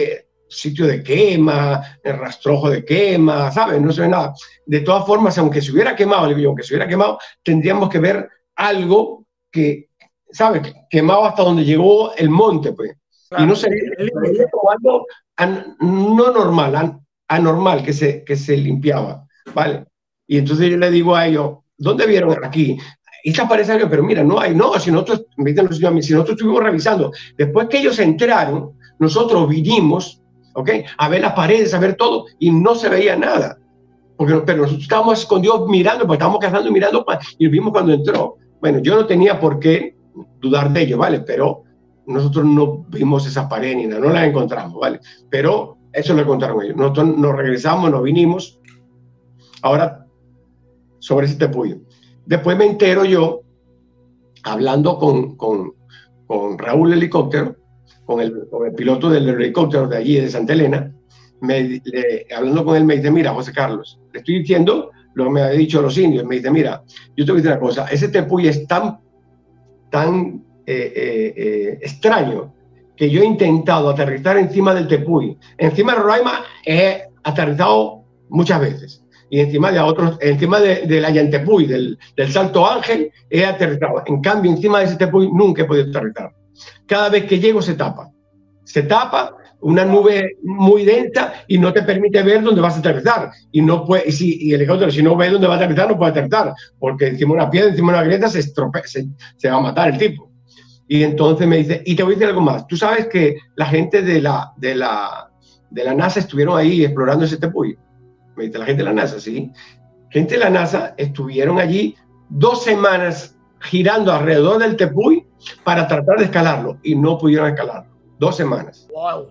sitio de quema, el rastrojo de quema, ¿sabes? No se ve nada. De todas formas, aunque se hubiera quemado, aunque se hubiera quemado, tendríamos que ver algo que, ¿sabes? Quemado hasta donde llegó el monte, pues. Claro, y no se veía como algo an, no normal, an, anormal que se, que se limpiaba, ¿vale? Y entonces yo le digo a ellos, ¿dónde vieron aquí? Y esta parece algo, pero mira, no hay, no, si nosotros, me dicen los señores a mí, si nosotros estuvimos revisando, después que ellos entraron, nosotros vinimos, ¿ok? A ver las paredes, a ver todo, y no se veía nada. Porque, pero nosotros estábamos escondidos mirando, porque estábamos cazando y mirando, y vimos cuando entró. Bueno, yo no tenía por qué dudar de ello, ¿vale? Pero nosotros no vimos esa pared ni nada, no la encontramos, ¿vale? Pero eso lo encontraron ellos. Nosotros nos regresamos, nos vinimos. Ahora, sobre ese tepuyio. Después me entero yo, hablando con, con, con Raúl Helicóptero, con el, con el piloto del helicóptero de allí, de Santa Elena, me, le, hablando con él me dice, mira, José Carlos, le estoy diciendo lo que me habían dicho los indios. Me dice, mira, yo te voy a decir una cosa, ese tepuyio es tan, tan eh, eh, eh, extraño que yo he intentado aterrizar encima del tepuy. Encima de Roraima he aterrizado muchas veces. Y encima de otros, encima de, de la Yantepuy, del, del Salto Ángel, he aterrizado. En cambio, encima de ese tepuy nunca he podido aterrizar. Cada vez que llego se tapa. Se tapa una nube muy densa y no te permite ver dónde vas a aterrizar. Y no puede, y si y el helicóptero, si no ve dónde va a aterrizar, no puede aterrizar. Porque encima de una piedra, encima de una grieta, se, estropea, se, se va a matar el tipo. Y entonces me dice, y te voy a decir algo más. Tú sabes que la gente de la, de la, de la NASA estuvieron ahí explorando ese tepuy. Me dice, la gente de la NASA, sí. Gente de la NASA estuvieron allí dos semanas girando alrededor del tepuy para tratar de escalarlo y no pudieron escalarlo. Dos semanas. Wow.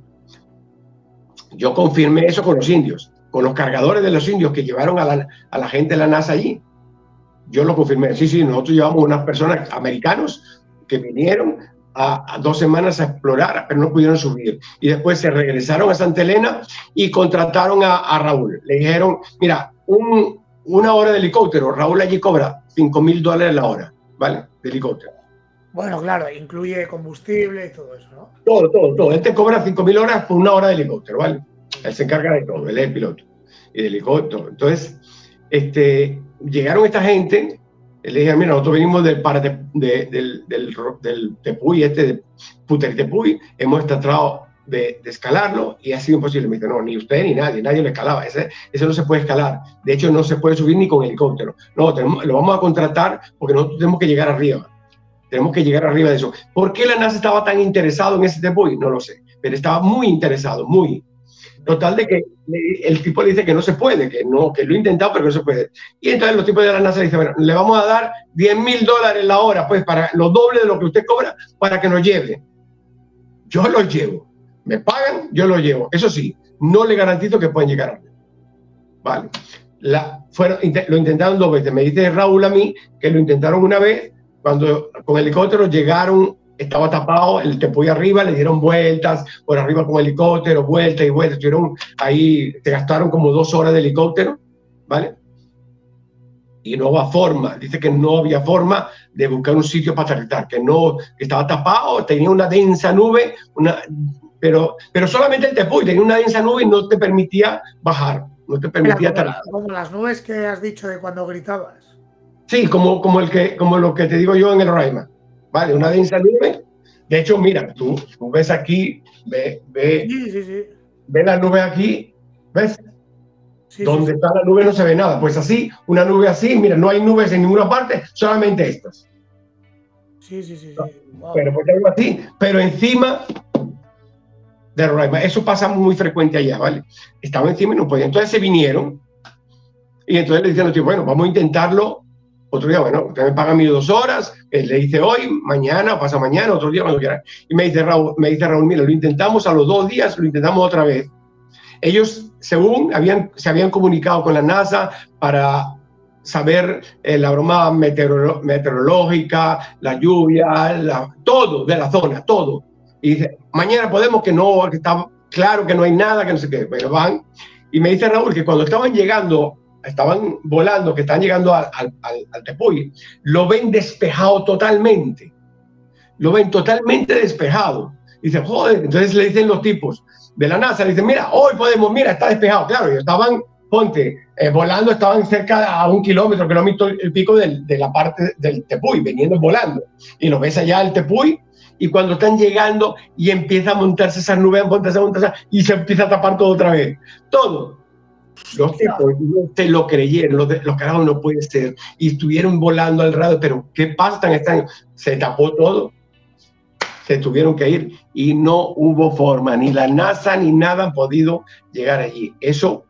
Yo confirmé eso con los indios, con los cargadores de los indios que llevaron a la, a la gente de la NASA allí. Yo lo confirmé. Sí, sí, nosotros llevamos unas personas americanos que vinieron a, a dos semanas a explorar, pero no pudieron subir. Y después se regresaron a Santa Elena y contrataron a, a Raúl. Le dijeron, mira, un, una hora de helicóptero, Raúl allí cobra cinco mil dólares la hora, ¿vale? De helicóptero. Bueno, claro, incluye combustible y todo eso, ¿no? Todo, todo, todo. Él te cobra cinco mil horas por una hora de helicóptero, ¿vale? Él se encarga de todo, él es el piloto y de helicóptero. Entonces, este, llegaron esta gente. Le dije, mira, nosotros venimos del, para de, de, del, del, del tepuy, este de Putertepuy, hemos tratado de, de escalarlo y ha sido imposible. Me dice, no, ni usted ni nadie, nadie lo escalaba, ese, ese no se puede escalar. De hecho, no se puede subir ni con helicóptero. No, tenemos, lo vamos a contratar porque nosotros tenemos que llegar arriba. Tenemos que llegar arriba de eso. ¿Por qué la NASA estaba tan interesado en ese tepuy? No lo sé, pero estaba muy interesado, muy. Total de que el tipo le dice que no se puede, que no, que lo ha intentado, pero que no se puede. Y entonces los tipos de la NASA le dicen, bueno, le vamos a dar diez mil dólares la hora, pues, para lo doble de lo que usted cobra, para que nos lleve. Yo los llevo. Me pagan, yo los llevo. Eso sí, no le garantizo que puedan llegar a mí. Vale. La, fueron, lo intentaron dos veces. Me dice Raúl a mí que lo intentaron una vez, cuando con helicóptero llegaron, estaba tapado, el tepuy arriba, le dieron vueltas por arriba con helicóptero, vueltas y vueltas, estuvieron ahí, se gastaron como dos horas de helicóptero, ¿vale? Y no había forma, dice que no había forma de buscar un sitio para aterrizar, que no, que estaba tapado, tenía una densa nube, una, pero, pero solamente el tepuy tenía una densa nube y no te permitía bajar, no te permitía aterrizar. Como las nubes que has dicho de cuando gritabas. Sí, como, como, el que, como lo que te digo yo en el Roraima. Vale, una densa nube. De hecho, mira, tú, tú ves aquí, ve, ve, sí, sí, sí. ve la nube aquí, ¿ves? Sí, Donde sí, está la nube no se ve nada. Pues así, una nube así, mira, no hay nubes en ninguna parte, solamente estas. Sí, sí, sí. sí. Wow. Pero pues algo así, pero encima de Roraima. Eso pasa muy frecuente allá, ¿vale? Estaban encima y no podían. Entonces se vinieron y entonces le dicen, bueno, vamos a intentarlo. Otro día, bueno, usted me paga mis dos horas, le dice hoy, mañana, pasa mañana, otro día, cuando quieran. Y me dice Raúl, me dice Raúl, mira, lo intentamos a los dos días, lo intentamos otra vez. Ellos, según habían, se habían comunicado con la NASA para saber eh, la broma meteoro, meteorológica, la lluvia, la, todo de la zona, todo. Y dice, mañana podemos, que no, que está claro que no hay nada, que no sé qué. Pero van. Y me dice Raúl que cuando estaban llegando, estaban volando, que están llegando al, al, al tepuy, lo ven despejado totalmente. Lo ven totalmente despejado. dice, joder, entonces le dicen los tipos de la NASA, le dicen, mira, hoy podemos, mira, está despejado. Claro, y estaban, ponte, eh, volando, estaban cerca a un kilómetro, kilómetro y pico del, de la parte del Tepuy, veniendo volando. Y lo ves allá el Tepuy, y cuando están llegando y empieza a montarse esas nubes, a montarse, a montarse, y se empieza a tapar todo otra vez. Todo. Los tipos no se lo creyeron, los, los carajos no puede ser. Y estuvieron volando al radio, pero ¿qué pasa tan extraño? Se tapó todo. Se tuvieron que ir y no hubo forma, ni la NASA ni nada han podido llegar allí. Eso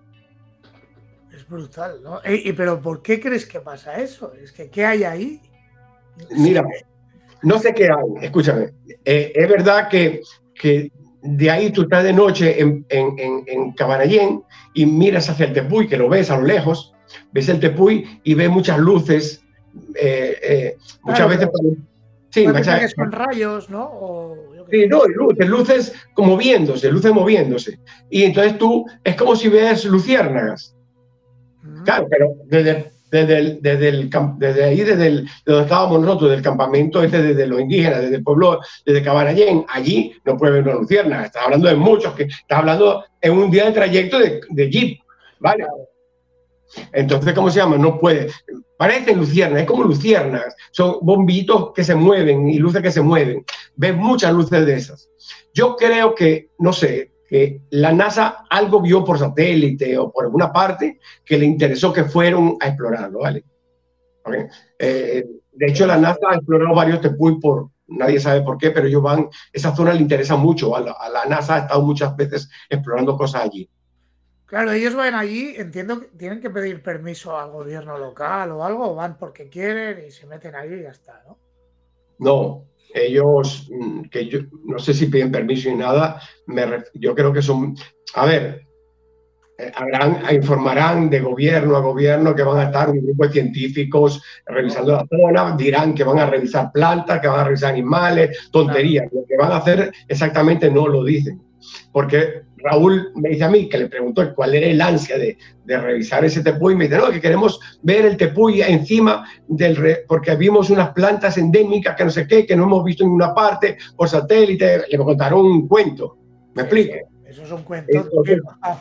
es brutal, ¿no? ¿Y, y pero por qué crees que pasa eso? Es que ¿qué hay ahí? Mira, no sé qué hay, escúchame. Eh, es verdad que, que de ahí tú estás de noche en, en, en, en Cabanallén y miras hacia el Tepuy, que lo ves a lo lejos, ves el Tepuy y ves muchas luces, eh, eh, muchas claro, veces... Sí, que son rayos, ¿no? O, yo sí, no, luces, luces como moviéndose, luces moviéndose. Y entonces tú, es como si ves luciérnagas. Mm. Claro, pero desde, desde, el, desde, el, desde ahí, desde el, de donde estábamos nosotros, del campamento este, desde los indígenas, desde el pueblo, desde Cabanallén, allí no puede ver una luciérnaga. Estás hablando de muchos, que estás hablando en un día de trayecto de, de jeep, ¿vale? Claro. Entonces, ¿cómo se llama? No puede. Parecen luciérnagas, es como luciérnagas. Son bombitos que se mueven y luces que se mueven. Ves muchas luces de esas. Yo creo que, no sé, que la NASA algo vio por satélite o por alguna parte que le interesó que fueron a explorarlo, ¿vale? ¿Okay? Eh, de hecho, la NASA ha explorado varios Tepuy por, nadie sabe por qué, pero ellos van, esa zona le interesa mucho. A la, a la NASA ha estado muchas veces explorando cosas allí. Claro, ellos van allí, entiendo que tienen que pedir permiso al gobierno local o algo, o van porque quieren y se meten allí y ya está, ¿no? No, ellos, que yo no sé si piden permiso ni nada, me, yo creo que son, a ver, eh, habrán, informarán de gobierno a gobierno que van a estar un grupo de científicos revisando la zona, dirán que van a revisar plantas, que van a revisar animales, tonterías, claro. Lo que van a hacer exactamente no lo dicen, porque Raúl me dice a mí, que le preguntó cuál era el ansia de, de revisar ese Tepuy, y me dice, no, que queremos ver el Tepuy encima del... Re, porque vimos unas plantas endémicas que no sé qué, que no hemos visto en ninguna parte, por satélite, le contaron un cuento, ¿me sí, explico? Sí, eso es un cuento. Entonces,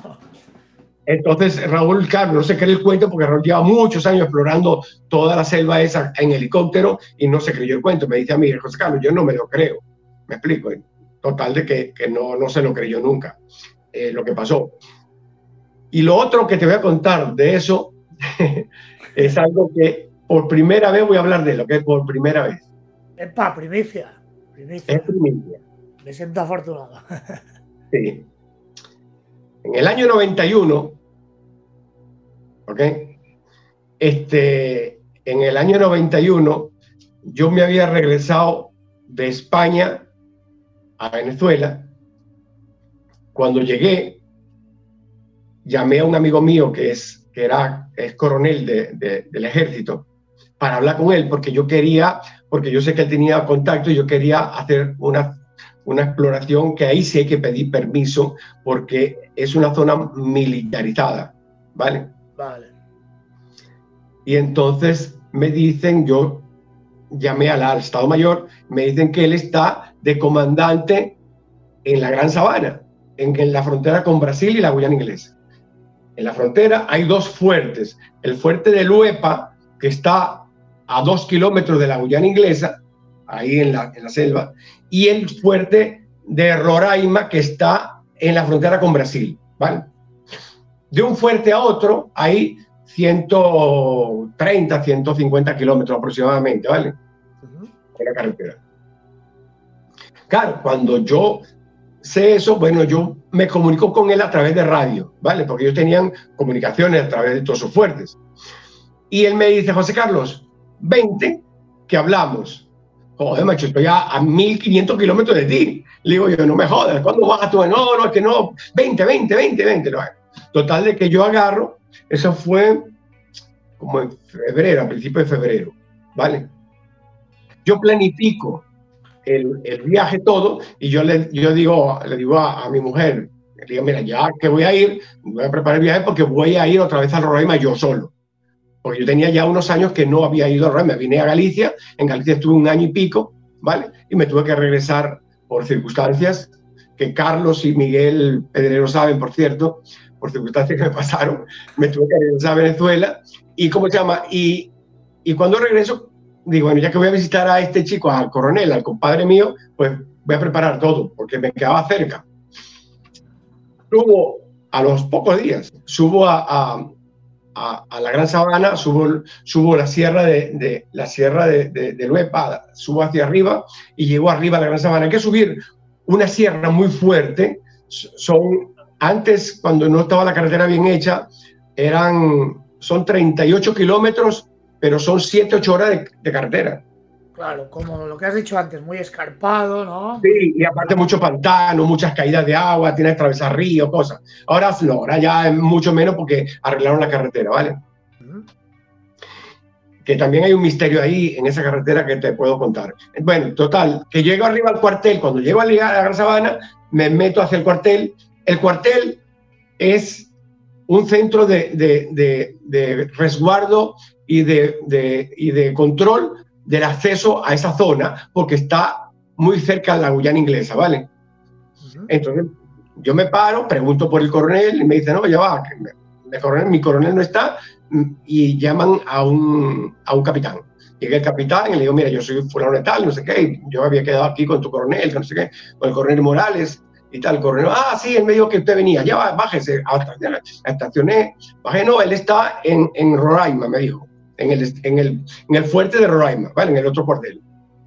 entonces Raúl, claro, no se cree el cuento porque Raúl lleva muchos años explorando toda la selva esa en helicóptero y no se creyó el cuento. Me dice a mí, José Carlos, yo no me lo creo, ¿me explico? Total de que, que no, no se lo creyó nunca. Eh, lo que pasó. Y lo otro que te voy a contar de eso es algo que por primera vez voy a hablar de lo que es por primera vez. Epa, primicia. primicia. Es primicia. Me siento afortunado. Sí. En el año noventa y uno, ¿ok? Este, en el año noventa y uno, yo me había regresado de España a Venezuela. Cuando llegué, llamé a un amigo mío que es, que era, es coronel de, de, del ejército para hablar con él, porque yo quería, porque yo sé que él tenía contacto y yo quería hacer una, una exploración que ahí sí hay que pedir permiso porque es una zona militarizada, ¿vale? Vale. Y entonces me dicen, yo llamé al, al Estado Mayor, me dicen que él está de comandante en la Gran Sabana, En, en la frontera con Brasil y la Guyana Inglesa. En la frontera hay dos fuertes. El fuerte de Luepa, que está a dos kilómetros de la Guyana Inglesa, ahí en la, en la selva, y el fuerte de Roraima, que está en la frontera con Brasil, ¿vale? De un fuerte a otro hay ciento treinta, ciento cincuenta kilómetros aproximadamente, ¿vale? Uh-huh. En la carretera. Claro, cuando yo sé eso, bueno, yo me comunico con él a través de radio, ¿vale? Porque ellos tenían comunicaciones a través de todos sus fuertes. Y él me dice, José Carlos, vente, que hablamos. Joder, macho, estoy a, a mil quinientos kilómetros de ti. Le digo yo, no me jodas, ¿cuándo vas tú? No, no, es que no, veinte, veinte, veinte, veinte. Total de que yo agarro, eso fue como en febrero, a principios de febrero, ¿vale? Yo planifico El, el viaje todo y yo le, yo digo, le digo a, a mi mujer, le digo, mira, ya que voy a ir, voy a preparar el viaje porque voy a ir otra vez a Roraima yo solo, porque yo tenía ya unos años que no había ido a Roraima, vine a Galicia, en Galicia estuve un año y pico, ¿vale? Y me tuve que regresar por circunstancias que Carlos y Miguel Pedrero saben, por cierto, por circunstancias que me pasaron, me tuve que regresar a Venezuela. ¿Y cómo se llama? Y, y cuando regreso, digo, bueno, ya que voy a visitar a este chico, al coronel, al compadre mío, pues voy a preparar todo, porque me quedaba cerca. Subo a los pocos días, subo a, a, a, a la Gran Sabana, subo, subo la sierra de, de la sierra de, de, de Luepa, subo hacia arriba y llego arriba a la Gran Sabana. Hay que subir una sierra muy fuerte. Son, antes, cuando no estaba la carretera bien hecha, eran, son treinta y ocho kilómetros, pero son siete, ocho horas de, de carretera. Claro, como lo que has dicho antes, muy escarpado, ¿no? Sí, y aparte mucho pantano, muchas caídas de agua, tienes que atravesar ríos, cosas. Ahora no, ahora ya es mucho menos porque arreglaron la carretera, ¿vale? Uh-huh. Que también hay un misterio ahí en esa carretera que te puedo contar. Bueno, total, que llego arriba al cuartel, cuando llego a la Gran Sabana, me meto hacia el cuartel. El cuartel es un centro de, de, de, de resguardo y de, de, y de control del acceso a esa zona, porque está muy cerca de la Guyana inglesa, ¿vale? Uh-huh. Entonces, yo me paro, pregunto por el coronel y me dice, no, ya va, que me, el coronel, mi coronel no está, y llaman a un, a un capitán. Llega el capitán y le digo, mira, yo soy fulano de tal, no sé qué, yo había quedado aquí con tu coronel, no sé qué, con el coronel Morales y tal. El coronel, ah, sí, él me dijo que usted venía, ya va, bájese, estacioné, bajé, no, él está en, en Roraima, me dijo. En el, en, el, en el fuerte de Roraima, ¿vale? En el otro cuartel.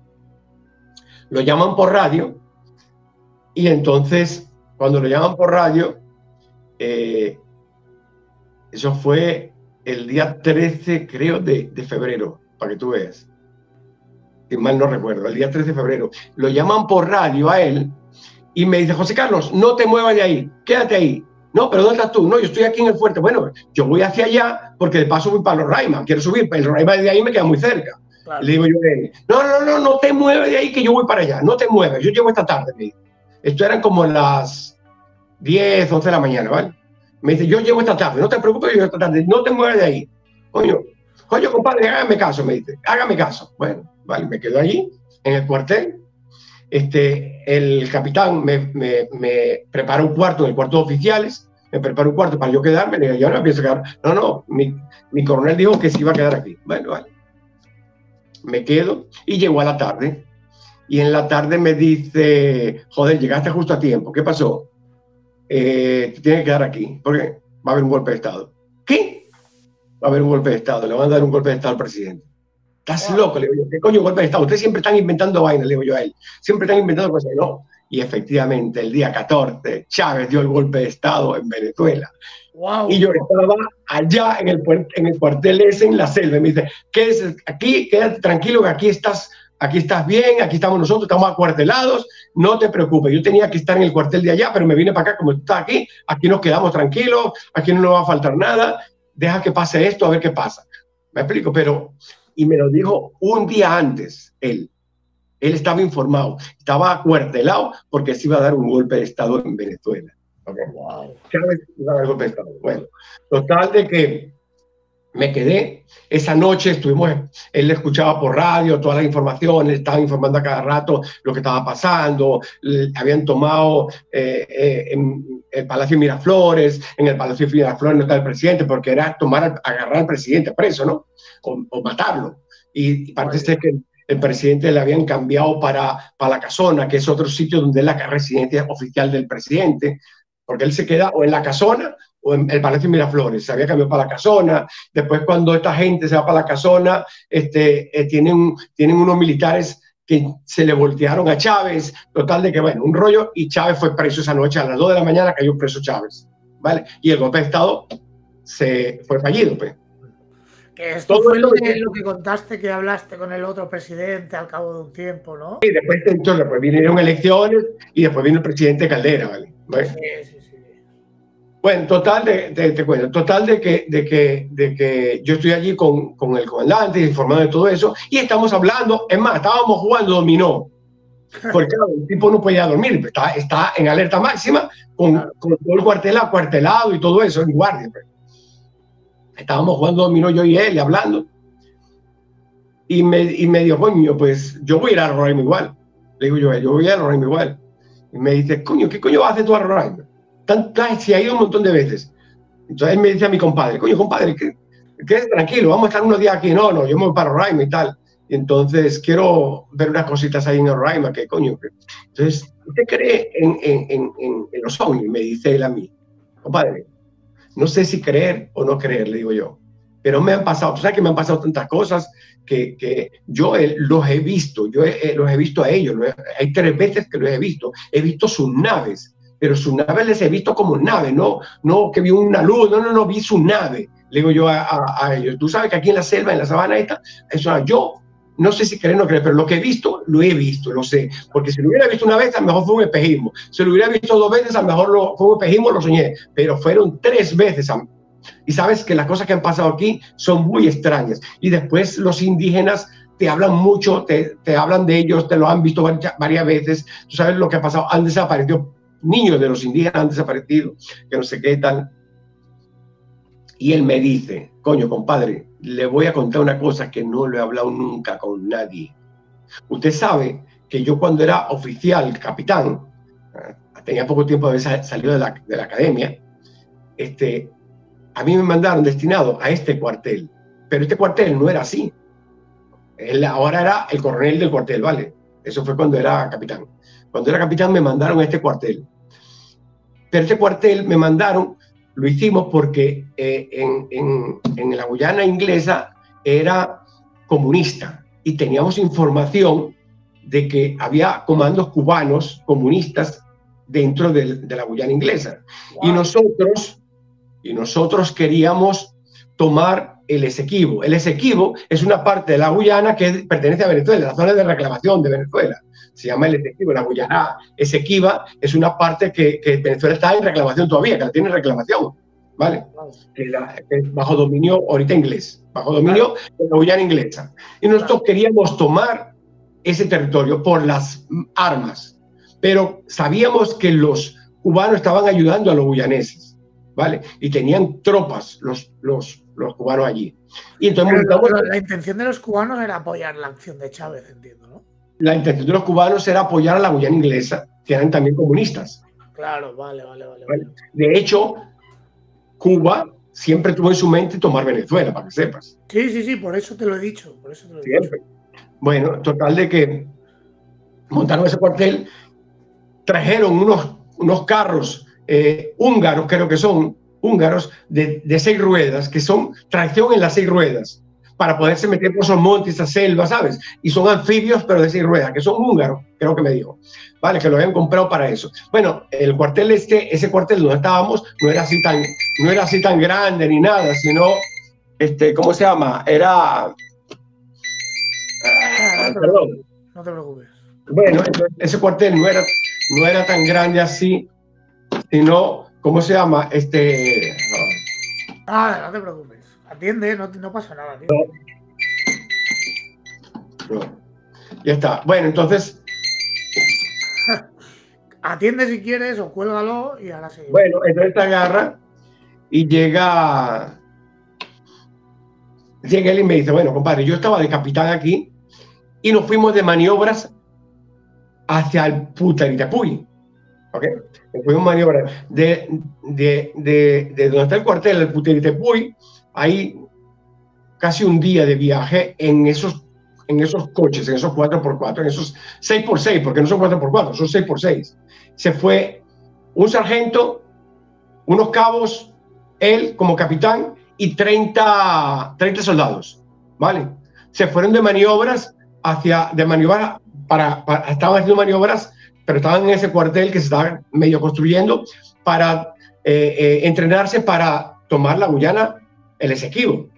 Lo llaman por radio y entonces, cuando lo llaman por radio, eh, eso fue el día trece, creo, de, de febrero, para que tú veas. Si mal no recuerdo, el día trece de febrero. Lo llaman por radio a él y me dice, José Carlos, no te muevas de ahí, quédate ahí. No, pero ¿dónde estás tú? No, yo estoy aquí en el fuerte. Bueno, yo voy hacia allá porque de paso voy para Roraima. Quiero subir, pero el Roraima de ahí me queda muy cerca. Claro. Le digo yo a él, no, no, no, no te mueves de ahí que yo voy para allá. No te mueves, yo llego esta tarde. Me dice. Esto eran como las diez, once de la mañana, ¿vale? Me dice, yo llego esta tarde, no te preocupes, yo llego esta tarde. No te mueves de ahí. Coño, coño, compadre, hágame caso, me dice. Hágame caso. Bueno, vale, me quedo allí, en el cuartel. Este, el capitán me, me, me prepara un cuarto en el cuarto de oficiales. Me preparo un cuarto para yo quedarme, le digo, yo no me pienso quedar. No, no, mi, mi coronel dijo que se iba a quedar aquí. Bueno, vale. Me quedo y llegó a la tarde. Y en la tarde me dice, joder, llegaste justo a tiempo. ¿Qué pasó? Eh, te tienes que quedar aquí, porque va a haber un golpe de Estado. ¿Qué? Va a haber un golpe de Estado, le van a dar un golpe de Estado al presidente. ¿Estás wow. loco? Le digo yo, ¿qué coño golpe de Estado? Ustedes siempre están inventando vainas, le digo yo a él. Siempre están inventando cosas. No. Y efectivamente, el día catorce, Chávez dio el golpe de Estado en Venezuela. Wow. Y yo estaba allá en el, en el cuartel ese, en la selva. Y me dice, quédate aquí, quédate tranquilo, que aquí estás, aquí estás bien, aquí estamos nosotros, estamos acuartelados, no te preocupes. Yo tenía que estar en el cuartel de allá, pero me vine para acá, como tú estás aquí, aquí nos quedamos tranquilos, aquí no nos va a faltar nada, deja que pase esto, a ver qué pasa. Me explico, pero... Y me lo dijo un día antes, él. Él estaba informado, estaba acuartelado porque se iba a dar un golpe de Estado en Venezuela. Okay. Wow. Chávez iba a dar golpe de Estado. Bueno, total de que me quedé. Esa noche estuvimos, él escuchaba por radio todas las informaciones, estaba informando a cada rato lo que estaba pasando. Habían tomado eh, eh, en el Palacio Miraflores, en el Palacio Miraflores no está el presidente porque era tomar, agarrar al presidente preso, ¿no? O, o matarlo. Y, y parece ser que el presidente le habían cambiado para, para La Casona, que es otro sitio donde es la residencia oficial del presidente, porque él se queda o en La Casona o en el Palacio Miraflores. Se había cambiado para La Casona. Después, cuando esta gente se va para La Casona, este, eh, tienen, tienen unos militares que se le voltearon a Chávez. Total de que, bueno, un rollo, y Chávez fue preso esa noche. A las dos de la mañana cayó preso Chávez, ¿vale? Y el golpe de Estado se fue fallido, pues. Que esto Todo fue lo que, lo que contaste, que hablaste con el otro presidente al cabo de un tiempo, ¿no? Y después, entonces, después vinieron elecciones y después vino el presidente Caldera, ¿vale? ¿Vale? Sí, sí, sí. Bueno, total de, de, te cuento, total de que, de que, de que yo estoy allí con, con el comandante informando de todo eso y estamos hablando, es más, estábamos jugando dominó. Porque claro, el tipo no podía dormir, está, está en alerta máxima con, claro. con todo el cuartel acuartelado y todo eso en guardia. Pues. Estábamos jugando dominó yo y él y hablando. Y me, y me dijo, coño, pues yo voy a ir a Roraima igual. Le digo yo, yo voy a Roraima igual. Y me dice, coño, ¿qué coño vas a hacer tú a Roraima? Se ha ido un montón de veces. Entonces él me dice a mi compadre, coño, compadre, quédate tranquilo, vamos a estar unos días aquí. No, no, yo me voy para Roraima y tal. Y entonces quiero ver unas cositas ahí en Roraima, que coño. Entonces, ¿usted cree en, en, en, en los ovnis? Me dice él a mí. Compadre, no sé si creer o no creer, le digo yo. Pero me han pasado, tú sabes que me han pasado tantas cosas que, que yo eh, los he visto, yo eh, los he visto a ellos, he, hay tres veces que los he visto, he visto sus naves, pero sus naves les he visto como naves, no, no que vi una luz, no, no, no, vi su nave, le digo yo a, a, a ellos. Tú sabes que aquí en la selva, en la sabana esta, eso, yo no sé si creer o no creer, pero lo que he visto, lo he visto, lo sé, porque si lo hubiera visto una vez, a lo mejor fue un espejismo, si lo hubiera visto dos veces, a lo mejor lo, fue un espejismo, lo soñé, pero fueron tres veces. A, y sabes que las cosas que han pasado aquí son muy extrañas. Y después los indígenas te hablan mucho, te, te hablan de ellos, te lo han visto varias, varias veces. Tú sabes lo que ha pasado, han desaparecido, niños de los indígenas han desaparecido, que no sé qué tal. Y él me dice, coño, compadre, le voy a contar una cosa que no lo he hablado nunca con nadie. Usted sabe que yo cuando era oficial, capitán, tenía poco tiempo de haber salido de la, de la academia, este... a mí me mandaron destinado a este cuartel, pero este cuartel no era así. Él ahora era el coronel del cuartel, ¿vale? Eso fue cuando era capitán. Cuando era capitán me mandaron a este cuartel. Pero este cuartel me mandaron, lo hicimos porque eh, en, en, en la Guyana inglesa era comunista y teníamos información de que había comandos cubanos comunistas dentro de, de la Guyana inglesa. Wow. Y nosotros... Y nosotros queríamos tomar el Esequibo. El Esequibo es una parte de la Guyana que pertenece a Venezuela, la zona de reclamación de Venezuela. Se llama el Esequibo. La Guyana Esequiba es una parte que, que Venezuela está en reclamación todavía, que la tiene en reclamación, ¿vale? Que la, que bajo dominio ahorita inglés, bajo dominio de la Guyana inglesa. Y nosotros queríamos tomar ese territorio por las armas, pero sabíamos que los cubanos estaban ayudando a los guyaneses, ¿vale? Y tenían tropas los, los, los cubanos allí. Y entonces montamos... la, la intención de los cubanos era apoyar la acción de Chávez, entiendo, ¿no? La intención de los cubanos era apoyar a la Guyana inglesa, que eran también comunistas. Claro, vale, vale, vale. ¿Vale? De hecho, Cuba siempre tuvo en su mente tomar Venezuela, para que sepas. Sí, sí, sí, por eso te lo he dicho. Por eso te lo he siempre. dicho. Bueno, total de que montaron ese cuartel, trajeron unos, unos carros Eh, húngaros, creo que son húngaros de, de seis ruedas, que son tracción en las seis ruedas, para poderse meter por esos montes, esas selvas, ¿sabes? Y son anfibios, pero de seis ruedas, que son húngaros, creo que me dijo, ¿vale? Que lo habían comprado para eso. Bueno, el cuartel este, ese cuartel donde estábamos, no era así tan, no era así tan grande ni nada, sino, este, ¿cómo se llama? Era... Ah, no, perdón. No te preocupes. Bueno, entonces, ese cuartel no era, no era tan grande así, sino, ¿cómo se llama? Este... Ah, no te preocupes. Atiende, no, no pasa nada, tío. No. No. Ya está. Bueno, entonces... Atiende si quieres o cuélgalo y ahora sí. Bueno, entonces te agarra y llega... Llega él y me dice, bueno, compadre, yo estaba de capitán aquí y nos fuimos de maniobras hacia el Putaritapuy. ¿Ok? Fuimos maniobras de, de, de, de donde está el cuartel, el Putaritapuy, hay casi un día de viaje en esos, en esos coches, en esos cuatro por cuatro, en esos seis por seis, porque no son cuatro por cuatro, son seis por seis. Se fue un sargento, unos cabos, él como capitán y treinta, treinta soldados, ¿vale? Se fueron de maniobras hacia, de maniobras, para, para, estaban haciendo maniobras, pero estaban en ese cuartel que se estaba medio construyendo para eh, eh, entrenarse para tomar la Guyana, el Esequibo.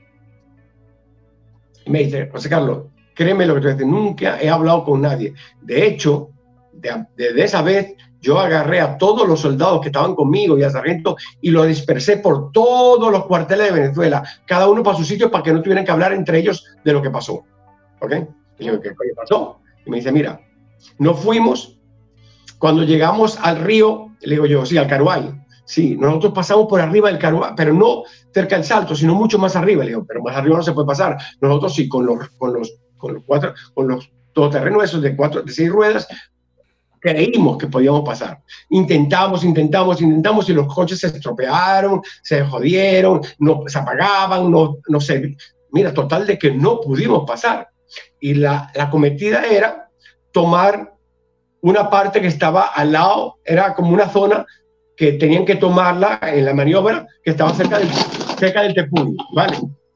Y me dice, José Carlos, créeme lo que te voy a decir, nunca he hablado con nadie. De hecho, de, de, de esa vez, yo agarré a todos los soldados que estaban conmigo y al sargento y los dispersé por todos los cuarteles de Venezuela, cada uno para su sitio para que no tuvieran que hablar entre ellos de lo que pasó. ¿Ok? Y yo, ¿qué pasó? Y me dice, mira, no fuimos. Cuando llegamos al río, le digo yo, sí, al Caruay, sí, nosotros pasamos por arriba del Caruay, pero no cerca del Salto, sino mucho más arriba. Le digo, pero más arriba no se puede pasar. Nosotros sí, con los, con los, con los cuatro, con los, todoterreno esos de cuatro, de seis ruedas, creímos que podíamos pasar. Intentamos, intentamos, intentamos y los coches se estropearon, se jodieron, no, se apagaban, no, no se... Mira, total de que no pudimos pasar. Y la, la cometida era tomar una parte que estaba al lado, era como una zona que tenían que tomarla en la maniobra, que estaba cerca del, cerca del Tepuy, ¿vale?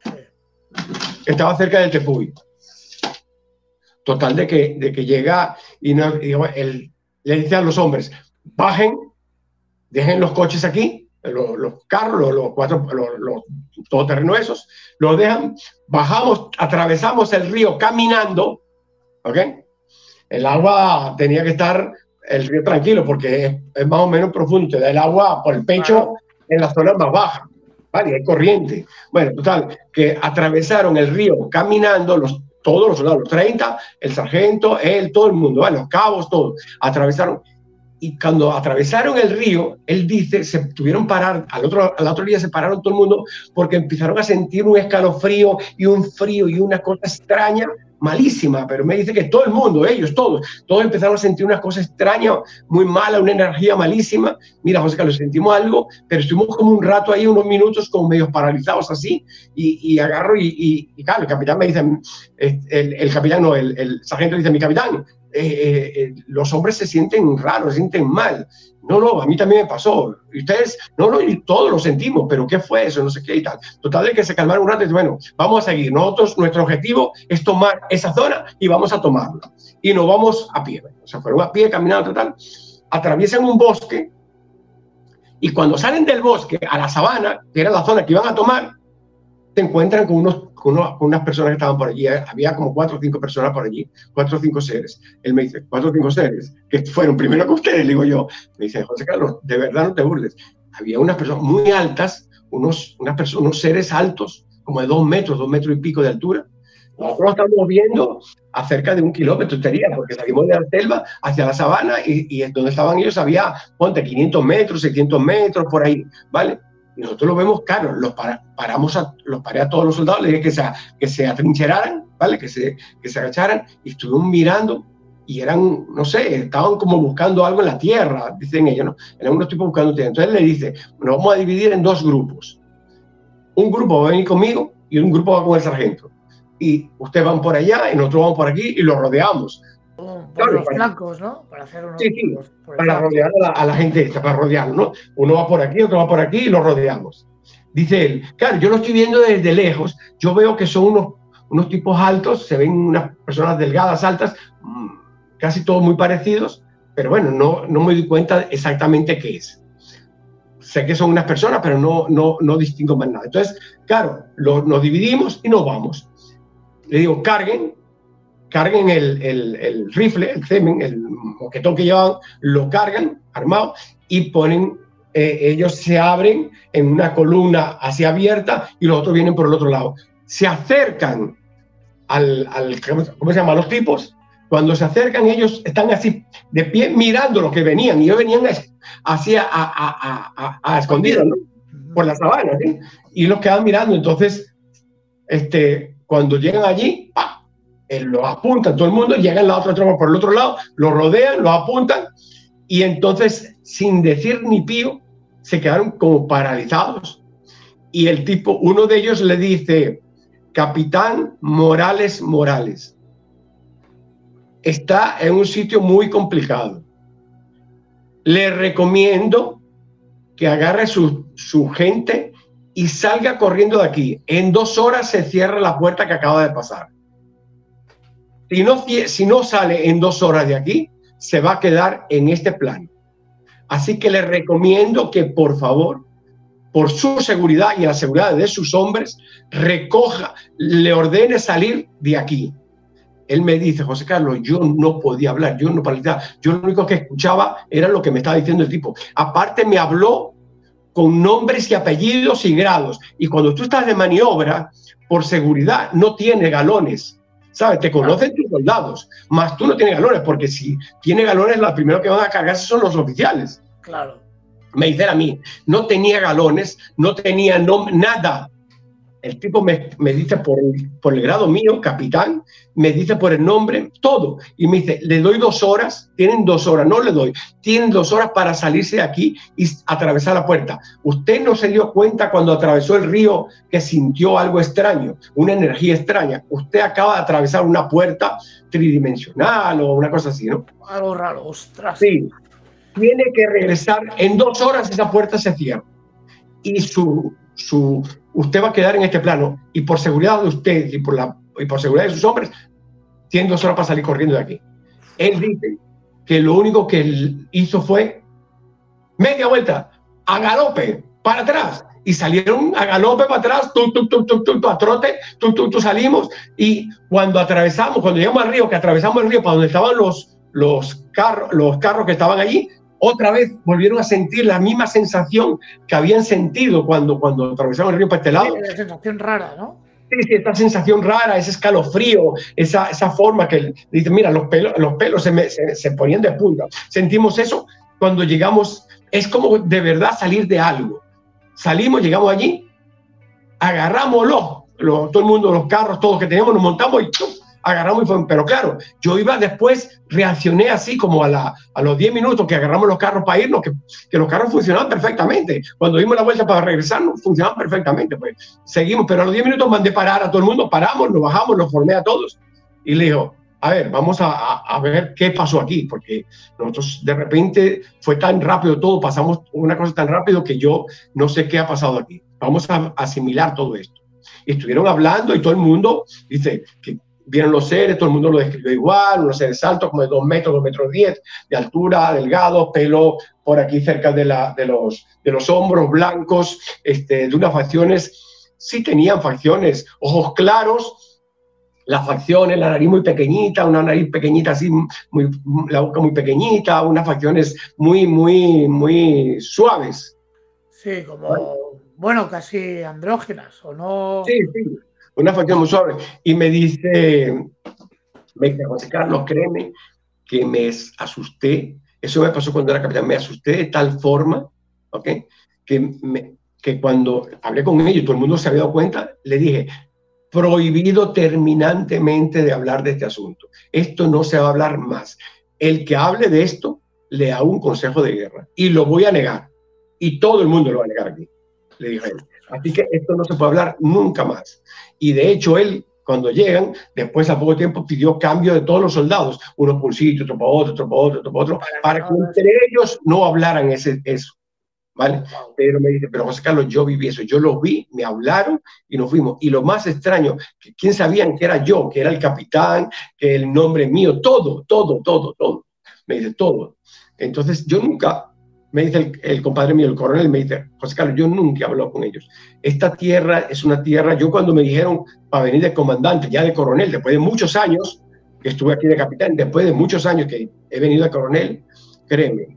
Estaba cerca del Tepuy. Total de que, de que llega y, no, y el, le dice a los hombres, bajen, dejen los coches aquí, los, los carros, los, los cuatro, los, los todoterrenos esos, los dejan, bajamos, atravesamos el río caminando, ¿ok? El agua tenía que estar, el río tranquilo, porque es, es más o menos profundo, te da el agua por el pecho en la zona más baja, ¿vale? Hay corriente. Bueno, total, que atravesaron el río caminando, los todos los soldados, los treinta, el sargento, él, todo el mundo, ¿vale? Los cabos, todos, atravesaron. Y cuando atravesaron el río, él dice, se tuvieron parar, al otro, al otro día se pararon todo el mundo porque empezaron a sentir un escalofrío y un frío y una cosa extraña, malísima, pero me dice que todo el mundo, ellos, todos, todos empezaron a sentir una cosa extraña, muy mala, una energía malísima. Mira, José Carlos, sentimos algo, pero estuvimos como un rato ahí, unos minutos, como medio paralizados así, y, y agarro y, y, y claro, el capitán me dice, el, el capitán no, el, el sargento dice, mi capitán, Eh, eh, los hombres se sienten raros, se sienten mal. No, no, a mí también me pasó. Y ustedes, no, no, y todos lo sentimos, pero ¿qué fue eso? No sé qué y tal. Total de que se calmaron un rato y dicen, bueno, vamos a seguir. Nosotros, nuestro objetivo es tomar esa zona y vamos a tomarla. Y nos vamos a pie. O sea, fueron a pie, caminando, total. Atraviesan un bosque y cuando salen del bosque a la sabana, que era la zona que iban a tomar, se encuentran con, unos, con, unos, con unas personas que estaban por allí. Había como cuatro o cinco personas por allí, cuatro o cinco seres. Él me dice, cuatro o cinco seres, que fueron primero que ustedes, le digo yo. Me dice, José Carlos, de verdad no te burles. Había unas personas muy altas, unos, unas personas, unos seres altos, como de dos metros, dos metros y pico de altura. Nosotros estamos viendo a cerca de un kilómetro, tería, porque salimos de la selva hacia la sabana y, y donde estaban ellos había, ponte, quinientos metros, seiscientos metros, por ahí, ¿vale? Y nosotros lo vemos, claro, los, para, paramos a, los paré a todos los soldados, les dije que se, que se atrincheraran, ¿vale? Que se, que se agacharan, y estuvimos mirando, y eran, no sé, estaban como buscando algo en la tierra, dicen ellos, ¿no? Eran unos tipos buscando tierra. Entonces le dice, nos vamos a dividir en dos grupos. Un grupo va a venir conmigo, y un grupo va con el sargento. Y ustedes van por allá, y nosotros vamos por aquí, y los rodeamos. Por Claro, los para- flancos, ¿no? Para hacer unos Sí, sí, por- por el para flanco. rodear a la, a la gente esta, para rodearlo, ¿no? Uno va por aquí, otro va por aquí y lo rodeamos. Dice él, claro, yo lo estoy viendo desde lejos, yo veo que son unos, unos tipos altos, se ven unas personas delgadas, altas, mmm, casi todos muy parecidos, pero bueno, no, no me doy cuenta exactamente qué es. Sé que son unas personas, pero no, no, no distingo más nada. Entonces, claro, lo, nos dividimos y nos vamos. Le digo, carguen, carguen el, el, el rifle, el semen, el moquetón que llevan, lo cargan armado y ponen, eh, ellos se abren en una columna así abierta y los otros vienen por el otro lado. Se acercan al, al ¿cómo se llama? Los tipos. Cuando se acercan, ellos están así de pie mirando lo que venían y ellos venían así a, a, a, a, a escondidas, ¿no? Por la sabana, ¿sí? Y los quedan mirando. Entonces, este, cuando llegan allí, ¡pam!, Eh, los apuntan todo el mundo, llegan la otra tropa por el otro lado, los rodean, los apuntan y entonces, sin decir ni pío, se quedaron como paralizados. Y el tipo, uno de ellos le dice, Capitán Morales Morales, está en un sitio muy complicado. Le recomiendo que agarre su, su gente y salga corriendo de aquí. En dos horas se cierra la puerta que acaba de pasar. Si no, si no sale en dos horas de aquí, se va a quedar en este plano. Así que le recomiendo que, por favor, por su seguridad y la seguridad de sus hombres, recoja, le ordene salir de aquí. Él me dice, José Carlos, yo no podía hablar, yo no podía, yo lo único que escuchaba era lo que me estaba diciendo el tipo. Aparte me habló con nombres y apellidos y grados. Y cuando tú estás de maniobra, por seguridad, no tiene galones. ¿Sabes? Te conocen tus soldados, más tú no tienes galones, porque si tiene galones, los primeros que van a cargarse son los oficiales. Claro. Me dice a mí, no tenía galones, no tenía nombre, nada. El tipo me, me dice por el, por el grado mío, capitán, me dice por el nombre, todo. Y me dice, le doy dos horas, tienen dos horas, no le doy, tienen dos horas para salirse de aquí y atravesar la puerta. Usted no se dio cuenta cuando atravesó el río que sintió algo extraño, una energía extraña. Usted acaba de atravesar una puerta tridimensional o una cosa así, ¿no? Algo raro, ostras. Sí. Tiene que regresar, en dos horas esa puerta se cierra. Y su... su usted va a quedar en este plano y por seguridad de usted y por, la, y por seguridad de sus hombres, tiene dos horas para salir corriendo de aquí. Él dice que lo único que él hizo fue media vuelta, a galope, para atrás. Y salieron a galope para atrás, tú, tú, tú, tú, tú, tú, a trote, tú, tú, tú, salimos. Y cuando atravesamos, cuando llegamos al río, que atravesamos el río para donde estaban los, los, carros, los carros que estaban allí, otra vez volvieron a sentir la misma sensación que habían sentido cuando, cuando atravesaron el río para este lado. Sí, la sensación rara, ¿no? Sí, sí, esta sensación rara, ese escalofrío, esa, esa forma que dice, mira, los pelos, los pelos se, me, se, se ponían de punta. Sentimos eso cuando llegamos, es como de verdad salir de algo. Salimos, llegamos allí, agarrámoslo, lo, todo el mundo, los carros, todos que teníamos, nos montamos y ¡pum! Agarramos y fue, pero claro, yo iba después, reaccioné así como a, la, a los diez minutos que agarramos los carros para irnos, que, que los carros funcionaban perfectamente. Cuando dimos la vuelta para regresarnos, funcionaban perfectamente. Pues seguimos, pero a los diez minutos mandé parar a todo el mundo, paramos, nos bajamos, los formé a todos y le digo, a ver, vamos a, a, a ver qué pasó aquí, porque nosotros de repente fue tan rápido todo, pasamos una cosa tan rápido que yo no sé qué ha pasado aquí. Vamos a asimilar todo esto. Y estuvieron hablando y todo el mundo dice que vieron los seres, todo el mundo lo describió igual, unos seres altos como de dos metros, dos metros diez de altura, delgados, pelo por aquí cerca de, la, de, los, de los hombros, blancos, este, de unas facciones, sí tenían facciones, ojos claros, las facciones, la nariz muy pequeñita, una nariz pequeñita así, muy, la boca muy pequeñita, unas facciones muy, muy, muy suaves. Sí, como, ¿vale? Bueno, casi andrógenas, ¿o no? Sí, sí. Una facción muy suave. Y me dice, me dice, José Carlos, créeme que me asusté. Eso me pasó cuando era capitán. Me asusté de tal forma, ¿ok? Que, me, que cuando hablé con ellos, todo el mundo se había dado cuenta, le dije, prohibido terminantemente de hablar de este asunto. Esto no se va a hablar más. El que hable de esto, le hago un consejo de guerra. Y lo voy a negar. Y todo el mundo lo va a negar aquí. Le dije a él. Así que esto no se puede hablar nunca más. Y de hecho él, cuando llegan, después a poco tiempo pidió cambio de todos los soldados, uno por un sitio, otro para otro, otro para otro, otro para otro, para que entre ellos no hablaran ese, eso, ¿vale? Pero me dice, pero José Carlos, yo viví eso, yo lo vi, me hablaron y nos fuimos. Y lo más extraño, que quién sabían que era yo, que era el capitán, que el nombre mío, todo, todo, todo, todo. Me dice, todo. Entonces yo nunca... Me dice el, el compadre mío, el coronel, me dice, José Carlos, yo nunca he hablado con ellos. Esta tierra es una tierra, yo cuando me dijeron para venir de comandante, ya de coronel, después de muchos años que estuve aquí de capitán, después de muchos años que he venido de coronel, créeme,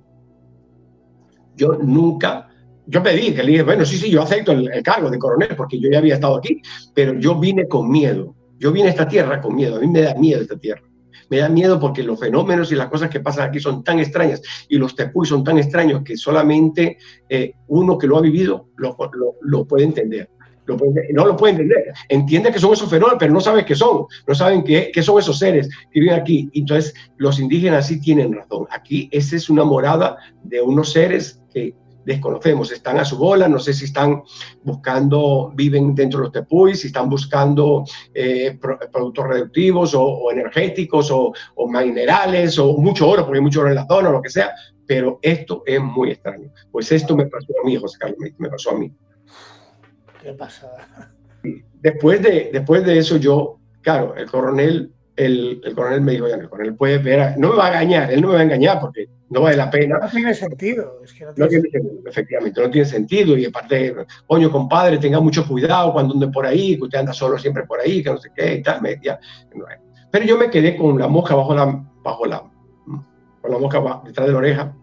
yo nunca, yo pedí, que le dije, bueno, sí, sí, yo acepto el, el cargo de coronel porque yo ya había estado aquí, pero yo vine con miedo. Yo vine a esta tierra con miedo, a mí me da miedo esta tierra. Me da miedo porque los fenómenos y las cosas que pasan aquí son tan extrañas y los tepuy son tan extraños que solamente eh, uno que lo ha vivido lo, lo, lo puede entender. Lo puede, no lo puede entender. Entiende que son esos fenómenos, pero no sabe qué son. No saben qué, qué son esos seres que viven aquí. Entonces, los indígenas sí tienen razón. Aquí esa es una morada de unos seres que desconocemos, están a su bola, no sé si están buscando, viven dentro de los tepuis, si están buscando eh, pro, productos reductivos o, o energéticos o, o minerales o mucho oro, porque hay mucho oro en la zona o lo que sea, pero esto es muy extraño. Pues esto me pasó a mí, José Carlos, me, me pasó a mí. ¿Qué pasa? Después de, después de eso yo, claro, el coronel, el, el coronel me dijo, ya, el coronel puede ver, a, no me va a engañar, él no me va a engañar porque no vale la pena. No tiene sentido. Es que no tiene, tiene no tiene sentido, efectivamente, no tiene sentido. Y aparte, coño, compadre, tenga mucho cuidado cuando ande por ahí, que usted anda solo siempre por ahí, que no sé qué y tal. Me, ya, no. Pero yo me quedé con la mosca bajo la, bajo la, con la mosca detrás de la oreja.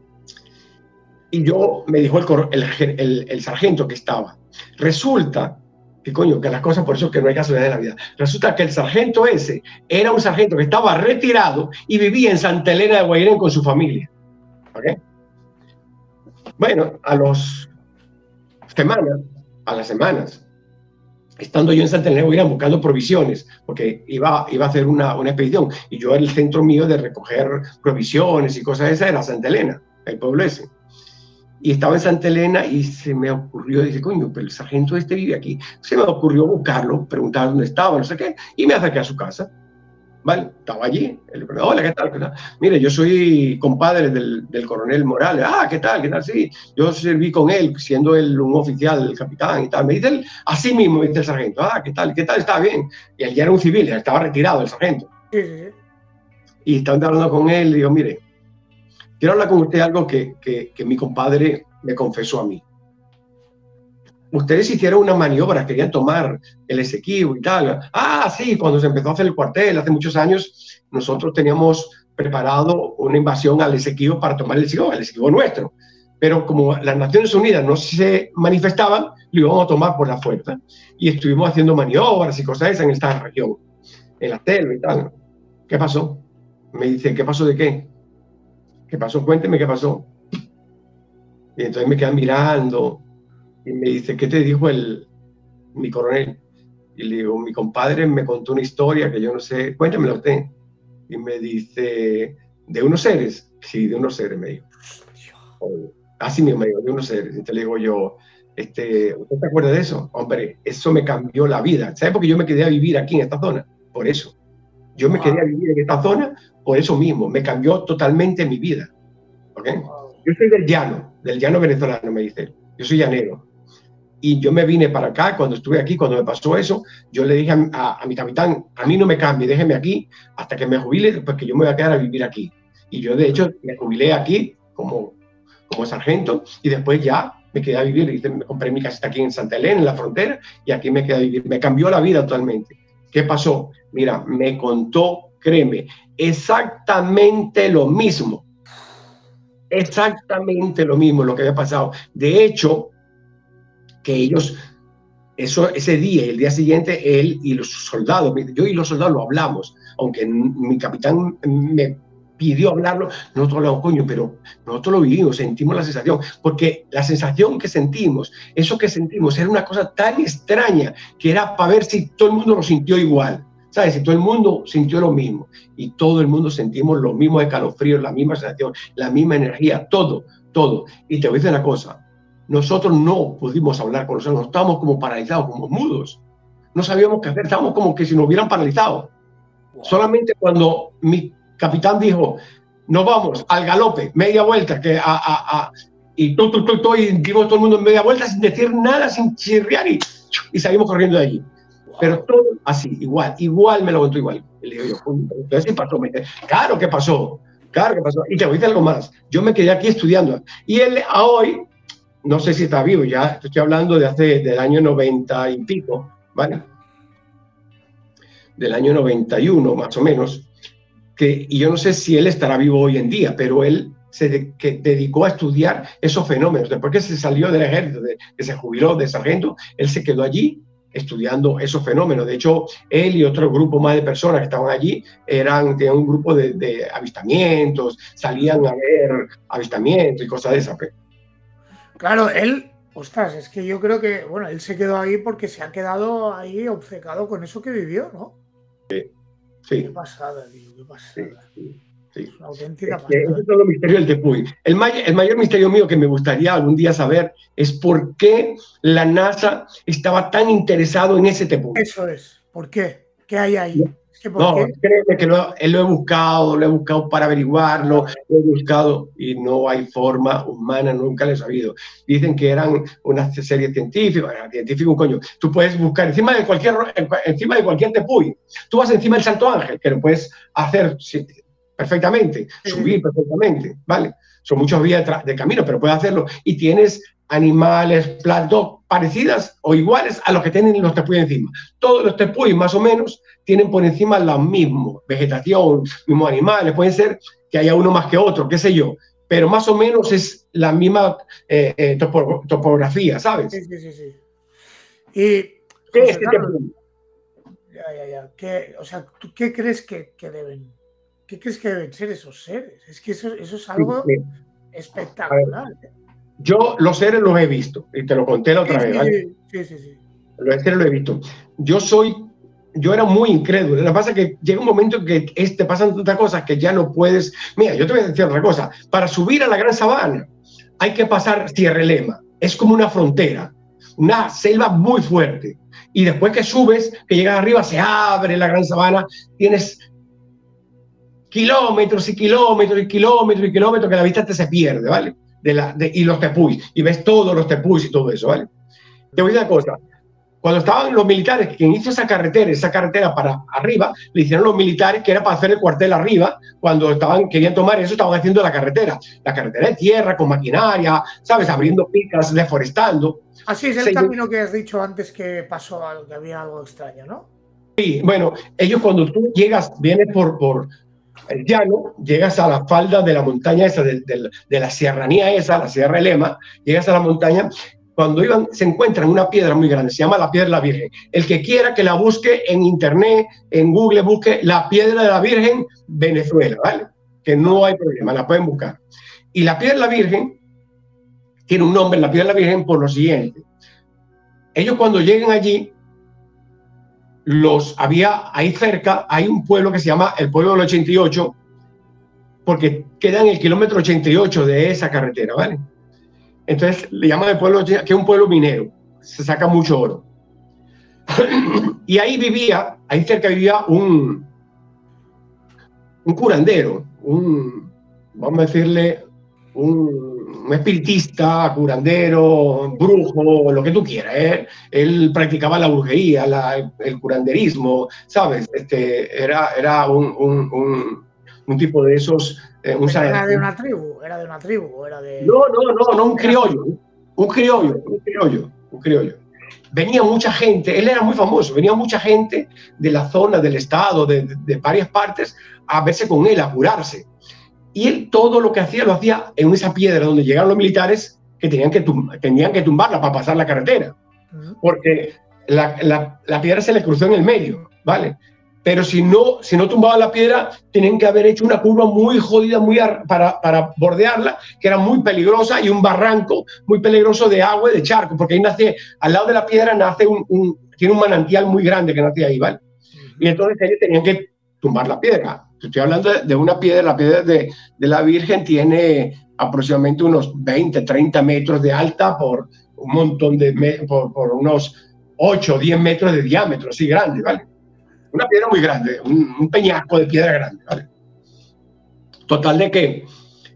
Y yo, me dijo el, el, el, el sargento que estaba, resulta que coño, que las cosas por eso que no hay casualidad en la vida. Resulta que el sargento ese era un sargento que estaba retirado y vivía en Santa Elena de Guairén con su familia. ¿Okay? Bueno, a las semanas, a las semanas, estando yo en Santa Elena, iban buscando provisiones, porque iba, iba a hacer una, una expedición, y yo el centro mío de recoger provisiones y cosas de esas era Santa Elena, el pueblo ese. Y estaba en Santa Elena y se me ocurrió, dije, coño, pero el sargento este vive aquí. Se me ocurrió buscarlo, preguntar dónde estaba, no sé qué, y me acerqué a su casa. ¿Vale? Estaba allí. Él, hola, ¿qué tal? ¿Qué tal? Mire, yo soy compadre del, del coronel Morales. Ah, ¿qué tal? ¿Qué tal? Sí, yo serví con él, siendo él un oficial, el capitán y tal. Me dice él, así mismo, me dice el sargento. Ah, ¿qué tal? ¿Qué tal? Está bien. Y él ya era un civil, ya estaba retirado el sargento. Sí, sí, sí. Y estaba hablando con él y digo, mire, quiero hablar con usted algo que, que, que mi compadre me confesó a mí. Ustedes hicieron una maniobra, querían tomar el Esequibo y tal. Ah, sí, cuando se empezó a hacer el cuartel, hace muchos años, nosotros teníamos preparado una invasión al Esequibo para tomar el Esequibo, el Esequibo nuestro. Pero como las Naciones Unidas no se manifestaban, lo íbamos a tomar por la fuerza. Y estuvimos haciendo maniobras y cosas esas en esta región, en la selva y tal. ¿Qué pasó? Me dice, ¿qué pasó de qué? ¿Qué pasó? Cuénteme qué pasó. Y entonces me quedan mirando. Y me dice, ¿qué te dijo el, mi coronel? Y le digo, mi compadre me contó una historia que yo no sé, cuéntamela usted. Y me dice, ¿de unos seres? Sí, de unos seres, me dijo. Así mismo me dijo, de unos seres. Entonces le digo yo, este, ¿usted se acuerda de eso? Hombre, eso me cambió la vida. ¿Sabe por qué yo me quedé a vivir aquí en esta zona? Por eso. Yo me quedé a vivir en esta zona por eso mismo. Me cambió totalmente mi vida. ¿Okay? Yo soy del llano, del llano venezolano, me dice. Yo soy llanero. Y yo me vine para acá, cuando estuve aquí, cuando me pasó eso, yo le dije a, a, a mi capitán, a mí no me cambie, déjeme aquí hasta que me jubile, porque yo me voy a quedar a vivir aquí. Y yo, de hecho, me jubilé aquí como, como sargento y después ya me quedé a vivir. Y me compré mi casita aquí en Santa Elena, en la frontera, y aquí me quedé a vivir. Me cambió la vida totalmente. ¿Qué pasó? Mira, me contó, créeme, exactamente lo mismo. Exactamente lo mismo, lo que había pasado. De hecho, que ellos, eso, ese día y el día siguiente, él y los soldados, yo y los soldados lo hablamos, aunque mi capitán me pidió hablarlo, nosotros hablamos, coño, pero nosotros lo vivimos, sentimos la sensación, porque la sensación que sentimos, eso que sentimos, era una cosa tan extraña, que era para ver si todo el mundo lo sintió igual, ¿sabes? Si todo el mundo sintió lo mismo, y todo el mundo sentimos los mismos escalofríos, la misma sensación, la misma energía, todo, todo. Y te voy a decir una cosa, nosotros no pudimos hablar con nosotros, estábamos como paralizados, como mudos. No sabíamos qué hacer, estábamos como que si nos hubieran paralizado. Wow. Solamente cuando mi capitán dijo, nos vamos al galope, media vuelta, que a, a, a, y tú, tú, tú, tú, y dimos todo el mundo en media vuelta sin decir nada, sin chirriar, y, y salimos corriendo de allí. Wow. Pero todo así, igual, igual me lo contó igual. Y le digo yo, entonces sí pasó. Me dice, claro que pasó, claro que pasó. Y te voy a decir algo más, yo me quedé aquí estudiando. Y él a hoy, no sé si está vivo, ya estoy hablando de hace, del año noventa y pico, ¿vale? Del año noventa y uno, más o menos, que, y yo no sé si él estará vivo hoy en día, pero él se de, que dedicó a estudiar esos fenómenos. Después que se salió del ejército, de, que se jubiló de sargento, él se quedó allí estudiando esos fenómenos. De hecho, él y otro grupo más de personas que estaban allí, eran, tenían un grupo de, de avistamientos, salían a ver avistamientos y cosas de esas. Claro, él, ostras, es que yo creo que, bueno, él se quedó ahí porque se ha quedado ahí obcecado con eso que vivió, ¿no? Sí, sí. Qué pasada, tío, qué pasada. Sí, sí. Es una auténtica pasada. Ese es todo el misterio del Tepuy. El, may el mayor misterio mío que me gustaría algún día saber es por qué la NASA estaba tan interesado en ese Tepuy. Eso es, ¿por qué? ¿Qué hay ahí? No. No, créeme que lo, lo he buscado, lo he buscado para averiguarlo, lo he buscado y no hay forma humana, nunca lo he sabido. Dicen que eran una serie científica, científico un coño. Tú puedes buscar encima de cualquier, encima de cualquier tepuy. Tú vas encima del Santo Ángel, que lo puedes hacer perfectamente, subir perfectamente, ¿vale? Son muchas vías de, de camino, pero puedes hacerlo. Y tienes animales, plantas parecidas o iguales a los que tienen los tepuy encima. Todos los tepuy, más o menos, tienen por encima lo mismo, vegetación, mismos animales, pueden ser que haya uno más que otro, qué sé yo, pero más o menos es la misma eh, eh, topo, topografía, ¿sabes? Sí, sí, sí, sí. Y, ¿qué es Carlos, ya, ya, ya. ¿Qué, o sea, ¿tú qué crees que, que deben, qué crees que deben ser esos seres? Es que eso, eso es algo sí, sí. espectacular. Yo los seres los he visto, y te lo conté la otra sí, vez, sí, ¿vale? Sí, sí, sí. Lo, este lo he visto. Yo soy, yo era muy incrédulo. Lo que pasa es que llega un momento en que este, pasan tantas cosas que ya no puedes. Mira, yo te voy a decir otra cosa. Para subir a la Gran Sabana hay que pasar Sierra Lema. Es como una frontera, una selva muy fuerte. Y después que subes, que llegas arriba, se abre la Gran Sabana. Tienes kilómetros y kilómetros y kilómetros y kilómetros que la vista te se pierde, ¿vale? De la, de, y los tepuis, y ves todos los tepuis y todo eso, ¿vale? Te voy a decir una cosa. Cuando estaban los militares, quien hizo esa carretera, esa carretera para arriba, le hicieron los militares que era para hacer el cuartel arriba. Cuando estaban, querían tomar eso, estaban haciendo la carretera. La carretera de tierra, con maquinaria, ¿sabes? Abriendo picas, deforestando. Así es el Se, camino que has dicho antes que pasó, algo, que había algo extraño, ¿no? Sí, bueno, ellos cuando tú llegas, vienes por, por el llano, llegas a la falda de la montaña esa, de, de, de la serranía esa, la Sierra de Lema, llegas a la montaña. Cuando iban, se encuentran una piedra muy grande, se llama la Piedra de la Virgen. El que quiera que la busque en internet, en Google, busque la Piedra de la Virgen Venezuela, ¿vale? Que no hay problema, la pueden buscar. Y la Piedra de la Virgen tiene un nombre, la Piedra de la Virgen, por lo siguiente. Ellos cuando lleguen allí, los había ahí cerca, hay un pueblo que se llama el pueblo del ochenta y ocho, porque queda en el kilómetro ochenta y ocho de esa carretera, ¿vale? Entonces le llaman el pueblo, que es un pueblo minero, se saca mucho oro. Y ahí vivía, ahí cerca vivía un, un curandero, un, vamos a decirle, un, un espiritista, curandero, brujo, lo que tú quieras, ¿eh? Él practicaba la brujería, la, el curanderismo, ¿sabes? Este, era, era un, un, un, un tipo de esos... Eh, un era de una tribu, era de una tribu, era de... No, no, no, no, un criollo, un criollo, un criollo, un criollo. Venía mucha gente, él era muy famoso, venía mucha gente de la zona, del estado, de, de, de varias partes, a verse con él, a curarse. Y él todo lo que hacía, lo hacía en esa piedra donde llegaron los militares que tenían que, tum tenían que tumbarla para pasar la carretera. Porque la, la, la piedra se le cruzó en el medio, ¿vale? Pero si no, si no tumbaban la piedra, tenían que haber hecho una curva muy jodida muy para, para bordearla, que era muy peligrosa, y un barranco muy peligroso de agua y de charco, porque ahí nace, al lado de la piedra nace un, un, tiene un manantial muy grande que nace ahí, ¿vale? Y entonces ellos tenían que tumbar la piedra. Estoy hablando de, de una piedra, la piedra de, de la Virgen tiene aproximadamente unos veinte, treinta metros de alta por un montón de, por, por unos ocho o diez metros de diámetro, así grande, ¿vale? Una piedra muy grande, un, un peñasco de piedra grande, ¿vale? Total de que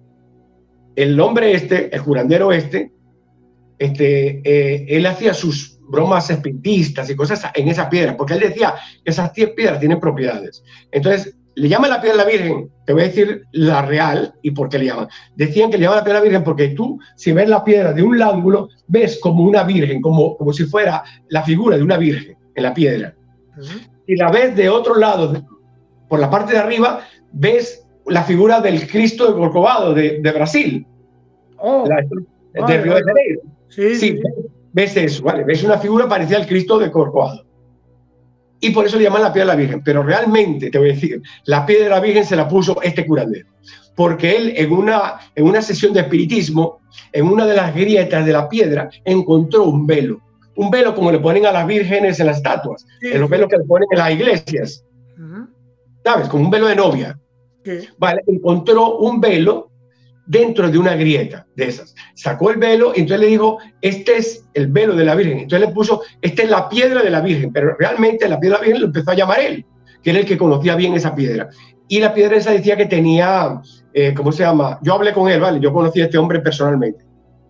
el hombre este, el curandero este, este eh, él hacía sus bromas espiritistas y cosas en esa piedra, porque él decía que esas piedras tienen propiedades. Entonces, le llaman la piedra de la Virgen, te voy a decir la real y por qué le llaman. Decían que le llaman la piedra de la Virgen porque tú, si ves la piedra de un ángulo, ves como una virgen, como, como si fuera la figura de una virgen en la piedra. Uh-huh. Y la ves de otro lado, por la parte de arriba, ves la figura del Cristo de Corcovado, de, de Brasil. Oh, la, vale, de Río de Janeiro. Sí, sí, sí. Ves eso, ¿vale? Ves una figura parecida al Cristo de Corcovado. Y por eso le llaman la piedra de la Virgen. Pero realmente, te voy a decir, la piedra de la Virgen se la puso este curandero. Porque él, en una, en una sesión de espiritismo, en una de las grietas de la piedra, encontró un velo. Un velo como le ponen a las vírgenes en las estatuas, sí, en los velos que le ponen en las iglesias, uh-huh. ¿Sabes? Como un velo de novia. Sí. Vale, encontró un velo dentro de una grieta de esas. Sacó el velo y entonces le dijo, este es el velo de la Virgen. Entonces le puso, esta es la piedra de la Virgen, pero realmente la piedra de la Virgen lo empezó a llamar él, que era el que conocía bien esa piedra. Y la piedra esa decía que tenía, eh, ¿cómo se llama? Yo hablé con él, ¿vale? Yo conocí a este hombre personalmente.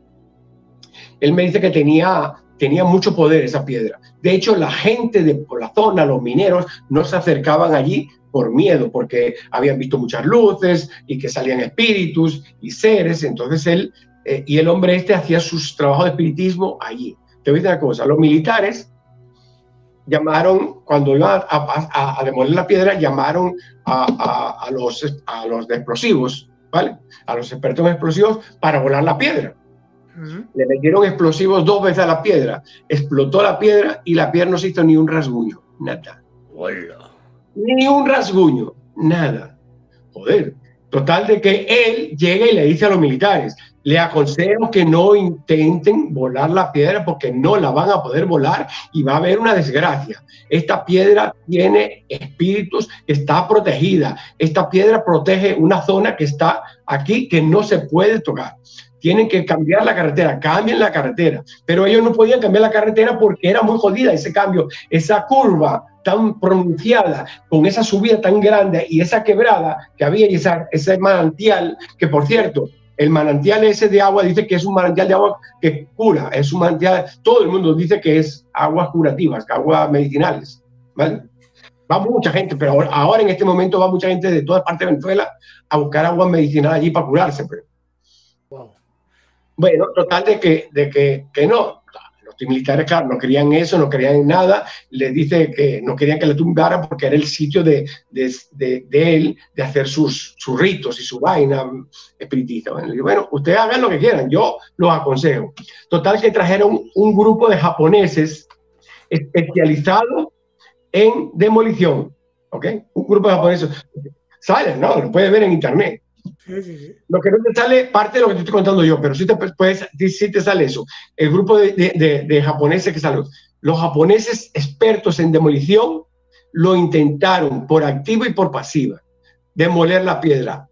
Él me dice que tenía... tenía mucho poder esa piedra. De hecho, la gente de por la zona, los mineros, no se acercaban allí por miedo, porque habían visto muchas luces y que salían espíritus y seres. Entonces él, eh, y el hombre este hacía sus trabajos de espiritismo allí. Te voy a decir una cosa, los militares llamaron, cuando iban a, a, a demoler la piedra, llamaron a, a, a, los, a los de explosivos, ¿vale? A los expertos en explosivos para volar la piedra. Le metieron explosivos dos veces a la piedra, explotó la piedra y la piedra no se hizo ni un rasguño, nada. Hola. Ni un rasguño, nada. Joder. Total de que él llega y le dice a los militares, Le aconsejo que no intenten volar la piedra porque no la van a poder volar y va a haber una desgracia. Esta piedra tiene espíritus, está protegida. Esta piedra protege una zona que está aquí que no se puede tocar. Tienen que cambiar la carretera, cambien la carretera. Pero ellos no podían cambiar la carretera porque era muy jodida ese cambio, esa curva tan pronunciada, con esa subida tan grande y esa quebrada que había y esa, ese manantial, que por cierto, el manantial ese de agua dice que es un manantial de agua que cura, es un manantial, todo el mundo dice que es aguas curativas, aguas medicinales, ¿vale? Va mucha gente, pero ahora, ahora en este momento va mucha gente de toda parte de Venezuela a buscar agua medicinal allí para curarse. Pero. Wow. Bueno, total de que, de que, que no. Los militares, claro, no querían eso, no querían nada. Les dice que no querían que le tumbaran porque era el sitio de, de, de, de él, de hacer sus, sus ritos y su vaina espiritista. Bueno, y bueno, ustedes hagan lo que quieran, yo los aconsejo. Total que trajeron un grupo de japoneses especializados en demolición, ¿ok? Un grupo de japoneses. Sale, ¿no? Lo puedes ver en internet. Sí, sí, sí. Lo que no te sale parte de lo que te estoy contando yo, pero sí te, puedes, sí te sale eso. El grupo de, de, de, de japoneses que salen. Los japoneses expertos en demolición lo intentaron por activa y por pasiva. Demoler la piedra.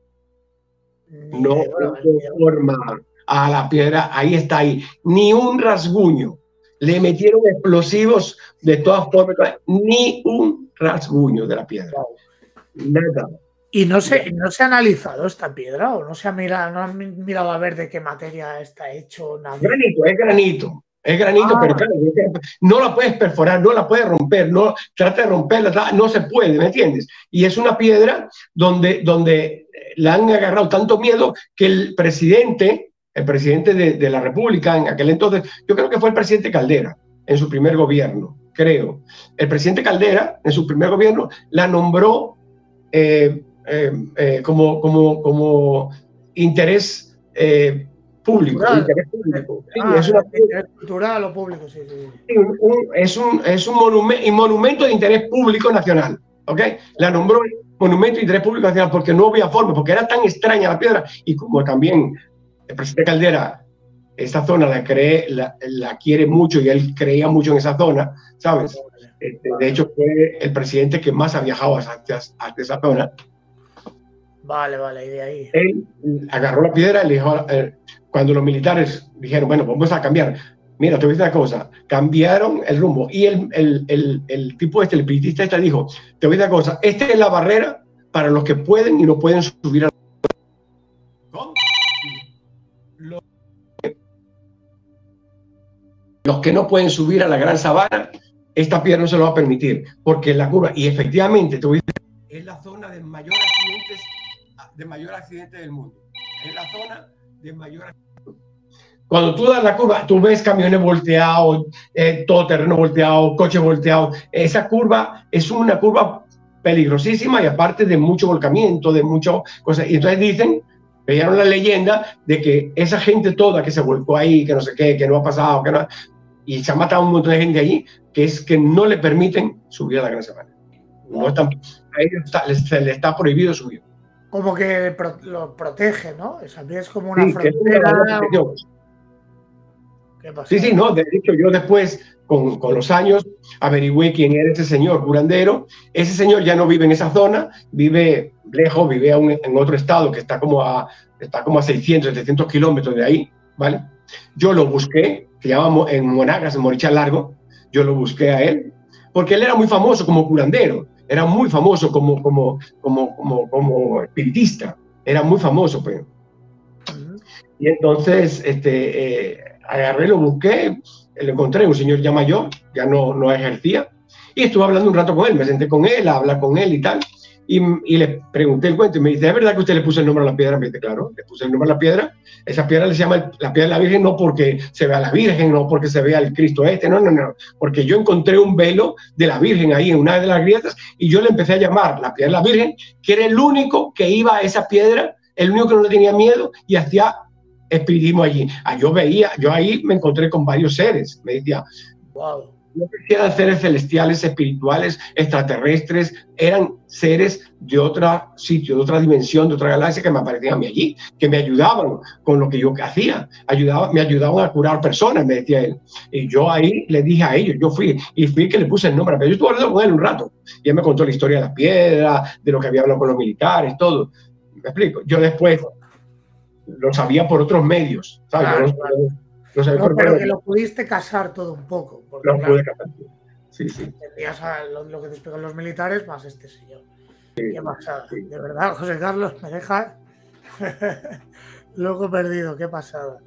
No forma a la piedra, ahí está ahí. Ni un rasguño. Le metieron explosivos de todas formas. Ni un rasguño de la piedra. Nada. ¿Y no se, no se ha analizado esta piedra o no se ha mirado, no han mirado a ver de qué materia está hecho? Nada? Granito, es granito, es granito, ah. pero claro, no la puedes perforar, no la puedes romper, no trata de romperla, no se puede, ¿me entiendes? Y es una piedra donde, donde le han agarrado tanto miedo que el presidente, el presidente de, de la República en aquel entonces, yo creo que fue el presidente Caldera en su primer gobierno, creo. El presidente Caldera en su primer gobierno la nombró eh, Eh, eh, como, como, como interés eh, público. Cultural. Interés público. Sí, ah, es una, interés cultural o público, sí, sí. sí un, un, es un, es un, monumen, un monumento de interés público nacional. ¿Okay? La nombró monumento de interés público nacional porque no había forma, porque era tan extraña la piedra y como también el presidente Caldera esta zona la, cree, la, la quiere mucho y él creía mucho en esa zona, ¿sabes? Este, de hecho fue el presidente que más ha viajado hacia, hacia esa zona. Vale, vale, y de ahí. Él agarró la piedra y le dijo, eh, cuando los militares dijeron, bueno, vamos a cambiar. Mira, te voy a decir una cosa, cambiaron el rumbo. Y el, el, el, el tipo este, el espiritista este dijo, te voy a decir una cosa, esta es la barrera para los que pueden y no pueden subir a ¿Cómo? Los, los que no pueden subir a la gran sabana, esta piedra no se lo va a permitir, porque la curva, y efectivamente, te voy a decir, es la zona de mayor accidentes de mayor accidente del mundo. Es la zona de mayor accidente. Cuando tú das la curva, tú ves camiones volteados, eh, todo terreno volteado, coches volteados. Esa curva es una curva peligrosísima y aparte de mucho volcamiento, de muchas cosas. Y entonces dicen, veían la leyenda de que esa gente toda que se volcó ahí, que no sé qué, que no ha pasado, que no, y se ha matado un montón de gente allí, que es que no le permiten subir a la Gran Sabana. No están, a ellos está, les, se les está prohibido subir. Como que pro, lo protege, ¿no? Esa es como una sí, frontera. Una ¿Qué pasó? Sí, sí, no. De hecho, yo después, con, con los años, averigüé quién era ese señor curandero. Ese señor ya no vive en esa zona, vive lejos, vive aún en otro estado que está como a, está como a seiscientos, setecientos kilómetros de ahí, ¿vale? Yo lo busqué, se llama en Monagas, en Morichal Largo. Yo lo busqué a él, porque él era muy famoso como curandero. Era muy famoso como, como, como, como, como espiritista, era muy famoso, pues. Uh-huh. Y entonces este, eh, agarré, lo busqué, lo encontré, un señor ya mayor, ya no, no ejercía, y estuve hablando un rato con él, me senté con él, a hablar con él y tal, y, y le pregunté el cuento, y me dice, ¿es verdad que usted le puso el nombre a la piedra? Me dice, claro, le puse el nombre a la piedra, esa piedra se llama la piedra de la Virgen, no porque se vea la Virgen, no porque se vea el Cristo este, no, no, no, porque yo encontré un velo de la Virgen ahí en una de las grietas, y yo le empecé a llamar la piedra de la Virgen, que era el único que iba a esa piedra, el único que no le tenía miedo, y hacía espiritismo allí. Ah, yo veía, yo ahí me encontré con varios seres, me decía, wow. no eran seres celestiales, espirituales, extraterrestres, eran seres de otro sitio, de otra dimensión, de otra galaxia que me aparecían a mí allí, que me ayudaban con lo que yo hacía, ayudaba, me ayudaban a curar personas, me decía él. Y yo ahí le dije a ellos, yo fui, y fui que le puse el nombre, pero yo estuve hablando con él un rato, y él me contó la historia de la piedra, de lo que había hablado con los militares, todo. ¿Me explico? Yo después lo sabía por otros medios, ¿sabes? Claro, yo no, claro. no sabía No, por pero qué. que lo pudiste casar todo un poco. Porque, Lo claro, pude casar. Sí, sí. Entendías a lo, lo que te explican los militares más este señor. Sí, Qué pasada. sí. De verdad, José Carlos, me deja loco perdido. Qué pasada.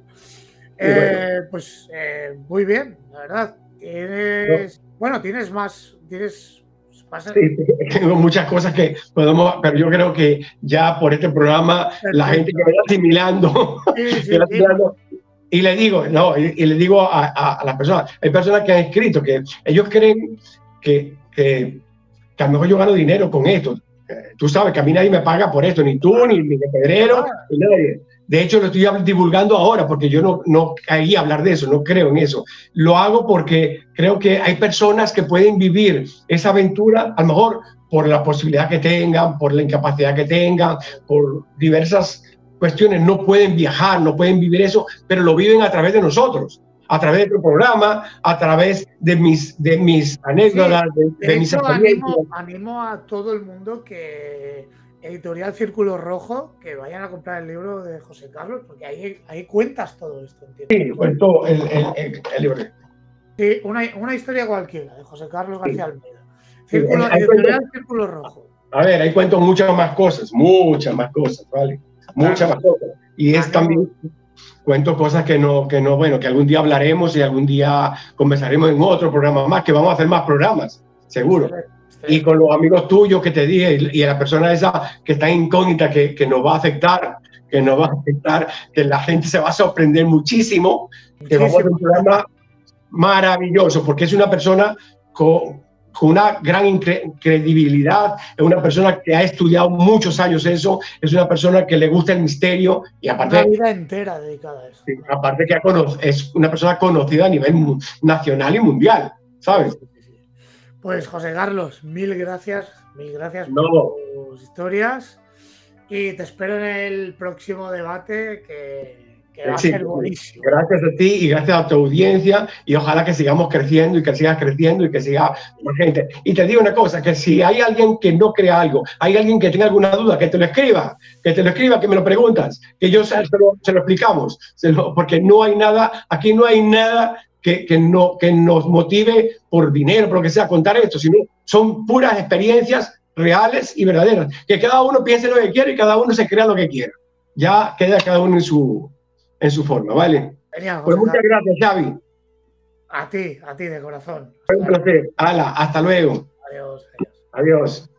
Eh, bueno. Pues eh, muy bien, la verdad. Tienes, no. Bueno, tienes más, tienes Pasa. Sí, tengo muchas cosas que podemos, pero yo creo que ya por este programa perfecto. La gente que va asimilando, sí, sí, que va asimilando sí. y le digo, no, y, y le digo a, a, a las personas, hay personas que han escrito que ellos creen que, que, que a lo mejor yo gano dinero con esto. Tú sabes que a mí nadie me paga por esto, ni tú, ni, ni de Pedrero, ni nadie. De hecho, lo estoy divulgando ahora porque yo no, no caí a hablar de eso, no creo en eso. Lo hago porque creo que hay personas que pueden vivir esa aventura, a lo mejor por la posibilidad que tengan, por la incapacidad que tengan, por diversas cuestiones, no pueden viajar, no pueden vivir eso, pero lo viven a través de nosotros, a través de tu programa, a través de mis, de mis anécdotas, sí, de, de, de mis experiencias. Animo, animo a todo el mundo que... Editorial Círculo Rojo, que vayan a comprar el libro de José Carlos, porque ahí, ahí cuentas todo esto, ¿entiendes? Sí, cuento el, el, el, el libro. Sí, una, una historia cualquiera, de José Carlos García sí. Almeida. Sí, Círculo, editorial cuento, Círculo Rojo. A ver, ahí cuento muchas más cosas, muchas más cosas, ¿vale? Muchas claro. más cosas. Y es ah, también, no. cuento cosas que no, que no, bueno, que algún día hablaremos y algún día conversaremos en otro programa más, que vamos a hacer más programas, seguro. Sí, sí. Y con los amigos tuyos que te dije, y, y la persona esa que está incógnita, que, que nos va a afectar, que nos va a afectar, que la gente se va a sorprender muchísimo, muchísimo. Que vamos a hacer un programa maravilloso, porque es una persona con, con una gran credibilidad, es una persona que ha estudiado muchos años eso, es una persona que le gusta el misterio, y aparte... Una vida entera dedicada a eso. Sí, aparte que es una persona conocida a nivel nacional y mundial, ¿sabes? Pues José Carlos, mil gracias, mil gracias no. por tus historias y te espero en el próximo debate que, que va sí, a ser buenísimo. Gracias a ti y gracias a tu audiencia y ojalá que sigamos creciendo y que sigas creciendo y que siga más gente. Y te digo una cosa, que si hay alguien que no crea algo, hay alguien que tenga alguna duda, que te lo escriba, que te lo escriba, que me lo preguntas, que yo se lo, se lo explicamos, se lo, porque no hay nada, aquí no hay nada Que, que, no, que nos motive por dinero, por lo que sea, contar esto, sino son puras experiencias reales y verdaderas. Que cada uno piense lo que quiere y cada uno se crea lo que quiera. Ya queda cada uno en su, en su forma, ¿vale? Genial, pues muchas gracias, Xavi. A ti, a ti de corazón. Fue un placer. Hala, hasta luego. Adiós. Adiós. Adiós.